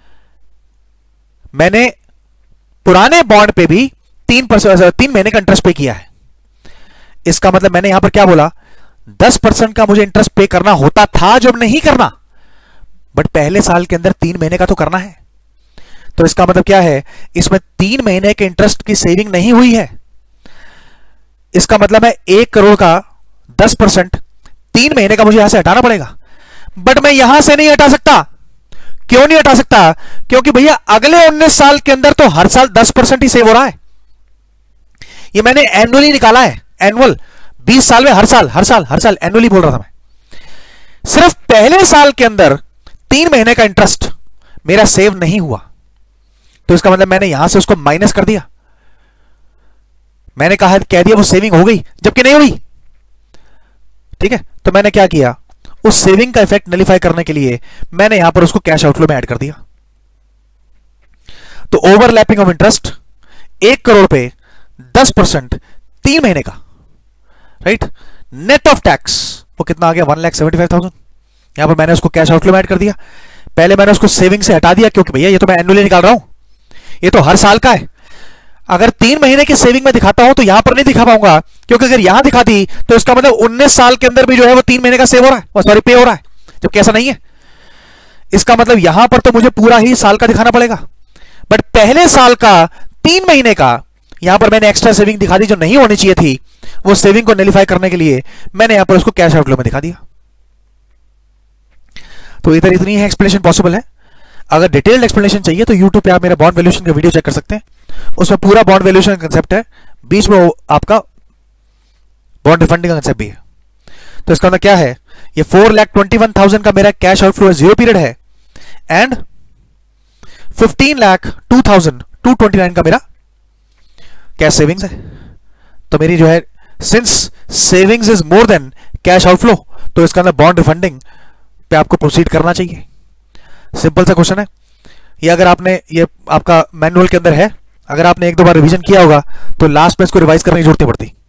मैंने पुराने बॉन्ड पे भी तीन परसेंट तीन महीने का इंटरेस्ट पे किया है। इसका मतलब मैंने यहां पर क्या बोला, दस परसेंट का मुझे इंटरेस्ट पे करना होता था जब नहीं करना, बट पहले साल के अंदर तीन महीने का तो करना है। तो इसका मतलब क्या है, इसमें तीन महीने के इंटरेस्ट की सेविंग नहीं हुई है। इसका मतलब है एक करोड़ का दस परसेंट तीन महीने का मुझे यहां से हटाना पड़ेगा, बट मैं यहां से नहीं हटा सकता। क्यों नहीं हटा सकता, क्योंकि भैया अगले उन्नीस साल के अंदर तो हर साल दस परसेंट ही सेव हो रहा है। ये मैंने एनुअली निकाला है, एनुअल बीस साल में हर साल हर साल हर साल एनुअली बोल रहा था मैं। सिर्फ पहले साल के अंदर तीन महीने का इंटरेस्ट मेरा सेव नहीं हुआ, तो इसका मतलब मैंने यहां से उसको माइनस कर दिया। मैंने कहा कह दिया वो सेविंग हो गई, जबकि नहीं हुई। ठीक है, तो मैंने क्या किया, उस सेविंग का इफेक्ट नलिफाई करने के लिए मैंने यहां पर उसको कैश आउटफ्लो में ऐड कर दिया। तो ओवरलैपिंग ऑफ इंटरेस्ट एक करोड़ पे दस परसेंट तीन महीने का, राइट। नेट ऑफ टैक्स वो कितना आ गया, one lakh seventy five thousand. यहां पर मैंने उसको कैश आउटफ्लो में ऐड कर दिया। पहले मैंने उसको सेविंग से हटा दिया क्योंकि भैया ये तो मैं एनुअली निकाल रहा हूं, ये तो हर साल का है। अगर तीन महीने की सेविंग में दिखाता हूं तो यहां पर नहीं दिखा पाऊंगा, क्योंकि अगर यहां दिखा दी तो इसका मतलब उन्नीस साल के अंदर भी जो है वो तीन महीने का सेव हो रहा है, वो सॉरी पे हो रहा है, जबकि ऐसा नहीं है। इसका मतलब यहां पर तो मुझे पूरा ही साल का दिखाना पड़ेगा, बट पहले साल का तीन महीने का यहां पर मैंने एक्स्ट्रा सेविंग दिखा दी जो नहीं होनी चाहिए थी। वो सेविंग को नलिफाई करने के लिए मैंने यहां पर उसको कैश आउटफ्लो में दिखा दिया। तो इधर इतनी है एक्सप्लेनेशन पॉसिबल है। अगर डिटेल्ड एक्सप्लेनेशन चाहिए तो यूट्यूब पे आप मेरा बॉन्ड वैल्यूएशन का वीडियो चेक कर सकते हैं, उसमें पूरा बॉन्ड वैल्यूएशन कंसेप्ट है, बीच में आपका बॉन्ड रिफंडिंग का कंसेप्ट भी है। तो इसका मतलब क्या है, ये four lakh twenty one thousand का मेरा कैश आउटफ्लो जीरो पीरियड है and fifteen lakh two thousand two twenty nine का मेरा कैश सेविंग्स है। तो मेरी जो है since savings is more than cash outflow, तो इसका मतलब बॉन्ड रिफंडिंग पे आपको प्रोसीड करना चाहिए। सिंपल सा क्वेश्चन है ये। अगर आपने ये आपका मैनुअल के अंदर है, अगर आपने एक दो बार रिवीजन किया होगा तो लास्ट में इसको रिवाइज करने की जरूरत नहीं पड़ती।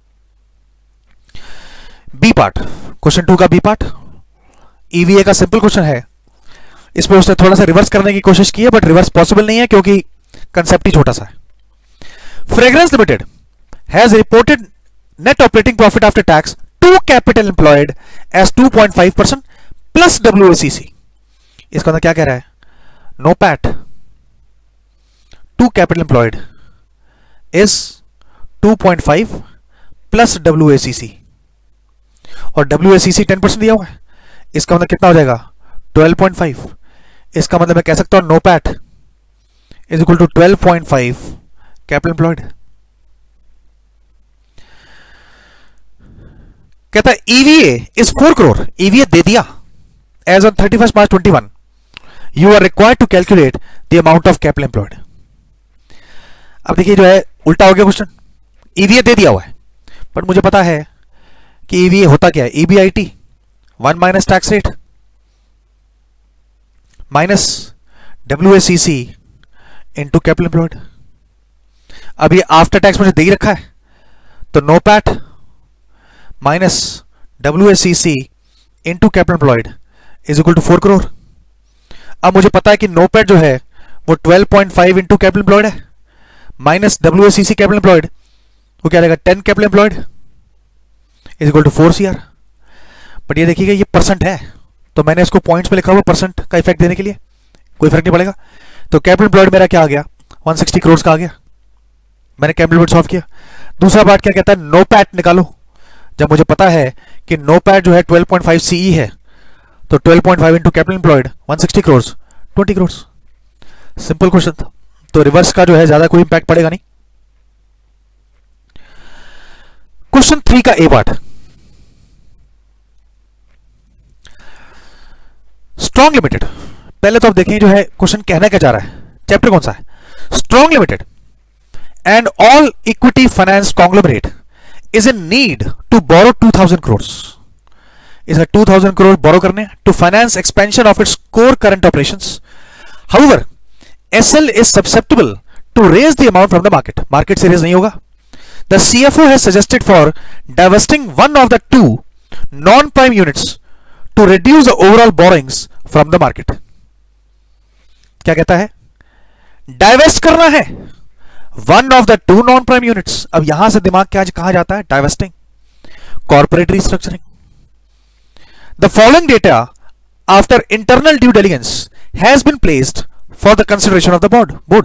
बी पार्ट, क्वेश्चन टू का बी पार्ट ईवीए का सिंपल क्वेश्चन है। इसमें उसने थोड़ा सा रिवर्स करने की कोशिश की है, बट रिवर्स पॉसिबल नहीं है क्योंकि कंसेप्ट ही छोटा सा है। Fragrance limited has reported net operating profit after tax to capital employed as two point five percent plus WACC. इसका मतलब क्या कह रहा है, NOPAT to capital employed is two point five plus WACC, और डब्ल्यूएसीसी टेन परसेंट दिया हुआ है। इसका मतलब कितना हो जाएगा, ट्वेल्व पॉइंट फाइव। इसका मतलब मैं कह सकता हूं NOPAT is equal to twelve point five capital employed. कहता है EVA is four crore, EVA दे दिया as on thirty first March twenty one, you are required to calculate the amount of capital employed. अब देखिए जो है उल्टा हो गया क्वेश्चन, ईवीए दे दिया हुआ है बट मुझे पता है कि ईवीए होता क्या है, EBIT one minus tax rate minus WACC into capital employed. अब ये आफ्टर टैक्स मुझे दे ही रखा है, तो NOPAT minus WACC into capital employed is equal to four crore. अब मुझे पता है कि नो पैट जो है वो twelve point five into capital employed है माइनस डब्ल्यूएसीसी कैपिटल एम्प्लॉयड, वो क्या रहेगा ten capital employed is equal to four CR. But ये देखिएगा ये परसेंट है, तो मैंने इसको पॉइंट्स में लिखा हुआ परसेंट का इफेक्ट देने के लिए, कोई फर्क नहीं पड़ेगा। तो कैपिटल एम्प्लॉयड मेरा क्या आ गया, वन सिक्सटी करोड़ का आ गया। मैंने कैपिटल एम्प्लॉयड सॉल्व किया। दूसरा पार्ट क्या कहता है, नो पैट निकालो। जब मुझे पता है कि नो पैट जो है ट्वेल्व पॉइंट फाइव सीई है, तो twelve point five into capital employed one sixty crore twenty crore. Simple question था, तो रिवर्स का जो है ज्यादा कोई इंपैक्ट पड़ेगा नहीं। क्वेश्चन थ्री का ए पार्ट, स्ट्रॉन्ग लिमिटेड। पहले तो आप देखें जो है क्वेश्चन कहना क्या जा रहा है, चैप्टर कौन सा है, strong limited and all equity finance conglomerate is in need to borrow two thousand crore. इसका टू थाउजेंड करोड़ बोरो करने to finance expansion of its core current operations. However SL is susceptible to raise the amount from the market, market से raise नहीं होगा। The CFO has suggested for divesting one of the two non prime units to reduce the overall borrowings from the market. क्या कहता है, divest करना है one of the two non prime units. अब यहां से दिमाग क्या कहा जाता है, divesting, corporate restructuring. The following data after internal due diligence has been placed for the consideration of the board board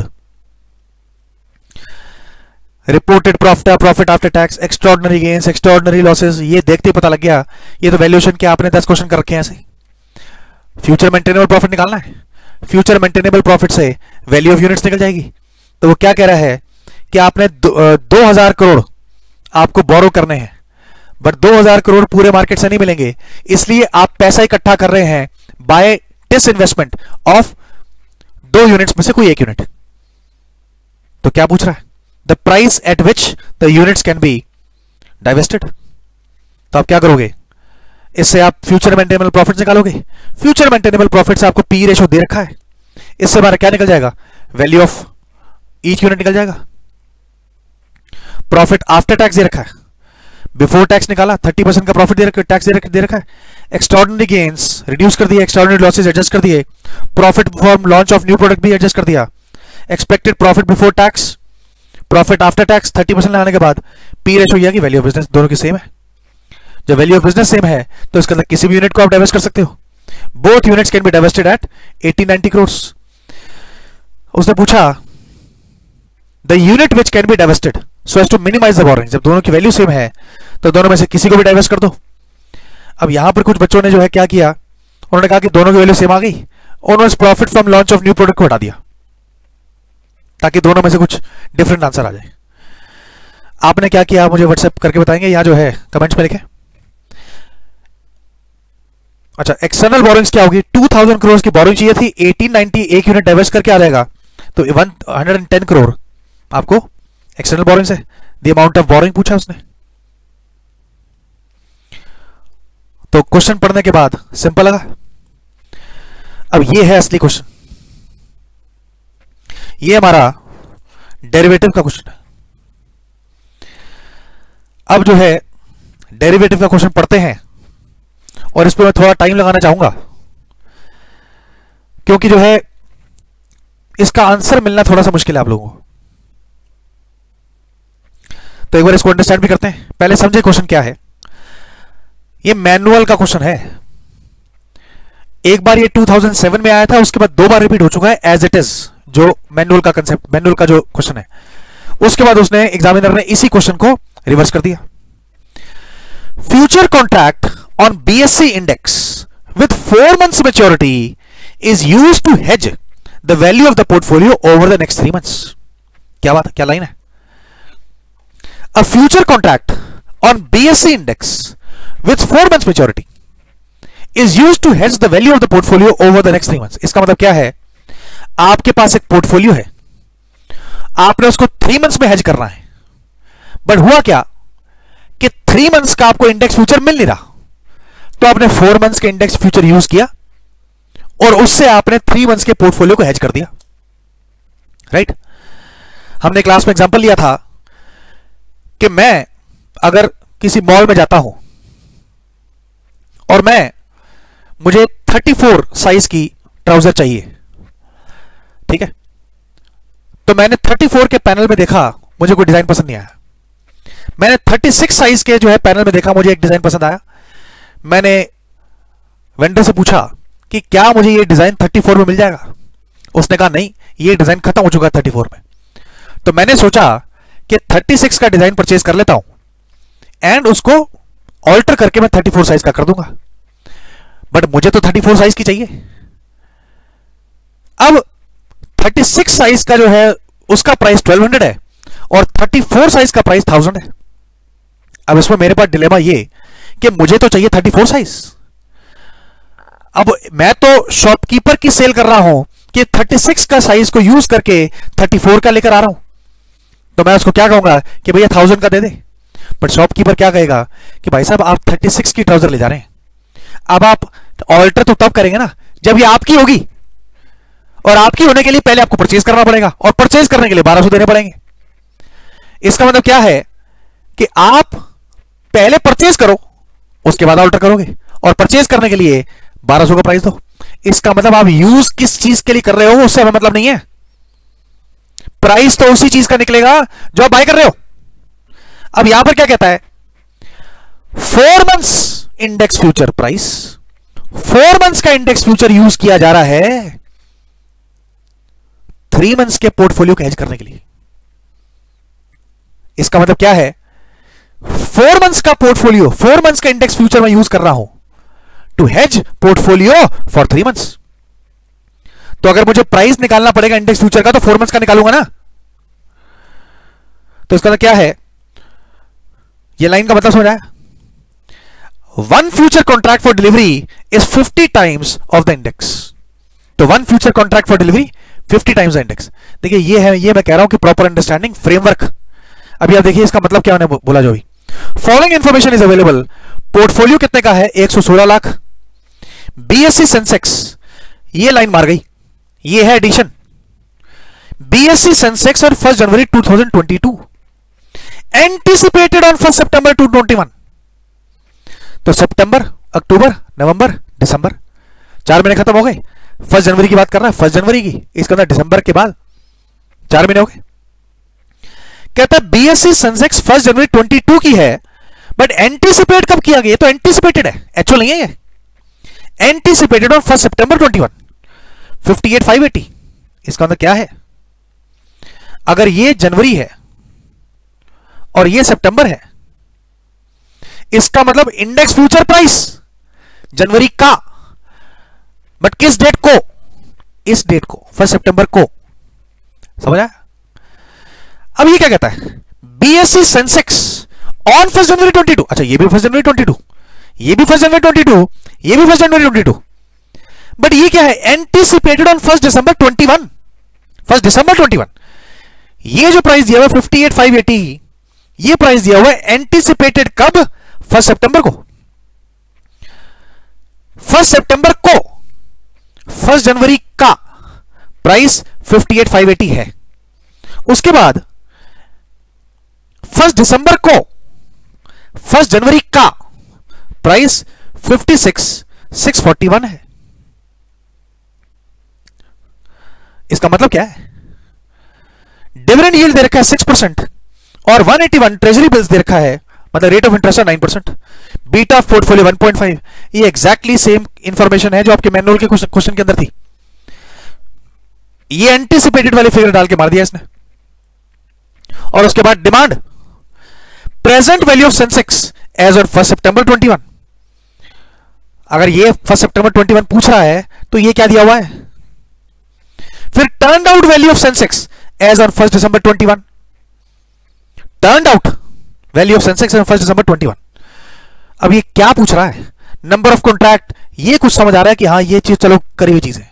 reported profit, profit after tax, extraordinary gains, extraordinary losses. ये देखते ही पता लग गया, ये तो वैल्यूएशन के आपने दस क्वेश्चन कर रखे हैं ऐसे। फ्यूचर मेंटेनेबल प्रॉफिट निकालना है, फ्यूचर मेंटेनेबल प्रॉफिट से वैल्यू ऑफ यूनिट्स निकल जाएगी। तो वो क्या कह रहा है कि आपने दो, दो हजार करोड़ आपको बोरो करने हैं, बट दो हजार करोड़ पूरे मार्केट से नहीं मिलेंगे, इसलिए आप पैसा इकट्ठा कर रहे हैं बाय डिस इन्वेस्टमेंट ऑफ दो यूनिट्स में से कोई एक यूनिट। तो क्या पूछ रहा है, the price at which the units can be divested. तो आप क्या करोगे, इससे आप फ्यूचर मेंटेनेबल प्रॉफिट निकालोगे। फ्यूचर मेंटेनेबल प्रॉफिट से आपको पी रेशो दे रखा है, इससे हमारा क्या निकल जाएगा, वैल्यू ऑफ ईच यूनिट निकल जाएगा। प्रॉफिट आफ्टर टैक्स दे रखा है, बिफोर टैक्स निकाला, थर्टी परसेंट का प्रॉफिट दे रखा है, टैक्स दे रखा दे रखा है। एक्स्ट्राऑर्डिनरी गेन्स रिड्यूस कर दिए, एक्स्ट्राऑर्डिनरी लॉसेस एडजस्ट कर दिए, profit from launch of new product भी एडजस्ट कर दिया। Expected profit before tax, profit after tax, thirty percent लगाने के बाद पी रेशो यह कि वैल्यू ऑफ बिजनेस दोनों की सेम है। जब वैल्यू ऑफ बिजनेस सेम है तो इसके अंदर किसी भी यूनिट को आप डाइवेस्ट कर सकते हो। Both units can be divested at eighty ninety crore. उसने पूछा the unit which can be divested so as to minimize the borrowing, जब दोनों की वैल्यू सेम है तो दोनों में से किसी को भी डाइवेस्ट कर दो। अब यहां पर कुछ बच्चों ने जो है क्या किया, उन्होंने कहा कि दोनों की वैल्यू सेम आ गई, उन्होंने profit from launch of new product को हटा दिया ताकि दोनों में से कुछ डिफरेंट आंसर आ जाए। आपने क्या किया मुझे व्हाट्सएप करके बताएंगे, यहां जो है कमेंट्स में लिखें। अच्छा, एक्सटर्नल बोरिंग्स क्या होगी, टू थाउजेंड करोड़ की बोरिंग चाहिए थी, एटीन नाइंटी एक यूनिट डाइवेस्ट करके आ जाएगा, तो वन हंड्रेड टेन करोड़ आपको एक्सटर्नल बोरिंग्स है। द अमाउंट ऑफ बोरिंग पूछा उसने। तो क्वेश्चन पढ़ने के बाद सिंपल लगा। अब ये है असली क्वेश्चन, ये हमारा डेरिवेटिव का क्वेश्चन है। अब जो है डेरिवेटिव का क्वेश्चन पढ़ते हैं और इस पर मैं थोड़ा टाइम लगाना चाहूंगा क्योंकि जो है इसका आंसर मिलना थोड़ा सा मुश्किल है आप लोगों को। तो एक बार इसको अंडरस्टैंड भी करते हैं। पहले समझे क्वेश्चन क्या है। ये मैनुअल का क्वेश्चन है। एक बार ये टू थाउजेंड सेवन में आया था, उसके बाद दो बार रिपीट हो चुका है एज इट इज, जो मैनुअल का कंसेप्ट, मैनुअल का जो क्वेश्चन है। उसके बाद उसने एग्जामिनर ने इसी क्वेश्चन को रिवर्स कर दिया। Future contract on BSC index with four months maturity is used to hedge the value of the portfolio over the next three months. क्या बात है, क्या लाइन है। A future contract on BSC index with four months maturity is used to hedge the value of the portfolio over the next three months। इसका मतलब क्या है, आपके पास एक पोर्टफोलियो है, आपने उसको थ्री मंथ्स में हेज करना है, बट हुआ क्या कि थ्री मंथ्स का आपको इंडेक्स फ्यूचर मिल नहीं रहा, तो आपने फोर मंथ्स के इंडेक्स फ्यूचर यूज किया और उससे आपने थ्री मंथ्स के पोर्टफोलियो को हेज कर दिया। Right right? हमने क्लास में एग्जांपल लिया था कि मैं अगर किसी मॉल में जाता हूं और मैं मुझे थर्टी फोर साइज की ट्राउजर चाहिए, ठीक है, तो मैंने थर्टी फोर के पैनल में देखा, मुझे कोई डिजाइन पसंद नहीं आया। मैंने थर्टी सिक्स साइज के जो है पैनल में देखा, मुझे एक डिजाइन पसंद आया। मैंने वेंडर से पूछा कि क्या मुझे ये डिजाइन थर्टी फोर में मिल जाएगा। उसने कहा नहीं, ये डिजाइन खत्म हो चुका है थर्टी फोर में। तो मैंने सोचा कि थर्टी सिक्स का डिजाइन परचेज कर लेता हूं एंड उसको ऑल्टर करके मैं थर्टी फोर साइज का कर दूंगा, बट मुझे तो थर्टी फोर साइज की चाहिए। अब थर्टी सिक्स साइज का जो है उसका प्राइस ट्वेल्व हंड्रेड है और थर्टी फोर साइज का प्राइस थाउजेंड है। अब इसमें मेरे पास डिलेमा ये कि मुझे तो चाहिए थर्टी फोर साइज। अब मैं तो शॉपकीपर की सेल कर रहा हूं कि थर्टी सिक्स का साइज को यूज करके थर्टी फोर का लेकर आ रहा हूं, तो मैं उसको क्या कहूंगा कि भैया थाउजेंड का दे दे। बट शॉपकीपर क्या कहेगा कि भाई साहब आप थर्टी सिक्स की ट्राउजर ले जा रहे हैं, अब आप ऑल्टर तो तब करेंगे ना जब ये आपकी होगी, और आपकी होने के लिए पहले आपको परचेज करना पड़ेगा और परचेज करने के लिए बारह सौ देने पड़ेंगे। इसका मतलब क्या है कि आप पहले परचेज करो उसके बाद ऑल्टर करोगे और परचेज करने के लिए बारह सौ का प्राइस दो। इसका मतलब आप यूज किस चीज के लिए कर रहे हो उससे हमें मतलब नहीं है, प्राइस तो उसी चीज का निकलेगा जो आप बाय कर रहे हो। अब यहां पर क्या कहता है, four months index future price, four months का इंडेक्स फ्यूचर यूज किया जा रहा है थ्री मंथ्स के पोर्टफोलियो को हेज करने के लिए। इसका मतलब क्या है, फोर मंथ्स का पोर्टफोलियो, फोर मंथ्स का इंडेक्स फ्यूचर मैं यूज कर रहा हूं to hedge portfolio for three months. तो अगर मुझे प्राइस निकालना पड़ेगा इंडेक्स फ्यूचर का तो फोर मंथ्स का निकालूंगा ना। तो इसका मतलब क्या है, ये लाइन का मतलब समझ आया। One future contract for delivery is fifty times of the index. तो one future contract for delivery fifty times the index. देखिए ये है, ये मैं कह रहा हूं कि प्रॉपर अंडरस्टैंडिंग फ्रेमवर्क। अभी आप देखिए इसका मतलब क्या होने बोला जो भी। Following information is available, portfolio कितने का है? एक सौ सोलह लाख। बीएससी सेंसेक्स, ये लाइन मार गई, ये है एडिशन। बीएससी सेंसेक्स और फर्स्ट जनवरी two thousand twenty two, anticipated on first सितंबर टू ट्वेंटी वन। तो सितंबर, अक्टूबर, नवंबर, दिसंबर, चार महीने खत्म हो गए। फर्स्ट जनवरी की बात कर रहा है, फर्स्ट जनवरी की, इसके अंदर दिसंबर के बाद चार महीने हो गए। कहता है बीएससी सेंसेक्स फर्स्ट जनवरी ट्वेंटी टू की है, बट एंटीसिपेट कब किया गया? ये तो एंटीसिपेटेड है, एक्चुअल नहीं है ये। एंटीसिपेटेड ऑन फर्स्ट सितंबर twenty one, fifty eight five eighty. इसका अंदर क्या है? अगर ये जनवरी है और ये सितंबर है, इसका मतलब इंडेक्स फ्यूचर प्राइस जनवरी का, बट किस डेट को? इस डेट को, फर्स्ट सितंबर को। समझ आया? अब ये क्या कहता है? BSC Sensex on first January twenty two. अच्छा, ये भी फर्स्ट जनवरी ट्वेंटी टू, ये भी फर्स्ट जनवरी ट्वेंटी टू, ये भी first January twenty two, but ये क्या है? Anticipated on first December twenty one, first December twenty one. ये जो प्राइस दिया हुआ है फिफ्टी एट फाइव एटी, ये प्राइस दिया हुआ है एंटीसिपेटेड कब? फर्स्ट सितंबर को। फर्स्ट सितंबर को फर्स्ट जनवरी का price fifty eight five eighty है। उसके बाद फर्स्ट दिसंबर को फर्स्ट जनवरी का price fifty six six forty one है। इसका मतलब क्या है? डिविडेंड यील्ड दे रखा है सिक्स परसेंट और one eighty one treasury bills दे रखा है, मतलब रेट ऑफ इंटरेस्ट है nine percent, beta of portfolio one point five. ये एग्जैक्टली सेम इंफॉर्मेशन है जो आपके मैनुअल के क्वेश्चन के अंदर थी। ये एंटीसिपेटेड वाली फिगर डाल के मार दिया इसने। और उसके बाद demand, present value of Sensex as on first सितंबर ट्वेंटी वन। अगर ये फर्स्ट सितंबर ट्वेंटी वन पूछ रहा है तो ये क्या दिया हुआ है? फिर turn out value of Sensex as on first December twenty one, turn out value of Sensex as on first December twenty one. अब ये क्या पूछ रहा है? Number of contract. ये कुछ समझ आ रहा है कि हाँ ये चीज चलो करी हुई चीज है।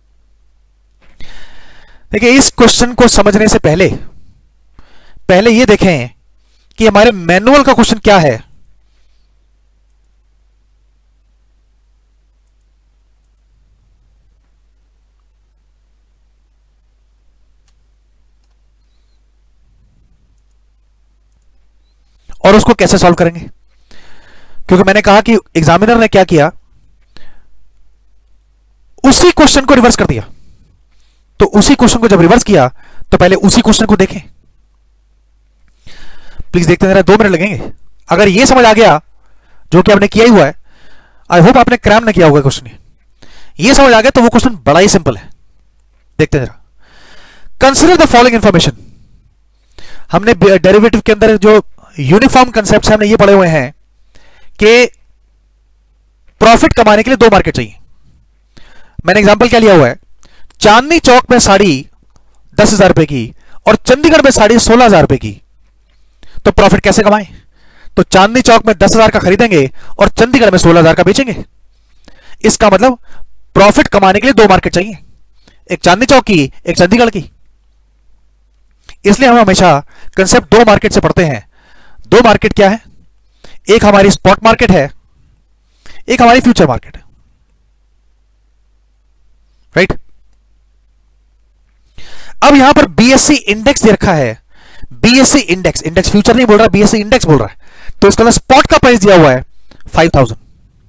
देखिए, इस क्वेश्चन को समझने से पहले पहले ये देखें कि हमारे मैनुअल का क्वेश्चन क्या है। और उसको कैसे सॉल्व करेंगे, क्योंकि मैंने कहा कि एग्जामिनर ने क्या किया, उसी क्वेश्चन को रिवर्स कर दिया। तो उसी क्वेश्चन को जब रिवर्स किया तो पहले उसी क्वेश्चन को देखें। प्लीज देखते रहे, दो मिनट लगेंगे। अगर ये समझ आ गया जो कि आपने किया ही हुआ है, आई होप आपने क्रैम ना किया होगा क्वेश्चन, ये समझ आ गया तो वो क्वेश्चन बड़ा ही सिंपल है। देखते जरा, कंसिडर द फॉलोइंग इंफॉर्मेशन। हमने डेरिवेटिव के अंदर जो यूनिफॉर्म कंसेप्ट हमने ये पढ़े हुए हैं कि प्रॉफिट कमाने के लिए दो मार्केट चाहिए। मैंने एग्जांपल क्या लिया हुआ है? चांदनी चौक में साड़ी दस हजार रुपए की और चंडीगढ़ में साड़ी सोलह हजार रुपए की, तो प्रॉफिट कैसे कमाएं? तो चांदनी चौक में दस हजार का खरीदेंगे और चंडीगढ़ में सोलह हजार का बेचेंगे। इसका मतलब प्रॉफिट कमाने के लिए दो मार्केट चाहिए, एक चांदनी चौक की, एक चंडीगढ़ की। इसलिए हम हमेशा कंसेप्ट दो मार्केट से पढ़ते हैं। दो मार्केट क्या है? एक हमारी स्पॉट मार्केट है, एक हमारी फ्यूचर मार्केट है। राइट? अब यहां पर बीएससी इंडेक्स दे रखा है। बीएससी इंडेक्स, इंडेक्स फ्यूचर नहीं बोल रहा, बीएससी इंडेक्स बोल रहा है। तो इसका स्पॉट का प्राइस दिया हुआ है five thousand,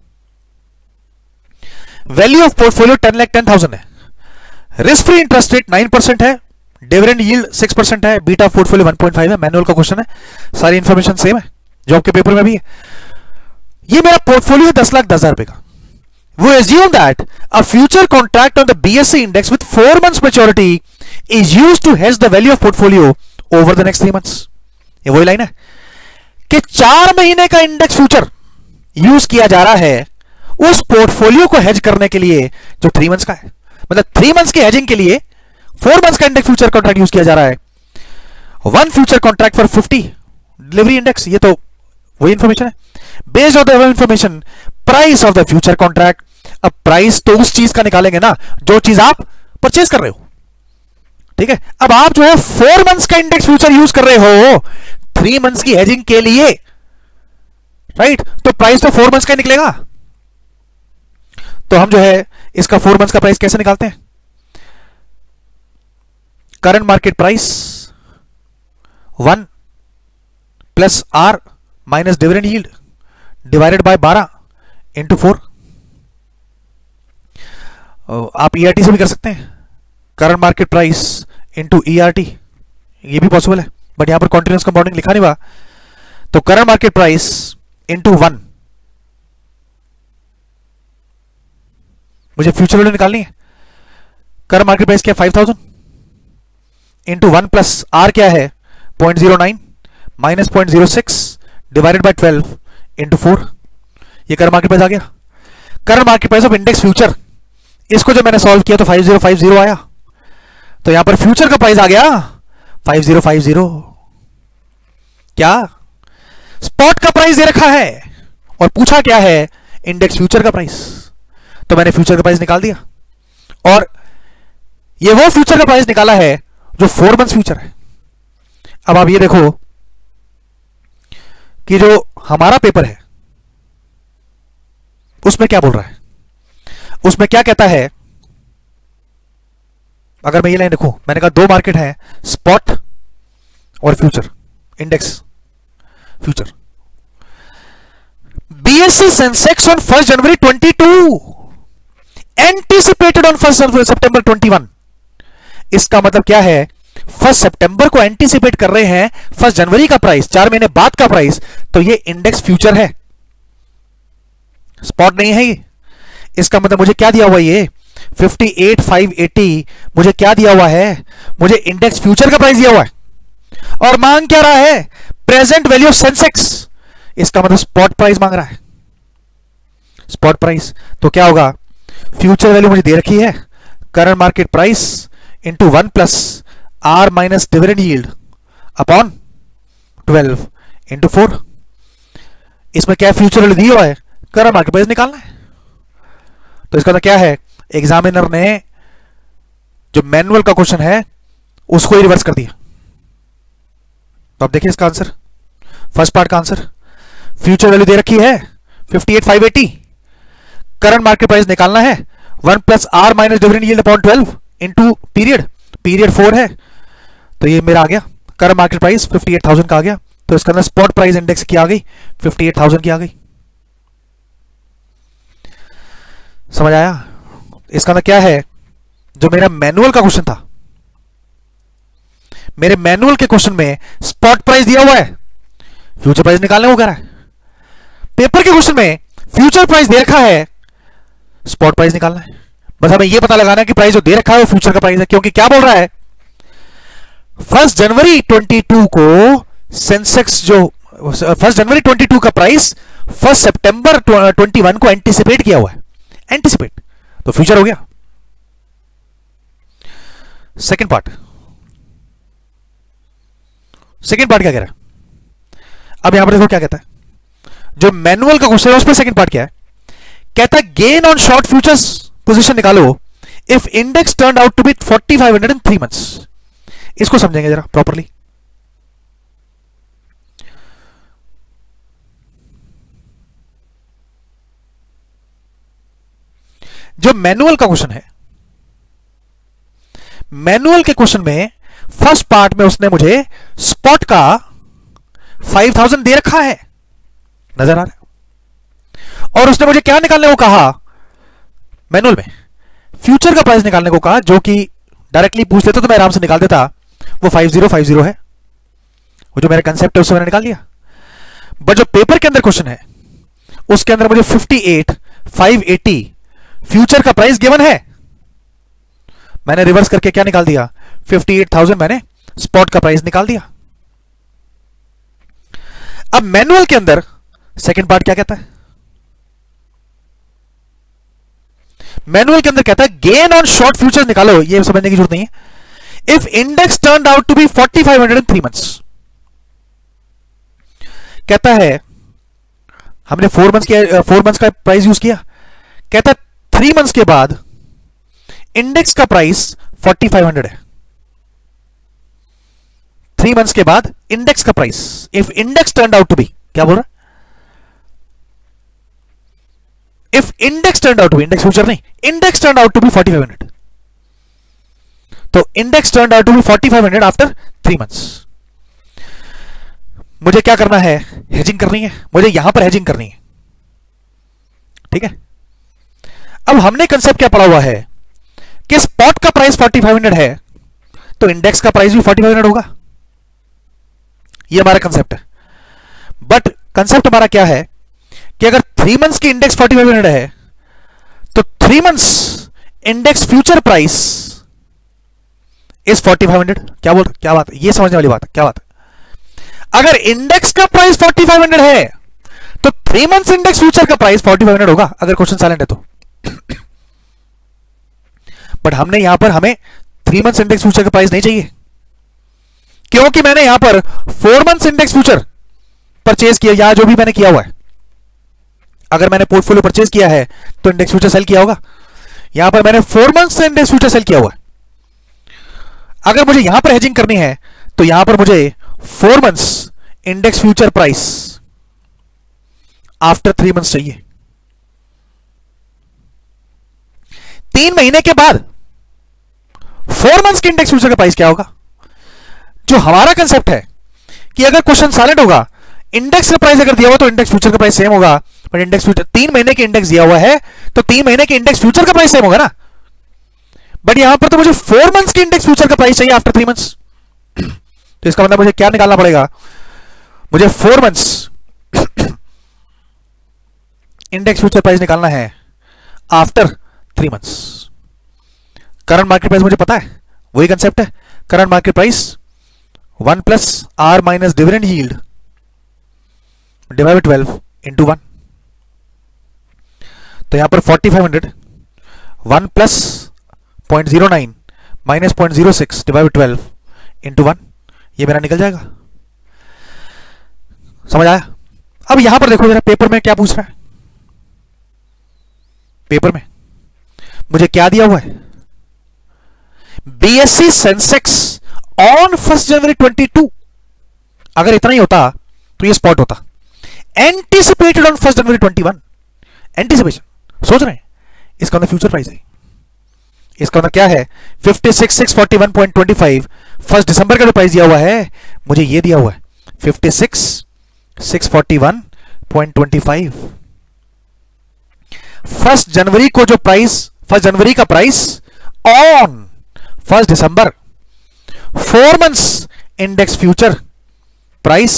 value of portfolio ten lakh ten thousand है, risk free interest rate nine percent है, डिविडेंड यील्ड सिक्स परसेंट है, beta portfolio one point five है। मैनुअल का क्वेश्चन है, सारी इंफॉर्मेशन सेम है जो आपके पेपर में भी है। ये मेरा पोर्टफोलियो है दस लाख दस हजार रुपए का। वो assume that a future contract on the B S E index with four months maturity is used to hedge the value of portfolio over the next three months. ये वही लाइन है कि चार महीने का इंडेक्स फ्यूचर यूज किया जा रहा है उस पोर्टफोलियो को हेज करने के लिए जो थ्री मंथ्स का है। मतलब थ्री मंथ्स की हेजिंग के लिए फोर मंथ्स का इंडेक्स फ्यूचर कॉन्ट्रैक्ट यूज किया जा रहा है। One future contract for fifty delivery index, ये तो वही इंफॉर्मेशन है। Based on the information price of the future contract. अब प्राइस तो उस चीज का निकालेंगे ना जो चीज आप परचेज कर रहे हो। ठीक है, अब आप जो है फोर मंथ्स का इंडेक्स फ्यूचर यूज कर रहे हो थ्री मंथ्स की हेजिंग के लिए। राइट। तो प्राइस तो फोर मंथ्स का ही निकलेगा। तो हम जो है इसका फोर मंथ्स का प्राइस कैसे निकालते हैं? Current market price one plus R minus dividend yield divided by बारह इंटू फोर। आप ईआरटी से भी कर सकते हैं, current market price into ERT, ये भी पॉसिबल है, बट यहां पर कॉन्टिन्यूस कंपाउंडिंग लिखा नहीं हुआ। तो current market price into one, मुझे फ्यूचर वैल्यू निकालनी है। करंट मार्केट प्राइस क्या है? Five thousand into one plus R क्या है? Point zero nine minus point zero six divided by twelve into four. ये करंट मार्केट प्राइस आ गया। Current market price of index future, इसको जब मैंने सॉल्व किया तो फाइव जीरो फाइव जीरो आया। तो यहां पर फ्यूचर का प्राइस आ गया फाइव जीरो फाइव जीरो। क्या स्पॉट का प्राइस दे रखा है और पूछा क्या है? इंडेक्स फ्यूचर का प्राइस। तो मैंने फ्यूचर का प्राइस निकाल दिया, और ये वो फ्यूचर का प्राइस निकाला है जो फोर मंथ फ्यूचर है। अब आप ये देखो कि जो हमारा पेपर है उसमें क्या बोल रहा है, उसमें क्या कहता है। अगर मैं ये लाइन देखूं, मैंने कहा दो मार्केट है, स्पॉट और future, index future. BSE Sensex on first January twenty two anticipated on first सितंबर ट्वेंटी वन। इसका मतलब क्या है? फर्स्ट सितंबर को एंटीसिपेट कर रहे हैं फर्स्ट जनवरी का प्राइस, चार महीने बाद का प्राइस। तो ये इंडेक्स फ्यूचर है, स्पॉट नहीं है ये। इसका मतलब मुझे क्या दिया हुआ? ये फिफ्टी एट फाइव एटी मुझे क्या दिया हुआ है? मुझे इंडेक्स फ्यूचर का प्राइस दिया हुआ है। और मांग क्या रहा है? Present value of Sensex. इसका मतलब स्पॉट प्राइस मांग रहा है, स्पॉट प्राइस। तो क्या होगा? फ्यूचर वैल्यू मुझे दे रखी है, current market price into one plus R minus dividend yield upon twelve into four. इसमें क्या फ्यूचर वैल्यू दी हुआ है, करंट मार्केट प्राइस निकालना है। तो इसका मतलब क्या है? एग्जामिनर ने जो मैनुअल का क्वेश्चन है उसको ही रिवर्स कर दिया। तो अब देखिए इसका आंसर, फर्स्ट पार्ट का आंसर, फ्यूचर वैल्यू दे रखी है fifty eight five eighty, current market price निकालना है one plus R minus dividend yield upon twelve into period, period four है। तो ये मेरा आ गया current market price fifty eight thousand का आ गया। तो इसका अंदर स्पॉट प्राइस इंडेक्स की आ गई फिफ्टी एट थाउजेंड की आ गई। समझ आया? इसका मतलब क्या है? जो मेरा मैनुअल का क्वेश्चन था, मेरे मैनुअल के क्वेश्चन में स्पॉट प्राइस दिया हुआ है, फ्यूचर प्राइस निकालने को कह रहा है। पेपर के क्वेश्चन में फ्यूचर प्राइस दे रखा है, स्पॉट प्राइस निकालना है। बस हमें यह पता लगाना है कि प्राइस जो दे रखा है वो फ्यूचर का प्राइस है। क्योंकि क्या बोल रहा है? फर्स्ट जनवरी ट्वेंटी टू को सेंसेक्स जो फर्स्ट जनवरी ट्वेंटी टू का प्राइस फर्स्ट सितंबर ट्वेंटी वन को एंटीसिपेट किया हुआ है, एंटीसिपेट, तो फ्यूचर हो गया। सेकंड पार्ट, सेकंड पार्ट क्या कह रहा है? अब यहां पर देखो क्या कहता है। जो मैनुअल का क्वेश्चन है उसमें सेकंड पार्ट क्या है? कहता है gain on short futures position निकालो if index turn out to be forty five hundred in three months. इसको समझेंगे जरा प्रॉपरली। जो मैनुअल का क्वेश्चन है, मैनुअल के क्वेश्चन में फर्स्ट पार्ट में उसने मुझे स्पॉट का फाइव थाउजेंड दे रखा है, नजर आ रहा है। और उसने मुझे क्या निकालने को कहा? मैनुअल में फ्यूचर का प्राइस निकालने को कहा, जो कि डायरेक्टली पूछ लेता तो मैं आराम से निकाल देता। वो फाइव जीरो फाइव जीरो है, वो जो मेरा कंसेप्ट है उससे मैंने निकाल लिया। बट जो पेपर के अंदर क्वेश्चन है उसके अंदर मुझे fifty eight five eighty future का प्राइस गिवन है, मैंने रिवर्स करके क्या निकाल दिया? फिफ्टी एट थाउजेंड मैंने स्पॉट का प्राइस निकाल दिया। अब मैनुअल के अंदर सेकंड पार्ट क्या कहता है? मैनुअल के अंदर कहता है गेन ऑन शॉर्ट फ्यूचर्स निकालो। ये समझने की जरूरत नहीं है। If index turn out to be forty five hundred in three months, कहता है हमने फोर मंथ्स के फोर मंथ्स का प्राइस यूज किया। कहता है थ्री मंथ्स के बाद इंडेक्स का प्राइस फोर्टी फाइव हंड्रेड है। थ्री मंथ्स के बाद इंडेक्स का price, if index turn out to be, क्या बोल रहा है? If index turn out to be, index future नहीं, index turn out to be forty five hundred, तो index turn out to be forty five hundred after three months. मुझे क्या करना है, हेजिंग करनी है, मुझे यहां पर हेजिंग करनी है, ठीक है। अब हमने कंसेप्ट क्या पढ़ा हुआ है कि स्पॉट का प्राइस फोर्टी फाइव हंड्रेड है तो इंडेक्स का प्राइस भी फोर्टी फाइव हंड्रेड होगा, यह हमारा कंसेप्ट है। बट कंसेप्ट हमारा क्या है कि अगर थ्री मंथ्स की इंडेक्स फोर्टी फाइव हंड्रेड है तो three months index future price is forty five hundred. क्या बोल क्या बात है, यह समझने वाली बात है, क्या बात है। अगर इंडेक्स का प्राइस फोर्टी फाइव हंड्रेड है तो थ्री मंथ्स इंडेक्स फ्यूचर का प्राइस फोर्टी फाइव हंड्रेड होगा, अगर क्वेश्चन साइलेंट है तो। बट हमने यहां पर हमें थ्री मंथ्स इंडेक्स फ्यूचर का प्राइस नहीं चाहिए, क्योंकि मैंने यहां पर four months index future purchase किया, या जो भी मैंने किया हुआ है, अगर मैंने पोर्टफोलियो परचेज किया है तो इंडेक्स फ्यूचर सेल किया होगा। यहां पर मैंने four months index future sell किया हुआ है। अगर मुझे यहां पर हेजिंग करनी है तो यहां पर मुझे four months index future price after three months चाहिए। तीन महीने के बाद फोर मंथ्स के इंडेक्स फ्यूचर का प्राइस क्या होगा। जो हमारा कंसेप्ट है कि अगर क्वेश्चन साइलेंट होगा, इंडेक्स का प्राइस अगर दिया हुआ तो इंडेक्स फ्यूचर का प्राइस सेम होगा, बट इंडेक्स फ्यूचर तीन महीने के इंडेक्स दिया हुआ है तो तीन महीने के इंडेक्स फ्यूचर का प्राइस सेम होगा ना। बट यहां पर तो मुझे फोर मंथ्स के इंडेक्स फ्यूचर का प्राइस चाहिए आफ्टर थ्री मंथ्स। तो इसका मतलब मुझे क्या निकालना पड़ेगा, मुझे four months index future price निकालना है after three months. Current market price मुझे पता है, वही कंसेप्ट है, current market price one plus R minus dividend yield divide by twelve into one. तो यहां पर forty five hundred one plus point zero nine minus point zero six divide by twelve into one, ये मेरा निकल जाएगा। समझ आया। अब यहां पर देखो जरा पेपर में क्या पूछ रहा है। पेपर में मुझे क्या दिया हुआ है, BSC Sensex on first January twenty two. अगर इतना ही होता तो ये स्पॉट होता। Anticipated on first January twenty one, anticipation, सोच रहे हैं, इसका अंदर फ्यूचर प्राइस है। इसका अंदर क्या है, fifty six six forty one point twenty five. First दिसंबर का जो प्राइस दिया हुआ है मुझे ये दिया हुआ है fifty six six forty one point twenty five. First January को जो प्राइस, फर्स्ट जनवरी का प्राइस ऑन फर्स्ट दिसंबर, four months index future price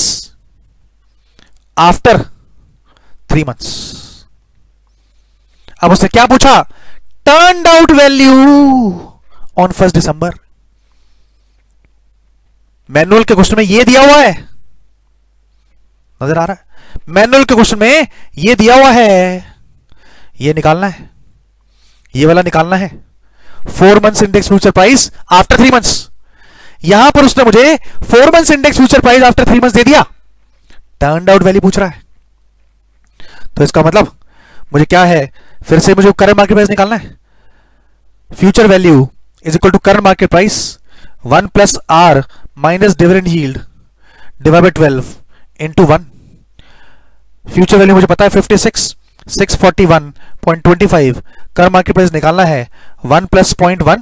after three months. अब उसने क्या पूछा, turned out value on first दिसंबर। मैनुअल के क्वेश्चन में ये दिया हुआ है, नजर आ रहा है, मैनुअल के क्वेश्चन में ये दिया हुआ है, ये निकालना है, ये वाला निकालना है, four months index future price after three months. यहां पर उसने मुझे four months index future price after three months दे दिया, टर्न्ड आउट वैल्यू पूछ रहा है। तो इसका मतलब मुझे क्या है, फिर से मुझे करंट मार्केट प्राइस निकालना है। Future value is equal to current market price one plus R minus dividend yield divide by twelve into one. Future value मुझे पता है fifty six six forty one point twenty five. Current market price निकालना है one plus point one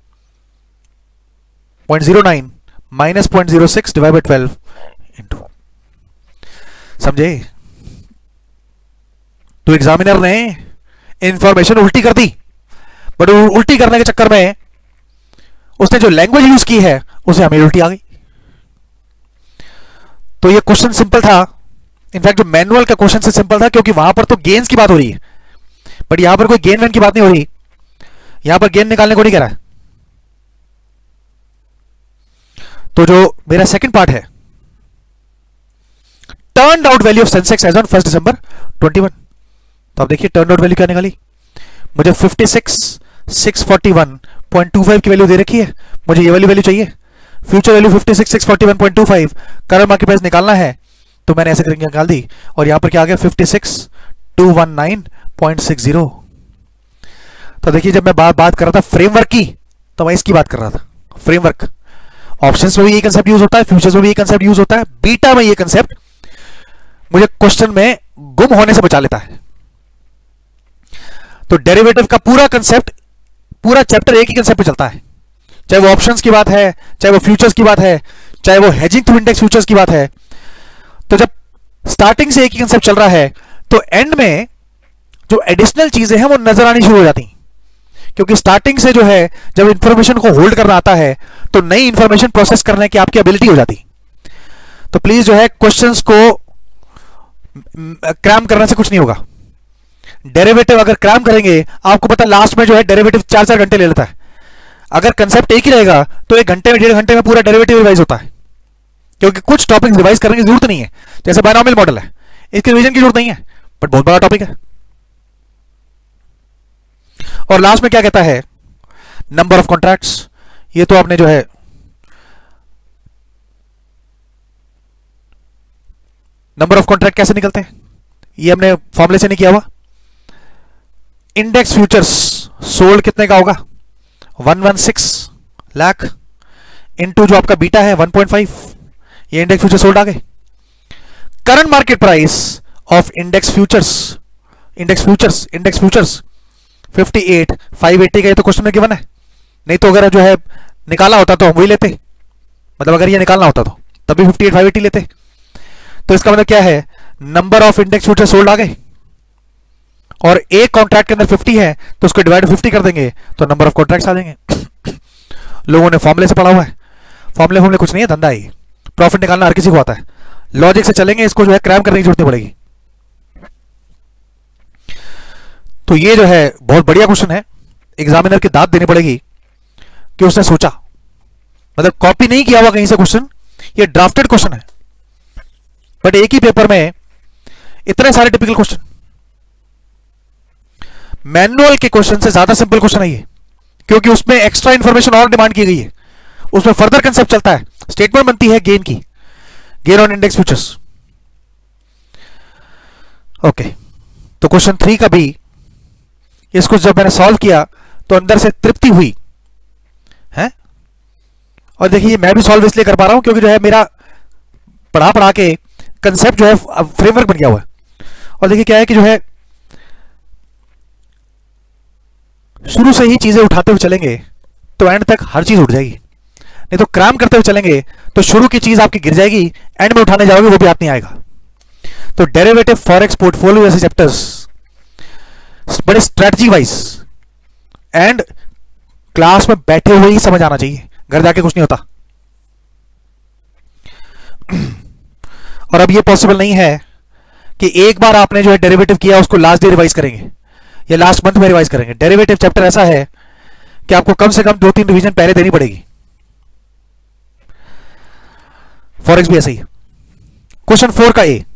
point zero nine minus point zero six divide by twelve into. समझे। तो examiner ने information उल्टी कर दी, बट उल्टी करने के चक्कर में उसने जो लैंग्वेज यूज की है उसे हमें उल्टी आ गई। तो ये क्वेश्चन सिंपल था, इनफैक्ट जो मैनुअल का क्वेश्चन से सिंपल था, क्योंकि वहां पर तो गेन्स की बात हो रही है, बट यहां पर कोई गेन वेन की बात नहीं हो रही। यहां पर गेन निकालने को नहीं कह रहा है। तो जो मेरा सेकंड पार्ट है, turned out value of Sensex as on first December twenty one. तो आप देखिए टर्न्ड आउट वैल्यू क्या निकाली, मुझे fifty six six forty one point two five की वैल्यू दे रखी है, मुझे ये वाली वैल्यू चाहिए। Future value fifty six six forty one point two five, current market price निकालना है, तो मैंने ऐसे करके निकाल दी। और यहां पर क्या आ गया, fifty six two one nine point six zero. तो देखिए जब मैं बात बात कर रहा था फ्रेमवर्क की, तो मैं इसकी बात कर रहा था, फ्रेमवर्क। ऑप्शंस में भी ये कंसेप्ट यूज होता है, फ्यूचर्स में भी ये कंसेप्ट यूज होता है, बीटा में ये कंसेप्ट मुझे क्वेश्चन में गुम होने से बचा लेता है। तो डेरिवेटिव का पूरा कंसेप्ट, पूरा चैप्टर एक ही कंसेप्ट पे चलता है, चाहे वो ऑप्शंस की बात है, चाहे वो फ्यूचर्स की बात है, चाहे वो हेजिंग थ्रू इंडेक्स फ्यूचर्स की बात है। तो जब स्टार्टिंग से एक ही कंसेप्ट चल रहा है तो एंड में जो एडिशनल चीजें हैं वो नजर आनी शुरू हो जाती, क्योंकि स्टार्टिंग से जो है जब इंफॉर्मेशन को होल्ड करना आता है तो नई इंफॉर्मेशन प्रोसेस करने की आपकी एबिलिटी हो जाती। तो प्लीज जो है क्वेश्चंस को क्रैम करने से कुछ नहीं होगा। डेरिवेटिव अगर क्रैम करेंगे, आपको पता लास्ट में जो है डेरिवेटिव चार चार घंटे ले लेता है। अगर कंसेप्ट एक ही रहेगा तो एक घंटे में, डेढ़ घंटे में पूरा डेरिवेटिव रिवाइज होता है, क्योंकि कुछ टॉपिक्स रिवाइज करने की जरूरत नहीं है। जैसे बायनॉमियल मॉडल है, इसकी रिवीजन की जरूरत नहीं है, बट बहुत बड़ा टॉपिक है। और लास्ट में क्या कहता है, नंबर ऑफ कॉन्ट्रैक्ट्स। ये तो आपने जो है नंबर ऑफ कॉन्ट्रैक्ट कैसे निकलते हैं, ये हमने फॉर्मूले से नहीं किया हुआ। इंडेक्स फ्यूचर्स सोल्ड कितने का होगा, one one six lakh into जो आपका बीटा है वन पॉइंट फाइव, ये इंडेक्स फ्यूचर सोल्ड आ गए। Current market price of index futures, index futures index futures fifty eight five eighty का, ये तो क्वेश्चन में गिवन है। नहीं तो अगर जो है निकाला होता तो हम वही लेते, मतलब अगर ये निकालना होता तो तभी फिफ्टी एट फाइव एटी लेते। तो इसका मतलब क्या है, number of index future sold आ गए, और एक कॉन्ट्रैक्ट के अंदर फिफ्टी है तो उसको डिवाइड फिफ्टी कर देंगे तो नंबर ऑफ कॉन्ट्रैक्ट्स आ जाएंगे। लोगों ने फॉर्मूले से पढ़ा हुआ है, फॉर्मूले फॉर्मूले कुछ नहीं है, धंधा ही। प्रॉफिट निकालना हर किसी को आता है, लॉजिक से चलेंगे, इसको जो है क्रैम करने की जरूरत नहीं पड़ेगी। तो ये जो है बहुत बढ़िया क्वेश्चन है, एग्जामिनर की दाद देनी पड़ेगी कि उसने सोचा, मतलब कॉपी नहीं किया हुआ कहीं से क्वेश्चन, ये ड्राफ्टेड क्वेश्चन है, बट एक ही पेपर में इतने सारे टिपिकल क्वेश्चन। मैनुअल के क्वेश्चन से ज्यादा सिंपल क्वेश्चन है ये, क्योंकि उसमें एक्स्ट्रा इंफॉर्मेशन और डिमांड की गई है, उसमें फर्दर कंसेप्ट चलता है, स्टेटमेंट बनती है गेन की, gain on index futures. Okay, तो क्वेश्चन थ्री का भी इसको जब मैंने सॉल्व किया तो अंदर से तृप्ति हुई है। और देखिए मैं भी सॉल्व इसलिए कर पा रहा हूं क्योंकि जो है मेरा पढ़ा पढ़ा के कंसेप्ट जो है फ्रेमवर्क बन गया हुआ है। और देखिए क्या है कि जो है शुरू से ही चीजें उठाते हुए चलेंगे तो एंड तक हर चीज उठ जाएगी, नहीं तो क्रैम करते हुए चलेंगे तो शुरू की चीज आपकी गिर जाएगी, एंड में उठाने जाओगे वो भी हाथ नहीं आएगा। तो डेरिवेटिव फॉरेक्स पोर्टफोलियो जैसे चैप्टर्स बड़े स्ट्रेटजी वाइज एंड क्लास में बैठे हुए ही समझ आना चाहिए, घर जाके कुछ नहीं होता। और अब ये पॉसिबल नहीं है कि एक बार आपने जो है डेरिवेटिव किया उसको लास्ट डे रिवाइज करेंगे या लास्ट मंथ में रिवाइज करेंगे। डेरिवेटिव चैप्टर ऐसा है कि आपको कम से कम दो तीन रिवीजन पहले देनी पड़ेगी। फॉरेक्स भी ऐसा ही है। क्वेश्चन फोर का ए,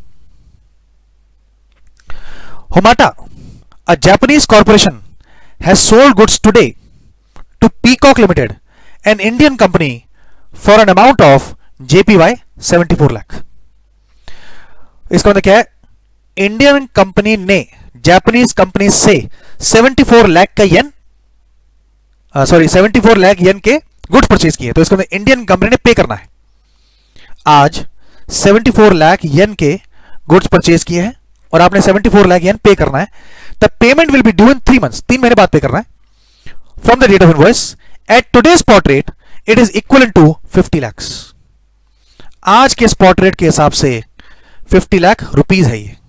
हुमाटा a Japanese corporation has sold goods today to Peacock Limited, an Indian company, for an amount of J P Y seventy-four lakh. इसका मतलब क्या है, इंडियन कंपनी ने जापानीज कंपनी से चौहत्तर लाख का येन सॉरी चौहत्तर लाख येन के गुड्स परचेज किए। तो इसका मतलब इंडियन कंपनी ने पे करना है, आज चौहत्तर लाख येन के गुड्स परचेज किए हैं और आपने चौहत्तर लाख येन पे करना है। The payment will be due in three months, तीन महीने बाद पे करना है। From the date of invoice at today spot rate it is equal to fifty lakhs. आज के स्पॉट रेट के हिसाब से फिफ्टी लाख रुपीज है ये,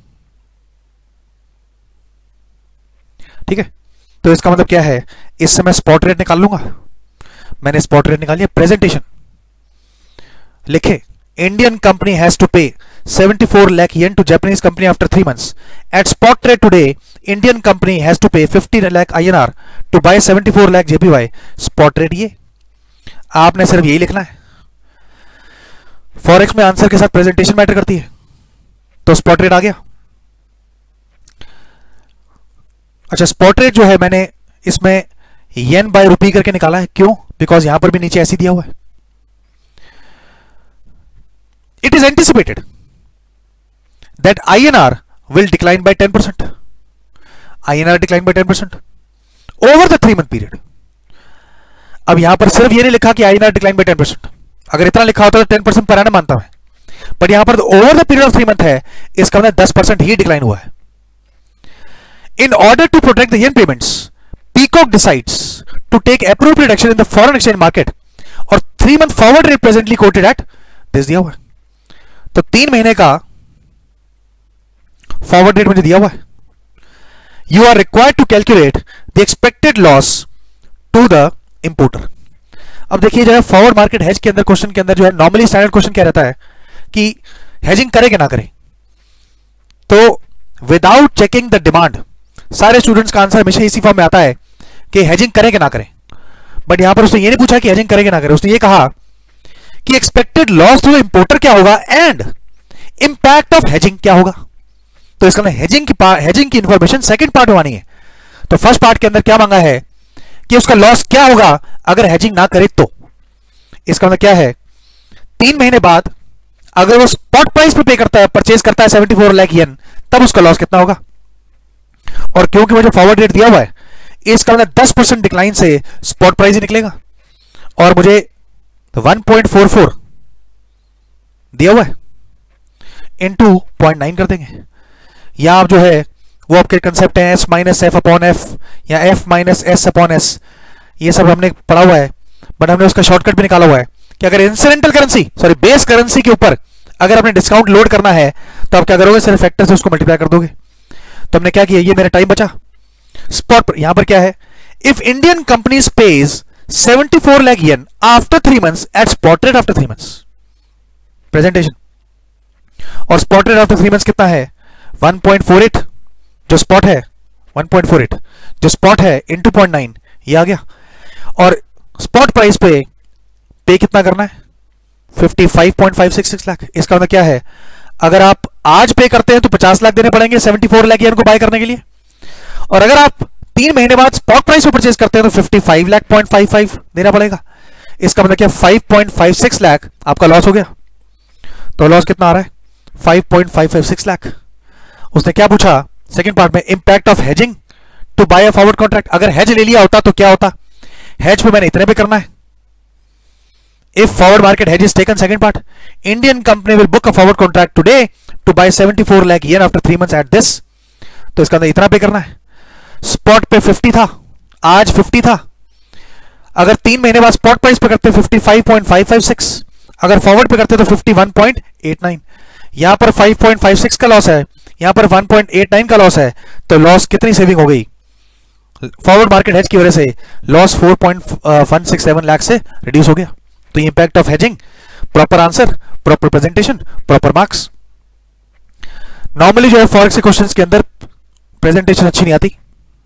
ठीक है। तो इसका मतलब क्या है, इससे मैं स्पॉट रेट निकाल लूंगा। मैंने स्पॉट रेट निकाल लिया, प्रेजेंटेशन लिखे, इंडियन कंपनी हैज टू पे seventy-four lakh yen to Japanese company after three months. At spot rate today, Indian company has to pay fifty lakh I N R to buy seventy-four lakh J P Y. Spot rate ये आपने सिर्फ यही लिखना है। Forex में answer के साथ presentation matter करती है, तो स्पॉट रेट आ गया। अच्छा, स्पॉट रेट जो है मैंने इसमें येन बाय रुपी करके निकाला है, क्यों? बिकॉज यहां पर भी नीचे ऐसी दिया हुआ है। It is anticipated that I N R will decline by ten percent. I N R decline by ten percent over the three month period. अब यहां पर सिर्फ ये नहीं लिखा कि I N R decline by ten percent. अगर इतना लिखा होता तो ten percent पर annum मानता मैं, बट यहां पर over the period of three month है, इसका मतलब ten percent ही डिक्लाइन हुआ है। In order to protect the yen payments, Peacock decides to take appropriate action in the foreign exchange market और three month forward rate presently quoted at this दिया हुआ है। तो तीन महीने का फॉरवर्ड रेट मुझे दिया हुआ है। You are required to calculate the expected loss to the importer. अब देखिए जो है फॉरवर्ड मार्केट हेज के अंदर क्वेश्चन के अंदर जो है नॉर्मली स्टैंडर्ड क्वेश्चन क्या रहता है कि हेजिंग करे कि ना करे। तो विदाउट चेकिंग द डिमांड सारे स्टूडेंट्स का आंसर हमेशा इसी फॉर्म में आता है कि हेजिंग करें कि ना करें। बट यहां पर उसने ये नहीं पूछा कि हेजिंग करें कि ना करें, उसने ये कहा कि expected loss to the importer क्या होगा एंड इंपैक्ट ऑफ हेजिंग क्या होगा। तो इसका मतलब हेजिंग की हेजिंग की इंफॉर्मेशन सेकंड पार्ट में आनी है। तो फर्स्ट पार्ट के अंदर क्या मांगा है कि उसका लॉस क्या होगा अगर हेजिंग ना करे। तो इसका मतलब क्या है, तीन महीने बाद अगर वो स्पॉट प्राइस पे पे करता है, परचेज करता है सेवेंटी फोर लाख येन, तब उसका लॉस कितना होगा। और क्योंकि मुझे फॉरवर्ड रेट दिया हुआ है, इसका मतलब दस परसेंट डिक्लाइन से स्पॉट प्राइस ही निकलेगा और मुझे वन पॉइंट फोर फोर दिया हुआ है इनटू पॉइंट नाइन कर देंगे। या आप जो है वो आपके कंसेप्ट है S minus F upon F या F minus S upon S, ये सब हमने पढ़ा हुआ है। बट हमने उसका शॉर्टकट भी निकाला हुआ है कि अगर incidental currency sorry base currency के ऊपर अगर आपने डिस्काउंट लोड करना है तो आप क्या करोगे, सिर्फ फैक्टर से उसको मल्टीप्लाई कर दोगे। तो हमने क्या किया, ये मेरा टाइम बचा। स्पॉट पर यहां पर क्या है, if Indian companies pays seventy four lakh yen after three months at spot rate after three months presentation, और spot rate after three months कितना है वन पॉइंट फोर एट जो स्पॉट है, वन पॉइंट फोर एट जो spot है into point nine ये आ गया। और स्पॉट प्राइस पे पे कितना करना है fifty five point five six six lakh. इसका मतलब क्या है, अगर आप आज पे करते हैं तो पचास लाख देने पड़ेंगे सेवेंटी फोर लाख येन को बाय करने के लिए, और अगर आप तीन महीने बाद स्पॉट प्राइस पे परचेज करते हैं तो fifty five lakh point five five देना पड़ेगा। इसका मतलब क्या five point five six lakh आपका लॉस हो गया। तो लॉस कितना आ रहा है five point five five six lakh. उसने क्या पूछा सेकंड पार्ट में, impact of hedging to buy a forward contract. अगर हेज ले लिया होता तो क्या होता, हेज पे मैंने इतने पे करना है। If forward market hedge is taken, second part, Indian company will book a forward contract today to buy seventy four lakh yen after three months at this. तो इसका अंदर इतना पे करना है। स्पॉट पे फिफ्टी था, आज फिफ्टी था, अगर तीन महीने बाद स्पॉट प्राइस पे करते fifty five point five five six, अगर फॉरवर्ड पे करते तो fifty one point eight nine. यहां पर फाइव पॉइंट फाइव सिक्स का लॉस है, यहां पर वन पॉइंट एट नाइन का लॉस है। तो लॉस कितनी सेविंग हो गई फॉरवर्ड मार्केट हेज की वजह से, loss four point one six seven lakh से रिड्यूस हो गया। तो impact of hedging, proper answer, proper presentation, proper marks. Normally जो है फॉरेक्स के क्वेश्चंस के अंदर प्रेजेंटेशन अच्छी नहीं आती,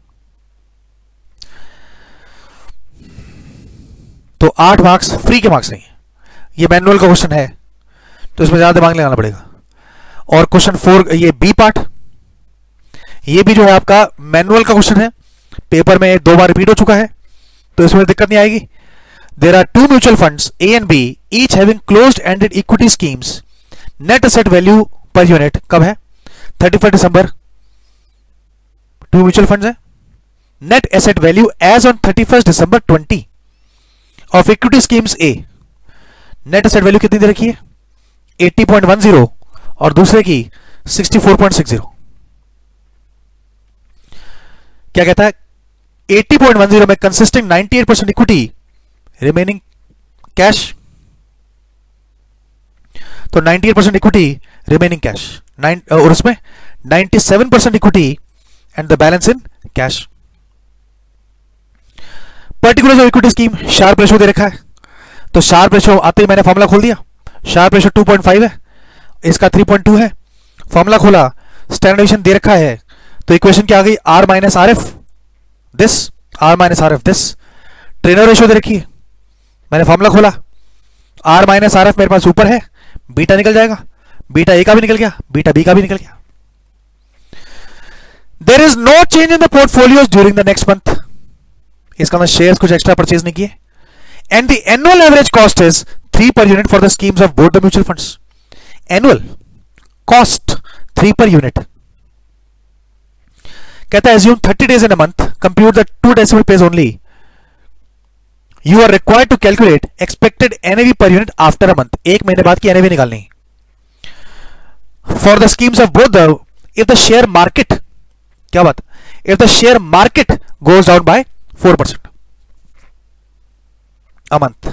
तो आठ मार्क्स फ्री के मार्क्स नहीं। ये मैनुअल का क्वेश्चन है तो इसमें ज्यादा दिमाग लगाना पड़ेगा। और क्वेश्चन फोर ये बी पार्ट, ये भी जो है आपका मैनुअल का क्वेश्चन है, पेपर में दो बार रिपीट हो चुका है तो इसमें दिक्कत नहीं आएगी। There are two mutual funds A and B each having closed ended equity schemes, net asset value per unit कब है thirty first December. Two mutual funds है, net asset value as on thirty first December twenty of equity schemes A, net asset value कितनी दे रखी है eighty point one zero और दूसरे की sixty four point six zero. क्या कहता है एटी पॉइंट वन जीरो में consisting ninety eight percent equity remaining cash, तो ninety eight percent equity remaining cash और उसमें ninety seven percent equity and the balance in cash. Particular जो equity scheme Sharpe ratio दे रखा है, तो Sharpe ratio आते ही मैंने फॉर्मूला खोल दिया। Sharpe ratio two point five है, इसका थ्री पॉइंट टू है, फॉर्मूला खोला, स्टैंडर्ड डिवीजन दे रखा है तो इक्वेशन क्या आ गई R minus R F this, R minus R F this. Treynor ratio दे रखी है, मैंने फॉर्मूला खोला, आर माइनस आर एफ मेरे पास ऊपर है, बीटा निकल जाएगा, बीटा ए का भी निकल गया, बीटा बी का भी निकल गया। There is no change in the portfolios during the next month, इसका मतलब शेयर्स कुछ एक्स्ट्रा परचेज नहीं किए। And the annual average cost is three per unit for the schemes of both the mutual funds. Annual cost three per unit. कहता है assume thirty days in a month, compute the two decimal place only. You are required to calculate expected N A V per unit after a month. एक महीने बाद की N A V निकालनी। For the schemes of both the, if the share market, क्या बात, if the share market goes down by four percent a month.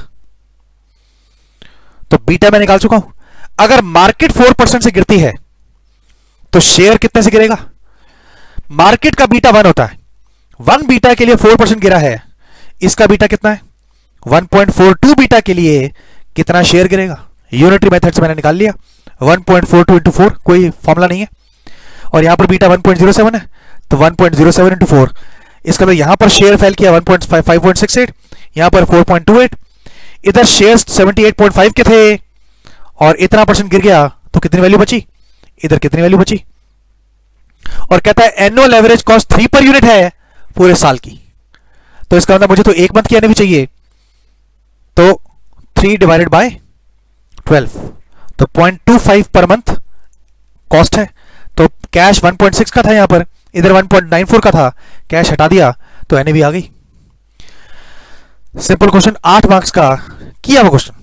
तो beta मैं निकाल चुका हूं. अगर मार्केट फोर परसेंट से गिरती है तो शेयर कितने से गिरेगा? मार्केट का बीटा वन होता है. वन बीटा के लिए फोर परसेंट गिरा है, इसका बीटा कितना है? One point four two beta के लिए कितना शेयर गिरेगा? यूनिटरी मेथड से मैंने निकाल लिया. One point four two into four, कोई फॉर्मूला नहीं है. और यहां पर beta one point zero seven है, तो one point zero seven into four. इसका मतलब यहां पर शेयर फेल किया one point five point six eight, यहां पर फोर पॉइंट टू एट. इधर share seventy eight point five के थे और इतना परसेंट गिर गया, तो कितनी वैल्यू बची? इधर कितनी वैल्यू बची? और कहता है annual average cost three per unit है पूरे साल की. तो इसका मतलब मुझे तो एक मंथ की आने भी चाहिए, तो थ्री डिवाइडेड बाय ट्वेल्व, तो point two five per month cost है. तो कैश वन पॉइंट सिक्स का था, यहां पर इधर वन पॉइंट नाइन फोर का था, कैश हटा दिया तो एनएवी आ गई. सिंपल क्वेश्चन, आठ मार्क्स का किया हुआ क्वेश्चन,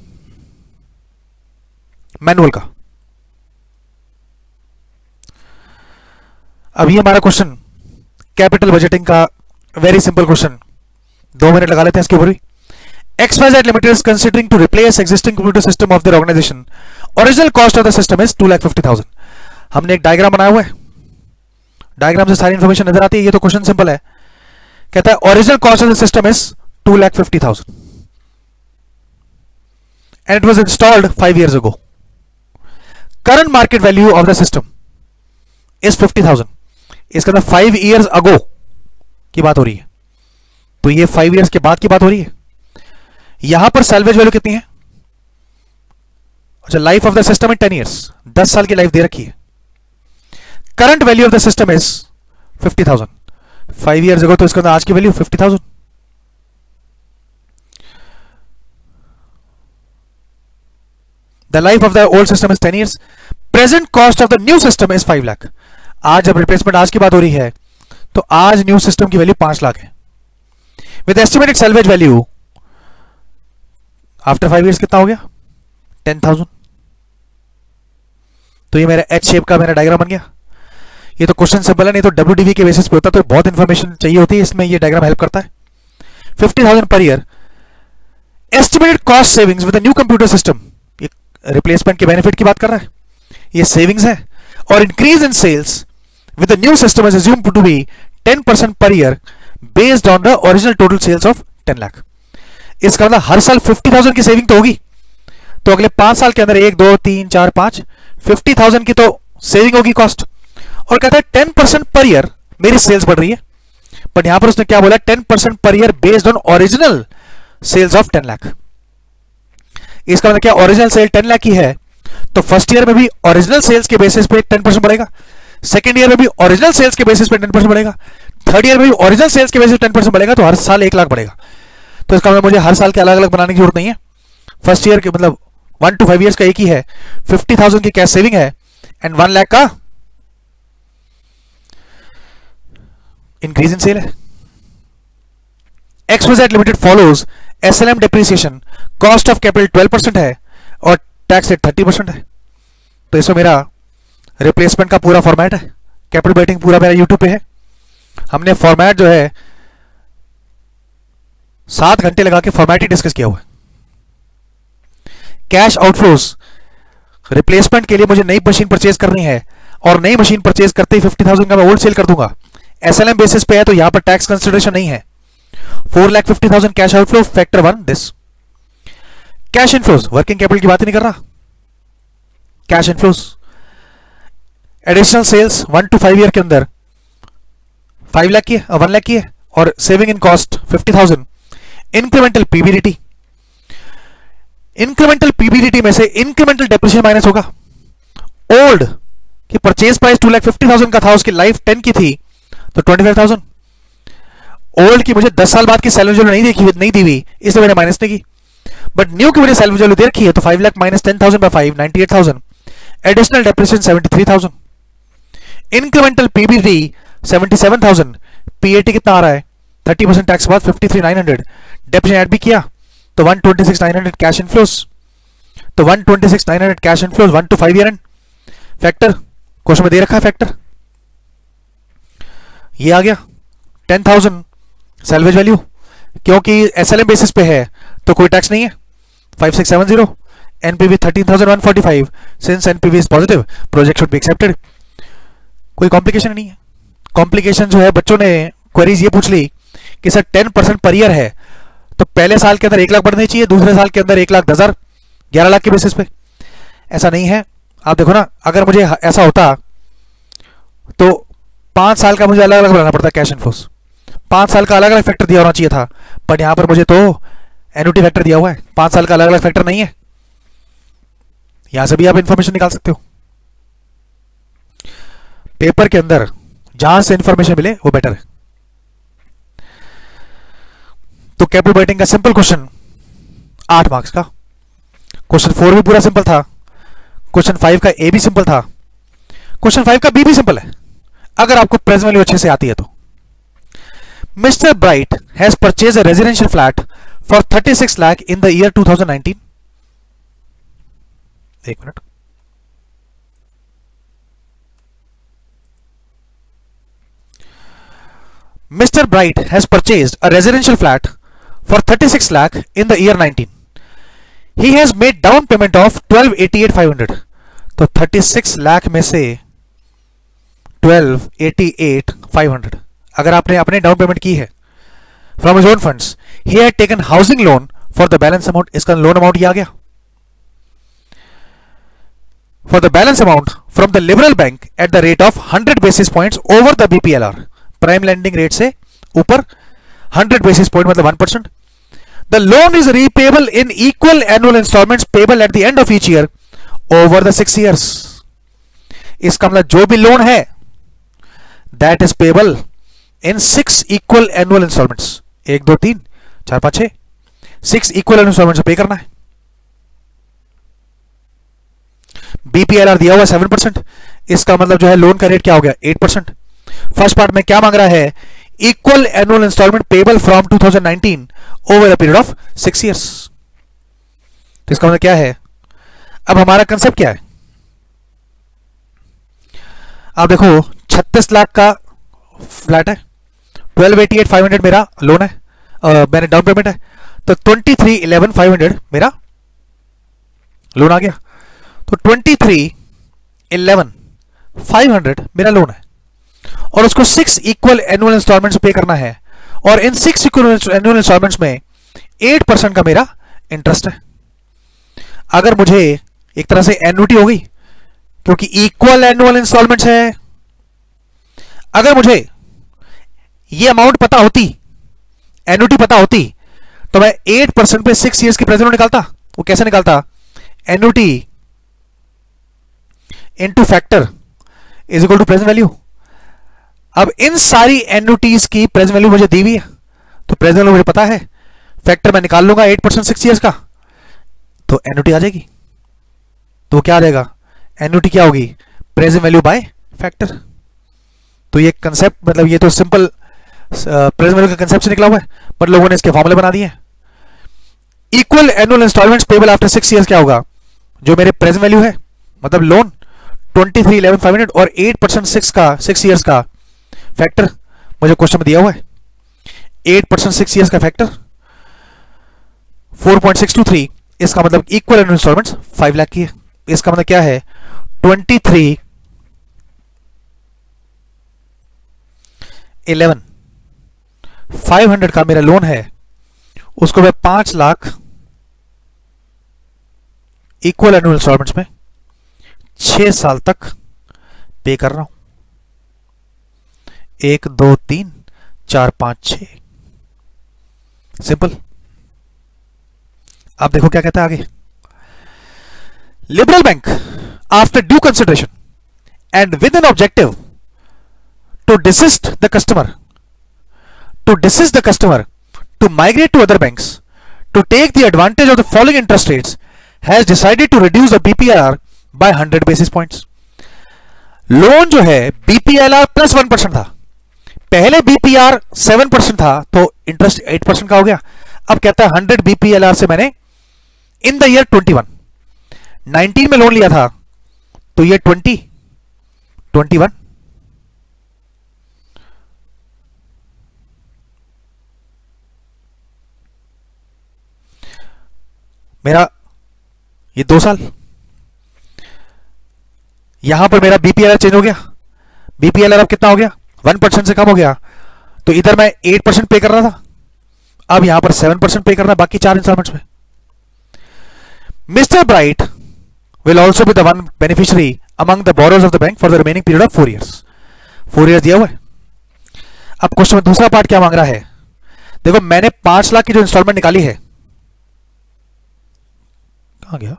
मैनुअल का. अब ये हमारा क्वेश्चन कैपिटल बजटिंग का वेरी सिंपल क्वेश्चन, दो मिनट लगा लेते हैं इसके ऊपर भी. X Y Z Limited is considering to replace existing computer system of their organization. Original cost of the system is two lakh fifty thousand. हमने एक डायग्राम बनाया हुआ है, डायग्राम से सारी इंफॉर्मेशन नजर आती है. ये तो क्वेश्चन सिंपल है. कहता है original cost of the system is two lakh fifty thousand and it was installed five years ago. Current market value of the system is fifty thousand. इसका मतलब फाइव इयर्स अगो की बात हो रही है, तो ये फाइव इयर्स के बाद की बात हो रही है. यहां पर सैल्वेज वैल्यू कितनी है? अच्छा, life of the system in ten years, दस साल की लाइफ दे रखी है. Current value of the system is fifty thousand. Five years ago, तो इसका आज की value fifty thousand. The life of the old system is ten years. Present cost of the new system is five lakh. आज जब replacement आज की बात हो रही है, तो आज न्यू सिस्टम की वैल्यू पांच लाख है. With estimated salvage value after five years कितना हो गया? Ten thousand. तो ये मेरा एच शेप का मेरा डायग्राम बन गया. ये तो क्वेश्चन सिंपल है, नहीं तो डब्ल्यूडीवी के बेसिस पे होता तो बहुत इंफॉर्मेशन चाहिए होती है, इसमें ये डायग्राम हेल्प करता है. Fifty thousand per year. Estimated cost savings with new computer system. ये रिप्लेसमेंट के बेनिफिट की बात कर रहा है, ये सेविंग्स है. और increase in sales with new system is assumed to be ten percent per year based on the original total sales of ten lakh. इसका मतलब हर साल फिफ्टी थाउजेंड की सेविंग तो होगी, तो अगले पांच साल के अंदर एक दो तीन चार पांच फिफ्टी थाउजेंड की तो सेविंग होगी कॉस्ट. और कहता है टेन परसेंट पर ईयर मेरी सेल्स बढ़ रही है, बट यहां पर उसने क्या बोला? Ten percent per year based on original sales of ten lakh. इसका मतलब क्या? ओरिजिनल सेल टेन लाख की है, तो फर्स्ट ईयर में भी ओरिजिनल सेल्स के बेसिस पे टेन परसेंट बढ़ेगा, सेकंड ईयर में भी ओरिजिनल सेल्स के बेसिस पे टेन परसेंट बढ़ेगा, थर्ड ईयर में भी ओरिजिनल सेल्स के बेसिस पे टेन परसेंट बढ़ेगा, तो हर साल एक लाख बढ़ेगा. तो इसका मतलब मुझे हर साल के अलग अलग बनाने की जरूरत नहीं है. फर्स्ट ईयर के मतलब वन टू फाइव इयर्स का एक ही है. फिफ्टी थाउजेंड की कैश सेविंग है एंड वन लाख का इंक्रीज इन सेल है. X Y Z limited follows SLM depreciation. Cost of capital twelve percent है और टैक्स रेट थर्टी परसेंट है. तो इसमें मेरा रिप्लेसमेंट का पूरा फॉर्मेट है. कैपिटल बेटिंग पूरा मेरा यूट्यूब पे है. हमने फॉर्मेट जो है सात घंटे लगा के फॉर्मेट ही डिस्कस किया हुआ है. Cash outflows. रिप्लेसमेंट के लिए मुझे नई मशीन परचेज करनी है और नई मशीन परचेज करते ही फिफ्टी थाउजेंड का मैं ओल्ड सेल कर दूंगा. एसएलएम बेसिस पे है, तो यहां पर टैक्स कंसिडरेशन नहीं है. Four lakh fifty thousand cash outflow, factor one this. Cash inflows, working capital की बात ही नहीं कर रहा. Cash inflows, additional sales one two five year के अंदर फाइव लाख की है, वन लाख की है, और saving in cost fifty thousand. Incremental PBDT. Incremental PBDT में से इंक्रीमेंटल डेप्रिसिएशन माइनस होगा. ओल्ड की purchase price two lakh fifty thousand का था, उसकी लाइफ टेन की थी, तो ट्वेंटी फाइव थाउजेंड. ओल्ड की मुझे दस साल बाद की सैलरी वैल्यू नहीं देखी नहीं दी हुई, इसलिए मैंने माइनस नहीं की. बट न्यू की मुझे सैलरी वैल्यू दे रखी है, तो five lakh minus ten thousand by five, ninety eight thousand. Additional depreciation seventy three thousand. Incremental PBD seventy seven thousand. PAT कितना आ रहा है? थर्टी परसेंट टैक्स बाद fifty three nine hundred. Depreciation add भी किया तो one twenty six nine hundred cash inflows. तो one twenty six nine hundred cash inflows one two five year end. Factor question में दे रखा है फैक्टर, ये आ गया. टेन थाउजेंड सैल्वेज वैल्यू, क्योंकि एसएलएम बेसिस पे है तो कोई टैक्स नहीं है, five six seven zero, NPV thirteen thousand one forty five, since NPV is positive project should be accepted. कोई कॉम्प्लिकेशन नहीं है। कॉम्प्लिकेशन जो है, बच्चों ने क्वेरीज ये पूछ ली कि sir ten percent per year है तो पहले साल के अंदर एक लाख बढ़ने चाहिए, दूसरे साल के अंदर एक लाख दस हजार, ग्यारह लाख के बेसिस पे। ऐसा नहीं है। आप देखो ना, अगर मुझे ऐसा होता तो पांच साल का मुझे अलग अलग बनाना पड़ता कैश इनफ्लोस, पांच साल का अलग अलग फैक्टर दिया होना चाहिए था, बट यहां पर मुझे तो एन्युटी फैक्टर दिया हुआ है, पांच साल का अलग अलग फैक्टर नहीं है। यहां से भी आप इंफॉर्मेशन निकाल सकते हो। पेपर के अंदर जहां से इंफॉर्मेशन मिले वो बेटर है। तो कैपिटल बजटिंग का सिंपल क्वेश्चन आठ मार्क्स का, क्वेश्चन फोर भी पूरा सिंपल था, क्वेश्चन फाइव का ए भी सिंपल था, क्वेश्चन फाइव का बी भी सिंपल है, अगर आपको प्रेजेंट वैल्यू अच्छे से आती है तो। Mister Bright has purchase a residential flat for thirty six lakh in the year two thousand nineteen. एक minute, Mister Bright has purchased a residential flat for thirty-six lakh in the year nineteen. He has made down payment of twelve eighty-eight five hundred. तो thirty-six lakh में से twelve eighty-eight five hundred अगर आपने अपने down payment की है from his own funds, he had taken housing loan for the balance amount, इसका loan amount ये आ गया। For the balance amount from the liberal bank at the rate of one hundred basis points over the B P L R, prime lending rate से ऊपर hundred basis point मतलब one percent. The loan is repayable in equal annual installments payable at the end of each year over the six years. इसका मतलब जो भी loan है that is payable in six equal annual installments, एक दो तीन चार पांच छह, सिक्स इक्वल इंस्टॉलमेंट्स पे करना है। बीपीएलआर दिया हुआ सेवन परसेंट, इसका मतलब जो है लोन का रेट क्या हो गया एट परसेंट। फर्स्ट पार्ट में क्या मांग रहा है, equal annual installment payable from two thousand nineteen over a period of six years. तो इसका मतलब क्या है, अब हमारा कंसेप्ट क्या है, आप देखो छत्तीस लाख का फ्लैट है, twelve eighty eight five hundred मेरा लोन है, uh, मैंने डाउन पेमेंट है, तो twenty three eleven five hundred मेरा लोन आ गया। तो twenty three eleven five hundred मेरा लोन है और उसको सिक्स इक्वल एनुअल इंस्टॉलमेंट्स पे करना है, और in six equal annual installments में एट परसेंट का मेरा इंटरेस्ट है। अगर मुझे एक तरह से एन्युटी हो गई क्योंकि इक्वल एनुअल इंस्टॉलमेंट्स है, अगर मुझे ये अमाउंट पता होती, एन्युटी पता होती, तो मैं एट परसेंट पे सिक्स ईयर्स की प्रेजेंट वैल्यू निकालता। वो कैसे निकालता, annuity into factor is equal to present value. अब इन सारी एन्युटीज की प्रेजेंट वैल्यू मुझे दी हुई है, तो प्रेजेंट वैल्यू मुझे पता है, फैक्टर मैं निकाल लूंगा एट परसेंट सिक्स ईयर्स का, तो एन्युटी आ जाएगी। तो क्या आ जाएगा, एन्युटी क्या होगी, प्रेजेंट वैल्यू बाय फैक्टर। तो ये कंसेप्ट, मतलब ये तो सिंपल प्रेजेंट वैल्यू का कंसेप्ट से निकला हुआ है, बट लोगों ने इसके फॉर्मूले बना दिए हैं। Equal annual installments payable after six years क्या होगा, जो मेरे प्रेजेंट वैल्यू है मतलब loan twenty three eleven five hundred और एट परसेंट सिक्स का सिक्स ईयर्स का फैक्टर मुझे क्वेश्चन में दिया हुआ है, एट परसेंट सिक्स ईयर्स का factor four point six two three, इसका मतलब equal annual installments five lakh की है। इसका मतलब क्या है, twenty three eleven five hundred का मेरा लोन है, उसको मैं पांच लाख इक्वल एनुअल इंस्टॉलमेंट्स में छह साल तक पे कर रहा हूं, एक दो तीन चार पांच छह, सिंपल। आप देखो क्या कहता है आगे, Liberal Bank after due consideration and with an objective to desist the customer to desist the customer to migrate to other banks to take the advantage of the following interest rates has decided to reduce the BPLR by hundred basis points. Loan जो है बीपीएलआर plus one percent था, पहले BPR seven percent था तो interest eight percent का हो गया। अब कहता है हंड्रेड बीपीएलआर से मैंने in the year twenty one nineteen में लोन लिया था, तो ये ट्वेंटी ट्वेंटी वन मेरा ये दो साल, यहां पर मेरा बीपीएलआर चेंज हो गया, बीपीएलआर अब कितना हो गया, वन परसेंट से कम हो गया, तो इधर मैं एट परसेंट पे कर रहा था, अब यहां पर सेवन परसेंट पे करना बाकी चार इंस्टॉलमेंट्स में। Mr Bright will also be the one beneficiary among the borrowers of the bank for the remaining period of four years. Four years दिया हुआ है। अब क्वेश्चन में दूसरा पार्ट क्या मांग रहा है, देखो मैंने पांच लाख की जो इंस्टॉलमेंट निकाली है, कहां गया,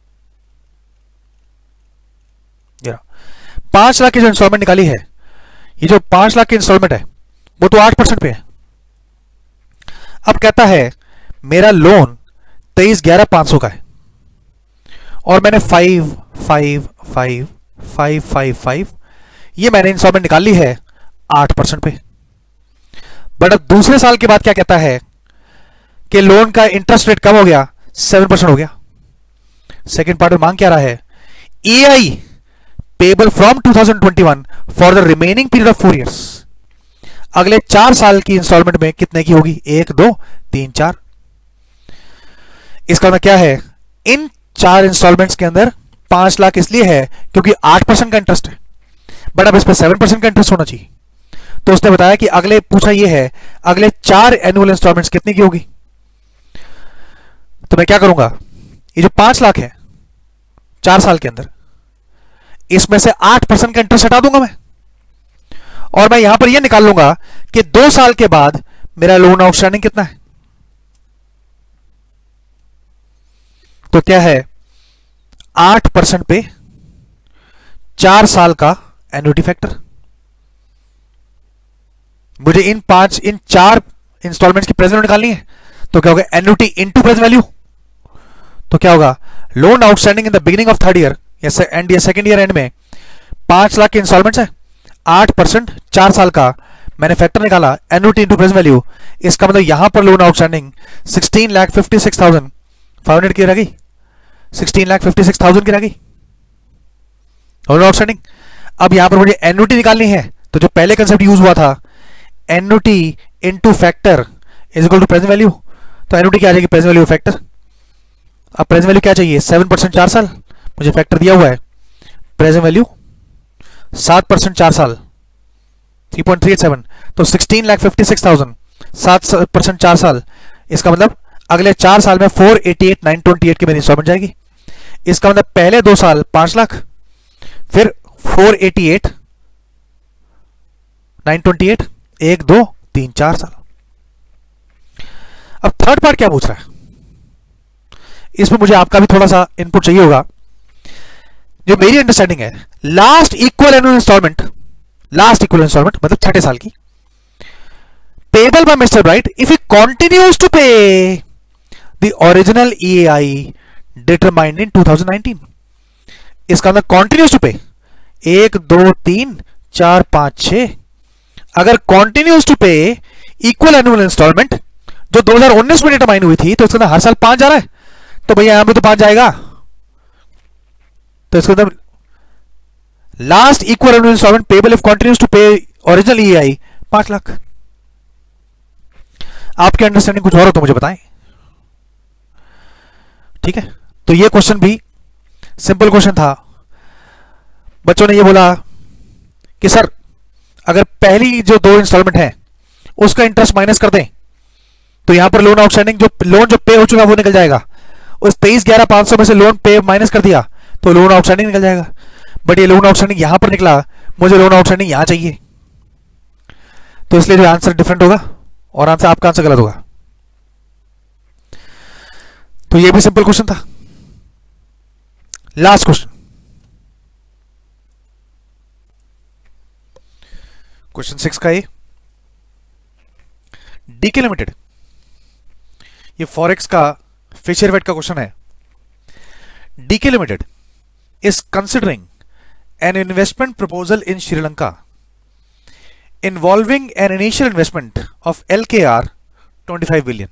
पांच लाख की जो इंस्टॉलमेंट निकाली है, ये जो पांच लाख की इंस्टॉलमेंट है वो तो आठ परसेंट पे है। अब कहता है मेरा लोन तेईस ग्यारह पांच सौ का है और मैंने five five five five five five ये मैंने इंस्टॉलमेंट निकाल ली है आठ परसेंट पे। बट अब दूसरे साल के बाद क्या कहता है कि लोन का इंटरेस्ट रेट कम हो गया, सेवन परसेंट हो गया। सेकेंड पार्ट में मांग क्या रहा है, E I payable from two thousand twenty one for the remaining period of four years. अगले चार साल की इंस्टॉलमेंट में कितने की होगी, एक दो तीन चार। इसका मतलब क्या है, इन चार इंस्टॉलमेंट्स के अंदर पांच लाख इसलिए है क्योंकि आठ परसेंट का इंटरेस्ट है, बट अब इस पर सेवन परसेंट का इंटरेस्ट होना चाहिए। तो उसने बताया कि अगले पूछा ये है अगले चार एनुअल इंस्टॉलमेंट्स कितने की होगी। तो मैं क्या करूंगा, ये जो पांच लाख है चार साल के अंदर, इसमें से आठ परसेंट का इंटरेस्ट हटा दूंगा मैं, और मैं यहां पर यह निकाल लूंगा कि दो साल के बाद मेरा लोन आउटस्टैंडिंग कितना है। तो क्या है, आठ परसेंट पे चार साल का एन्युटी फैक्टर। मुझे इन पांच इन चार इंस्टॉलमेंट्स की प्रेजेंट वैल्यू निकालनी है, तो क्या होगा, एन्युटी इनटू प्रेजेंट वैल्यू। तो क्या होगा, loan outstanding in the beginning of third year या एंड या सेकेंड ईयर एंड में पांच लाख के इंस्टॉलमेंट्स है, आठ परसेंट चार साल का मैंने फैक्टर निकाला, एन्युटी इनटू प्रेजेंट वैल्यू। इसका मतलब यहां पर loan outstanding sixteen lakh fifty six thousand five hundred की रह गई, sixteen lakh fifty six thousand की रह गई लोन आउटस्टैंडिंग। अब यहां पर मुझे एन्युटी निकालनी है, तो जो पहले कंसेप्ट यूज हुआ था annuity into factor is equal to present value, तो एन्युटी क्या आ जाएगी, प्रेजेंट वैल्यू फैक्टर। अब प्रेजेंट वैल्यू क्या चाहिए, सेवन परसेंट चार साल, मुझे फैक्टर दिया हुआ है प्रेजेंट वैल्यू सात परसेंट चार साल three point three eight seven, तो sixteen lakh fifty six thousand सात परसेंट चार साल। इसका मतलब अगले चार साल में four eighty eight nine twenty eight की मेरी इंस्टॉलमेंट जाएगी। इसका मतलब पहले दो साल पांच लाख, फिर four eighty eight nine twenty eight, एक दो तीन चार साल। अब थर्ड पार्ट क्या पूछ रहा है, इसमें मुझे आपका भी थोड़ा सा इनपुट चाहिए होगा। जो मेरी अंडरस्टैंडिंग है, last equal annual installment, last equal installment मतलब छठे साल की, payable by Mr Bright if he continues to pay the original EAI determined in two thousand nineteen. इसका मतलब कंटिन्यूज टू पे, एक दो तीन चार पांच छह, अगर continues to pay equal annual installment जो दो हज़ार उन्नीस में डिटरमाइन हुई थी, तो इसका मतलब हर साल पांच जा रहा है, तो भैया यहां पे तो पांच जाएगा। तो इसका मतलब last equal annual installment payable if continues to pay original EAI पांच लाख। आपकी अंडरस्टैंडिंग कुछ और हो तो मुझे बताएं, ठीक है। तो ये क्वेश्चन भी सिंपल क्वेश्चन था। बच्चों ने ये बोला कि सर अगर पहली जो दो इंस्टॉलमेंट है उसका इंटरेस्ट माइनस कर दें तो यहां पर लोन आउटस्टैंडिंग जो लोन जो पे हो चुका है वो निकल जाएगा। उस तेईस ग्यारह पांच सौ में से लोन पे माइनस कर दिया तो लोन आउटस्टैंडिंग निकल जाएगा। बट ये लोन आउटस्टैंडिंग यहां पर निकला, मुझे लोन आउटस्टैंडिंग यहां चाहिए, तो इसलिए जो आंसर डिफरेंट होगा और आंसर आपका आंसर गलत होगा। तो ये भी सिंपल क्वेश्चन था। लास्ट क्वेश्चन, क्वेश्चन सिक्स का ये, डीके लिमिटेड, ये फॉरेक्स का फिशर वेट का क्वेश्चन है। DK limited is considering an investment proposal in Sri Lanka involving an initial investment of L K R twenty-five billion.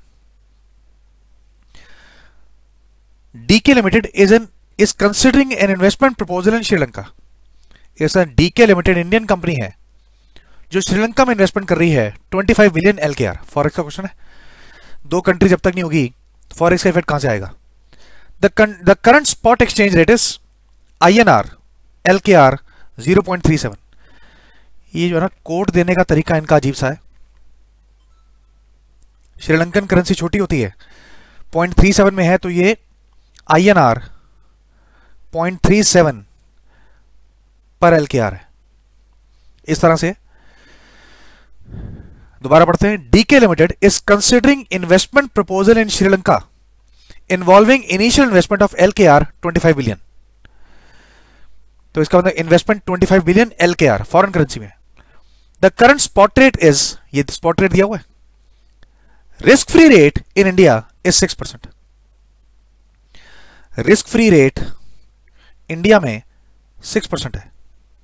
D K Limited is an is considering an investment proposal in Sri Lanka. ऐसा D K Limited Indian company है जो श्रीलंका में investment कर रही है पच्चीस billion L K R। Forex का question है, दो कंट्री जब तक नहीं होगी फॉरेक्स का इफेक्ट कहां से आएगा। The the current spot exchange rate is I N R L K R zero point three seven. ये जो है ना कोड देने का तरीका इनका अजीब सा है। श्रीलंकन करेंसी छोटी होती है, पॉइंट थ्री सेवन में है, तो ये I N R point three seven पर एल के आर है। इस तरह से दोबारा पढ़ते हैं। DK limited is considering investment proposal in Sri Lanka involving initial investment of L K R twenty five billion. तो इसका मतलब investment twenty five billion L K R foreign currency में। The current spot rate is, ये spot rate दिया हुआ है, risk free rate in India is six percent. Risk free rate India में six percent है,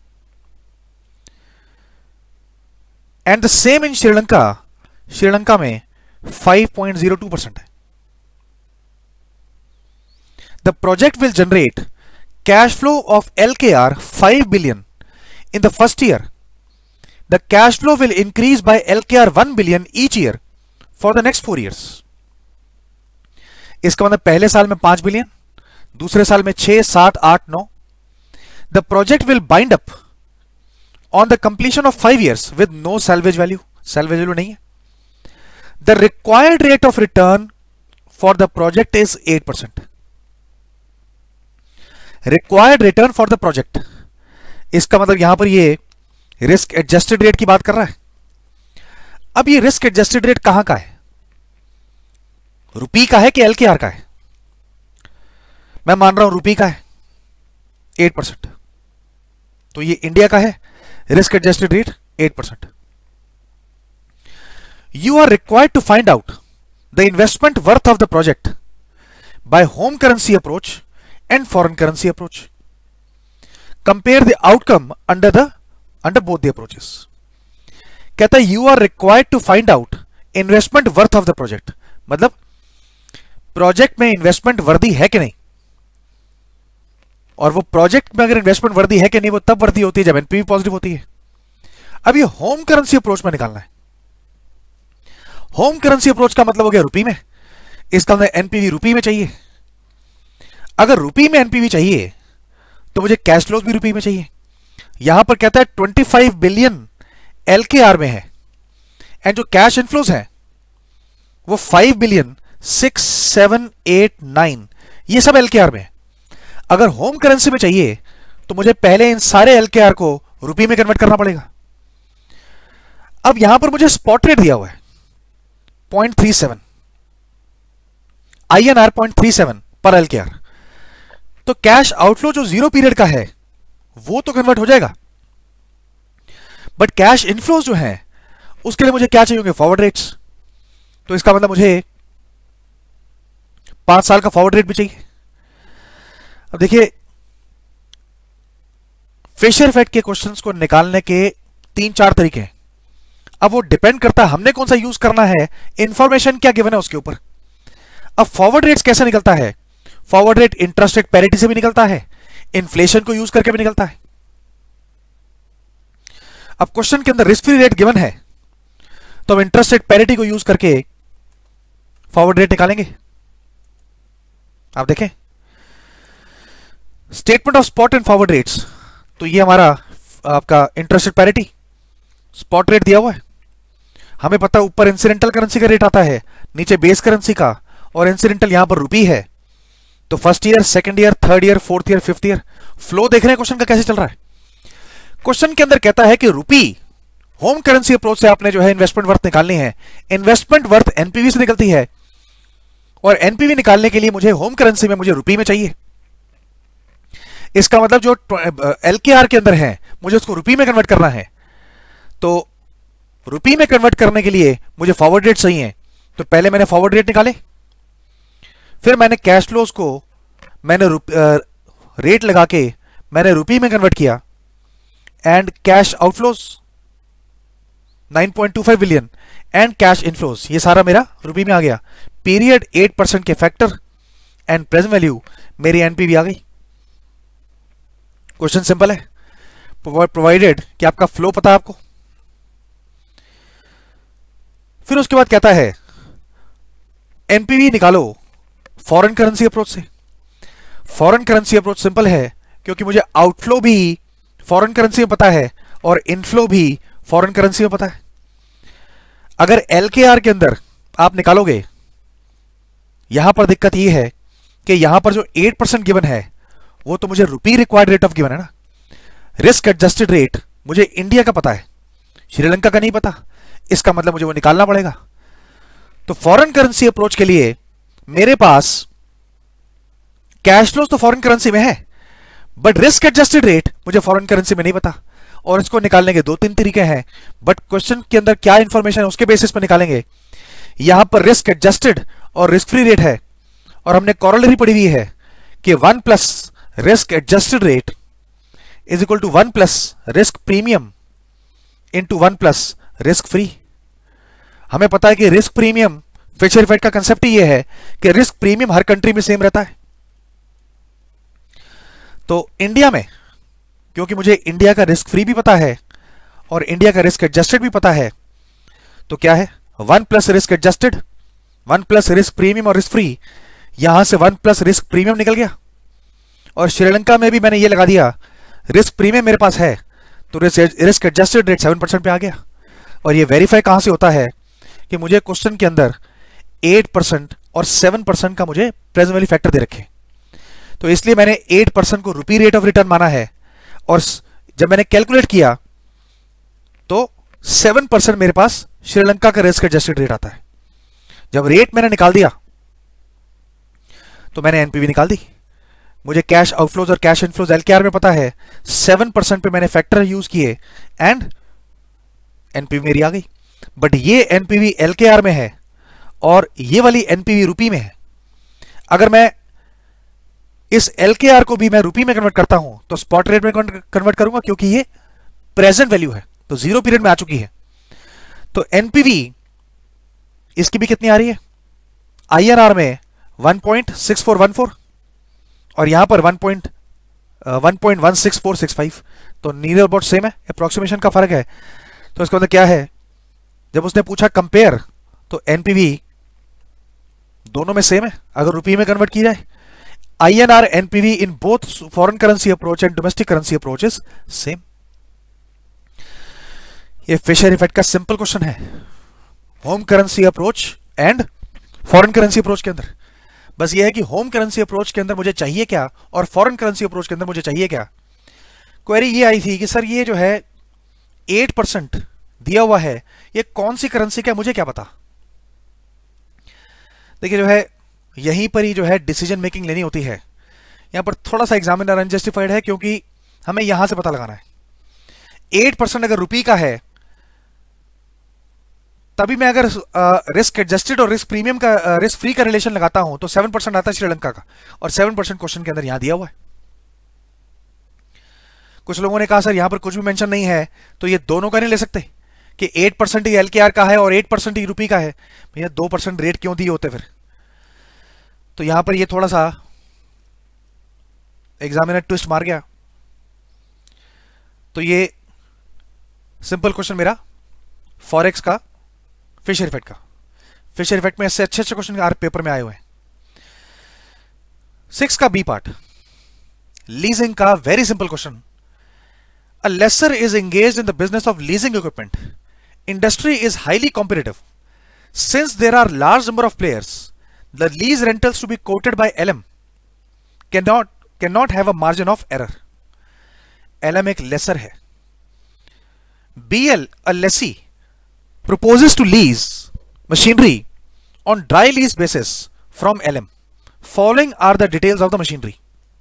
and the same in Sri Lanka, Sri Lanka में five point zero two percent है। The project will generate cash flow of L K R five billion in the first year. The cash flow will increase by L K R one billion each year for the next four years. इसका मतलब पहले साल में पांच billion, दूसरे साल में छह, सात, आठ, नौ। The project will wind up on the completion of five years with no salvage value, salvage value नहीं है। The required rate of return for the project is eight percent. Required return for the project, इसका मतलब यहां पर ये risk adjusted rate की बात कर रहा है। अब ये रिस्क एडजस्टेड रेट कहां का है, रुपी का है कि एल के आर का है? मैं मान रहा हूं रुपी का है, एट परसेंट। तो ये इंडिया का है, risk adjusted rate eight percent. You are required to find out the investment worth of the project by home currency approach and foreign currency approach. Compare the outcome under the under both the approaches. कहता है you are required to find out investment worth of the project, मतलब project में investment worthy है कि नहीं, और वो project में अगर इन्वेस्टमेंट वर्दी है कि नहीं वो तब वर्दी होती है जब एनपीवी पॉजिटिव होती है। अब ये होम करेंसी अप्रोच में निकालना है। होम करेंसी अप्रोच का मतलब हो गया रुपी में, इसका मतलब एनपीवी रुपी में चाहिए। अगर रुपी में एनपीवी चाहिए तो मुझे कैश फ्लोज भी रुपी में चाहिए। यहां पर कहता है twenty five billion L K R में है, एंड जो कैश इनफ्लोज है वो five billion six seven eight nine, ये सब एल के आर में है। अगर होम करेंसी में चाहिए तो मुझे पहले इन सारे एल के आर को रुपी में कन्वर्ट करना पड़ेगा। अब यहां पर मुझे स्पॉट रेट दिया हुआ है point three seven, I N R point three seven पर एल के आर। तो कैश आउटफ्लो जो जीरो पीरियड का है वो तो कन्वर्ट हो जाएगा, बट कैश इनफ्लोज जो है उसके लिए मुझे क्या चाहिए होंगे, फॉरवर्ड रेट्स। तो इसका मतलब मुझे पांच साल का फॉरवर्ड रेट भी चाहिए। अब देखिए फिशर इफेक्ट के क्वेश्चंस को निकालने के तीन चार तरीके हैं। अब वो डिपेंड करता है हमने कौन सा यूज करना है, इंफॉर्मेशन क्या गिवन है उसके ऊपर। अब फॉरवर्ड रेट्स कैसे निकलता है, forward rate interest rate parity से भी निकलता है, इन्फ्लेशन को यूज करके भी निकलता है। अब क्वेश्चन के अंदर रिस्क फ्री रेट गिवन है तो हम इंटरेस्ट रेट पैरिटी को यूज करके फॉरवर्ड रेट निकालेंगे। आप देखें statement of spot and forward rates, तो ये हमारा आपका interest rate parity spot rate दिया हुआ है। हमें पता है ऊपर इंसिडेंटल करेंसी का रेट आता है, नीचे बेस करेंसी का, और इंसिडेंटल यहां पर रुपी है। तो first year, second year, third year, fourth year, fifth year flow देख रहे हैं क्वेश्चन का कैसे चल रहा है। क्वेश्चन के अंदर कहता है कि रुपी होम करेंसी अप्रोच से आपने जो है इन्वेस्टमेंट वर्थ निकालनी है। इन्वेस्टमेंट वर्थ एनपीवी से निकलती है, और एनपीवी निकालने के लिए मुझे होम करेंसी में मुझे रुपी में चाहिए। इसका मतलब जो एलकेआर के अंदर है मुझे उसको रुपी में कन्वर्ट करना है। तो रुपी में कन्वर्ट करने के लिए मुझे फॉरवर्ड रेट चाहिए। तो पहले मैंने फॉरवर्ड रेट निकाले, फिर मैंने कैश फ्लोज को मैंने रेट लगा के मैंने रुपी में कन्वर्ट किया, and cash outflows nine point two five billion and cash inflows, ये सारा मेरा रुपी में आ गया। पीरियड एट परसेंट के फैक्टर एंड प्रेजेंट वैल्यू मेरी एनपीवी आ गई। क्वेश्चन सिंपल है, प्रोवाइडेड कि आपका फ्लो पता है आपको। फिर उसके बाद कहता है एनपीवी निकालो फॉरेन करेंसी अप्रोच से। फॉरेन करेंसी अप्रोच सिंपल है क्योंकि मुझे आउटफ्लो भी फॉरेन करेंसी में पता है और इनफ्लो भी फॉरेन करेंसी में पता है। अगर एलकेआर के अंदर आप निकालोगे, यहां पर दिक्कत यह है कि यहां पर जो एट परसेंट गिवन है वो तो मुझे rupee required rate of given है ना। रिस्क एडजस्टेड रेट मुझे इंडिया का पता है, श्रीलंका का नहीं पता, इसका मतलब मुझे वो निकालना पड़ेगा। तो फॉरेन करेंसी अप्रोच के लिए मेरे पास कैश फ्लोज तो फॉरेन करेंसी में है, बट रिस्क एडजस्टेड रेट मुझे फॉरेन करेंसी में नहीं पता, और इसको निकालने के दो तीन तरीके हैं, बट क्वेश्चन के अंदर क्या इंफॉर्मेशन है उसके बेसिस पर निकालेंगे। यहां पर रिस्क एडजस्टेड और रिस्क फ्री रेट है, और हमने कॉरोलरी पढ़ी हुई है कि one plus risk adjusted rate is equal to one plus risk premium into one plus risk free. हमें पता है कि रिस्क प्रीमियम, फिशर इफेक्ट का कंसेप्ट ही यह है कि रिस्क प्रीमियम हर कंट्री में सेम रहता है। तो इंडिया में, क्योंकि मुझे इंडिया का रिस्क फ्री भी पता है और इंडिया का रिस्क एडजस्टेड भी पता है, तो क्या है one plus risk adjusted, one plus risk premium और रिस्क फ्री, यहां से वन प्लस रिस्क प्रीमियम निकल गया। और श्रीलंका में भी मैंने ये लगा दिया, रिस्क प्रीमियम मेरे पास है तो risk adjusted rate seven percent पे आ गया। और ये वेरीफाई कहां से होता है कि मुझे क्वेश्चन के अंदर एट परसेंट और सेवन परसेंट का मुझे प्रेजेंट वैल्यू फैक्टर दे रखे, तो इसलिए मैंने एट परसेंट को रुपी रेट ऑफ रिटर्न माना है, और जब मैंने कैलकुलेट किया तो सेवन परसेंट मेरे पास श्रीलंका का रिस्क एडजस्टेड रेट आता है। जब रेट मैंने निकाल दिया तो मैंने एनपीवी निकाल दी। मुझे कैश आउटफ्लोज और कैश इनफ्लोज एलकेआर में पता है, सेवन परसेंट पे मैंने फैक्टर यूज किए एंड एनपीवी मेरी आ गई। बट ये एनपीवी एलकेआर में है और ये वाली एनपीवी रुपी में है। अगर मैं इस एलकेआर को भी मैं रुपी में कन्वर्ट करता हूं तो स्पॉट रेट में कन्वर्ट करूंगा, क्योंकि ये प्रेजेंट वैल्यू है, तो जीरो पीरियड में आ चुकी है। तो एनपीवी इसकी भी कितनी आ रही है, आईएनआर में one point six four one four और यहां पर one point one six four six five, तो नियर अबाउट सेम है, अप्रोक्सीमेशन का फर्क है। तो इसका मतलब क्या है, जब उसने पूछा कंपेयर तो एनपीवी दोनों में सेम है अगर रुपये में कन्वर्ट की जाए। INR NPV in both foreign currency approach and domestic currency approach is same. ये फिशर इफेक्ट का सिंपल क्वेश्चन है home currency approach and foreign currency approach के अंदर। बस ये है कि होम करेंसी अप्रोच के अंदर मुझे चाहिए क्या और फॉरेन करेंसी अप्रोच के अंदर मुझे चाहिए क्या। क्वेरी ये आई थी कि सर ये जो है एट परसेंट दिया हुआ है, ये कौन सी करेंसी का, मुझे क्या पता। देखिए जो है यहीं पर ही जो है डिसीजन मेकिंग लेनी होती है। यहां पर थोड़ा सा एग्जामिनर अनजस्टिफाइड है क्योंकि हमें यहां से पता लगाना है। एट परसेंट अगर रुपी का है तभी मैं अगर रिस्क एडजस्टेड और रिस्क प्रीमियम का रिस्क फ्री का रिलेशन लगाता हूं तो सेवन परसेंट आता है श्रीलंका का, और सेवन परसेंट क्वेश्चन के अंदर यहां दिया हुआ है। कुछ लोगों ने कहा सर यहां पर कुछ भी मेंशन नहीं है तो ये दोनों का नहीं ले सकते कि एट परसेंट ही एलकेआर का है और एट परसेंट ही रुपी का है, भैया दो परसेंट रेट क्यों दिए होते फिर। तो यहां पर ये थोड़ा सा एग्जामिनर ट्विस्ट मार गया। तो ये सिंपल क्वेश्चन मेरा फॉरेक्स का फिशर इफेक्ट का फिशर इफेक्ट में इससे अच्छे अच्छे क्वेश्चन आर पेपर में आए हुए हैं। सिक्स का बी पार्ट लीजिंग का very simple question. A lessor is engaged in the business of leasing equipment. Industry is highly competitive since there are large number of players. The lease rentals to be quoted by LM can not can not have a margin of error. LM एक lessor है। BL a lessee proposes to lease machinery on dry lease basis from L M. Following are the details of the machinery.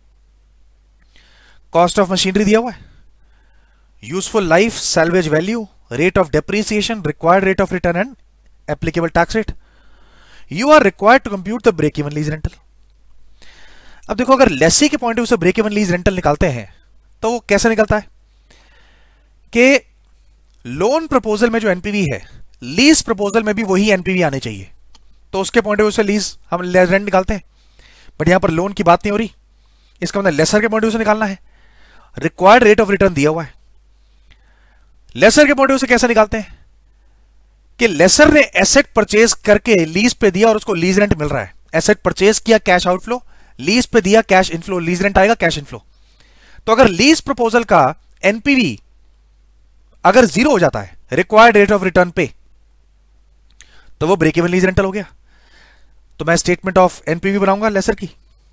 Cost of machinery दिया हुआ है, useful life, salvage value, rate of depreciation, required rate of return and applicable tax rate. You are required to compute the break-even lease rental. अब देखो अगर lessee के point of view से break even lease rental निकालते हैं तो वो कैसे निकलता है कि लोन प्रपोजल में जो एनपीवी है लीज प्रपोजल में भी वही एनपीवी आने चाहिए, तो उसके पॉइंट ऑफ व्यू से लीज हम रेंट निकालते हैं। बट यहां पर लोन की बात नहीं हो रही, इसका मतलब लेसर के पॉइंट ऑफ व्यू से निकालना है। रिक्वायर्ड रेट ऑफ रिटर्न दिया हुआ है। लेसर के पॉइंट ऑफ व्यू से कैसे निकालते हैं कि लेसर ने एसेट परचेज करके लीज पे दिया और उसको लीज रेंट मिल रहा है। एसेट परचेज किया, कैश आउटफ्लो, लीज पे दिया कैश इनफ्लो, लीज रेंट आएगा कैश इनफ्लो। तो अगर लीज प्रपोजल का एनपीवी अगर जीरो हो जाता है, रिक्वायर्ड रेट ऑफ रिटर्न पे, तो वो ब्रेक इवन लीज रेंटल हो गया। तो मैं स्टेटमेंट ऑफ एनपीवी बनाऊंगा लेसर की।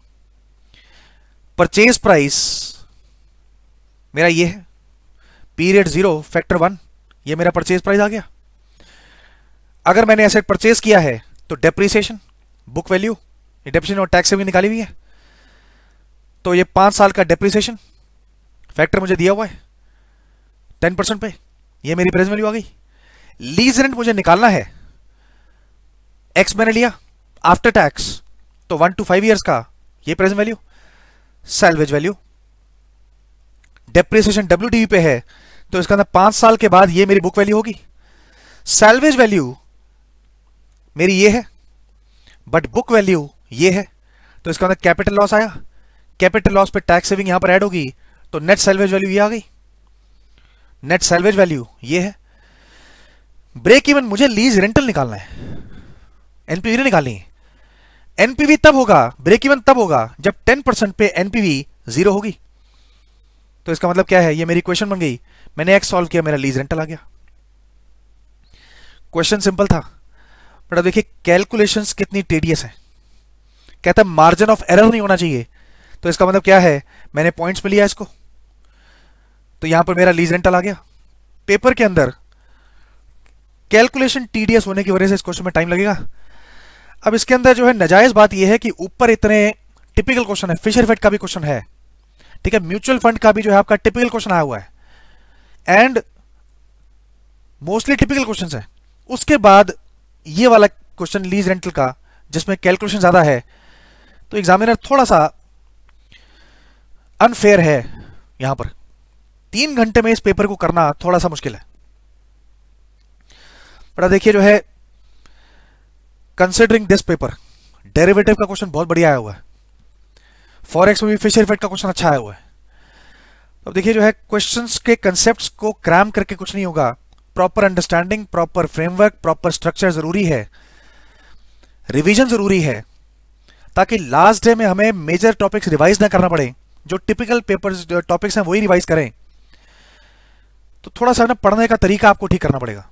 परचेज प्राइस मेरा ये है, पीरियड जीरो फैक्टर वन, ये मेरा परचेज प्राइस आ गया। अगर मैंने एसेट परचेज किया है तो डेप्रिसिएशन, बुक वैल्यू, डेप्रिसिएशन और टैक्स भी निकाली हुई है, तो ये पांच साल का डेप्रिसिएशन फैक्टर मुझे दिया हुआ है टेन परसेंट पे, ये मेरी प्रेजेंट वैल्यू आ गई। लीज रेंट मुझे निकालना है, एक्स मैंने लिया आफ्टर टैक्स, तो वन टू फाइव ईयर्स का, ये present value. Salvage value, depreciation WDV पे है, तो इसका अंदर पांच साल के बाद ये मेरी बुक वैल्यू होगी। सैल्वेज वैल्यू मेरी ये है, बट बुक वैल्यू ये है, तो इसका अंदर कैपिटल लॉस आया, कैपिटल लॉस पे टैक्स सेविंग यहां पर ऐड होगी, तो नेट सैल्वेज वैल्यू ये आ गई। नेट सैल्वेज वैल्यू ये है। ब्रेक इवन मुझे लीज रेंटल निकालना है, एनपीवी नहीं निकालनी है। एनपीवी तब होगा, ब्रेक इवन तब होगा जब टेन परसेंट पे एनपीवी जीरो होगी। तो इसका मतलब क्या है, ये मेरी क्वेश्चन बन गई, मैंने एक्स सॉल्व किया, मेरा लीज रेंटल आ गया। क्वेश्चन सिंपल था, बट अब देखिए कैलकुलेशंस कितनी टेडियस है। कहता है मार्जिन ऑफ एरर नहीं होना चाहिए, तो इसका मतलब क्या है, मैंने पॉइंट्स में लिया इसको, तो यहां पर मेरा लीज रेंटल आ गया। पेपर के अंदर कैलकुलेशन टीडीएस होने की वजह से इस क्वेश्चन में टाइम लगेगा। अब इसके अंदर जो है नाजायज बात यह है कि ऊपर इतने टिपिकल क्वेश्चन है, फिशर इफेक्ट का भी क्वेश्चन है, ठीक है, म्यूचुअल फंड का भी जो है आपका टिपिकल क्वेश्चन आया हुआ है, एंड मोस्टली टिपिकल क्वेश्चन है। उसके बाद ये वाला क्वेश्चन लीज रेंटल का, जिसमें कैलकुलेशन ज्यादा है, तो एग्जामिनर थोड़ा सा अनफेयर है यहां पर। तीन घंटे में इस पेपर को करना थोड़ा सा मुश्किल है। बड़ा देखिए जो है, कंसिडरिंग दिस पेपर, डेरिवेटिव का क्वेश्चन बहुत बढ़िया आया हुआ है, फॉरेक्स में भी फिशर इफेक्ट का क्वेश्चन अच्छा आया हुआ है। तो देखिए जो है, क्वेश्चंस के कंसेप्ट्स को क्रैम करके कुछ नहीं होगा, proper understanding, proper framework, proper structure जरूरी है, रिवीजन जरूरी है, ताकि लास्ट डे में हमें मेजर टॉपिक्स रिवाइज ना करना पड़े, जो टिपिकल पेपर्स टॉपिक्स हैं वही रिवाइज करें। तो थोड़ा सा ना पढ़ने का तरीका आपको ठीक करना पड़ेगा।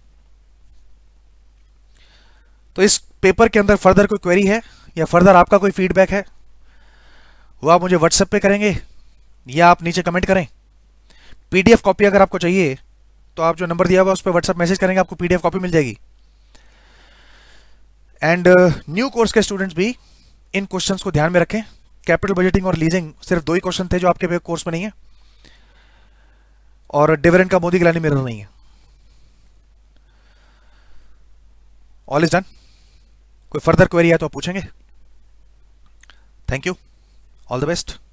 तो इस पेपर के अंदर फर्दर कोई क्वेरी है या फर्दर आपका कोई फीडबैक है, वो आप मुझे व्हाट्सएप पे करेंगे या आप नीचे कमेंट करें। पीडीएफ कॉपी अगर आपको चाहिए तो आप जो नंबर दिया हुआ है उस पर व्हाट्सएप मैसेज करेंगे, आपको पीडीएफ कॉपी मिल जाएगी। एंड न्यू कोर्स के स्टूडेंट्स भी इन क्वेश्चंस को ध्यान में रखें। कैपिटल बजटिंग और लीजिंग सिर्फ दो ही क्वेश्चन थे जो आपके कोर्स में नहीं है, और डिविडेंड का मोदी गिलानी मिरर नहीं है। All is done. कोई फर्दर क्वेरी है तो आप पूछेंगे। Thank you, all the best.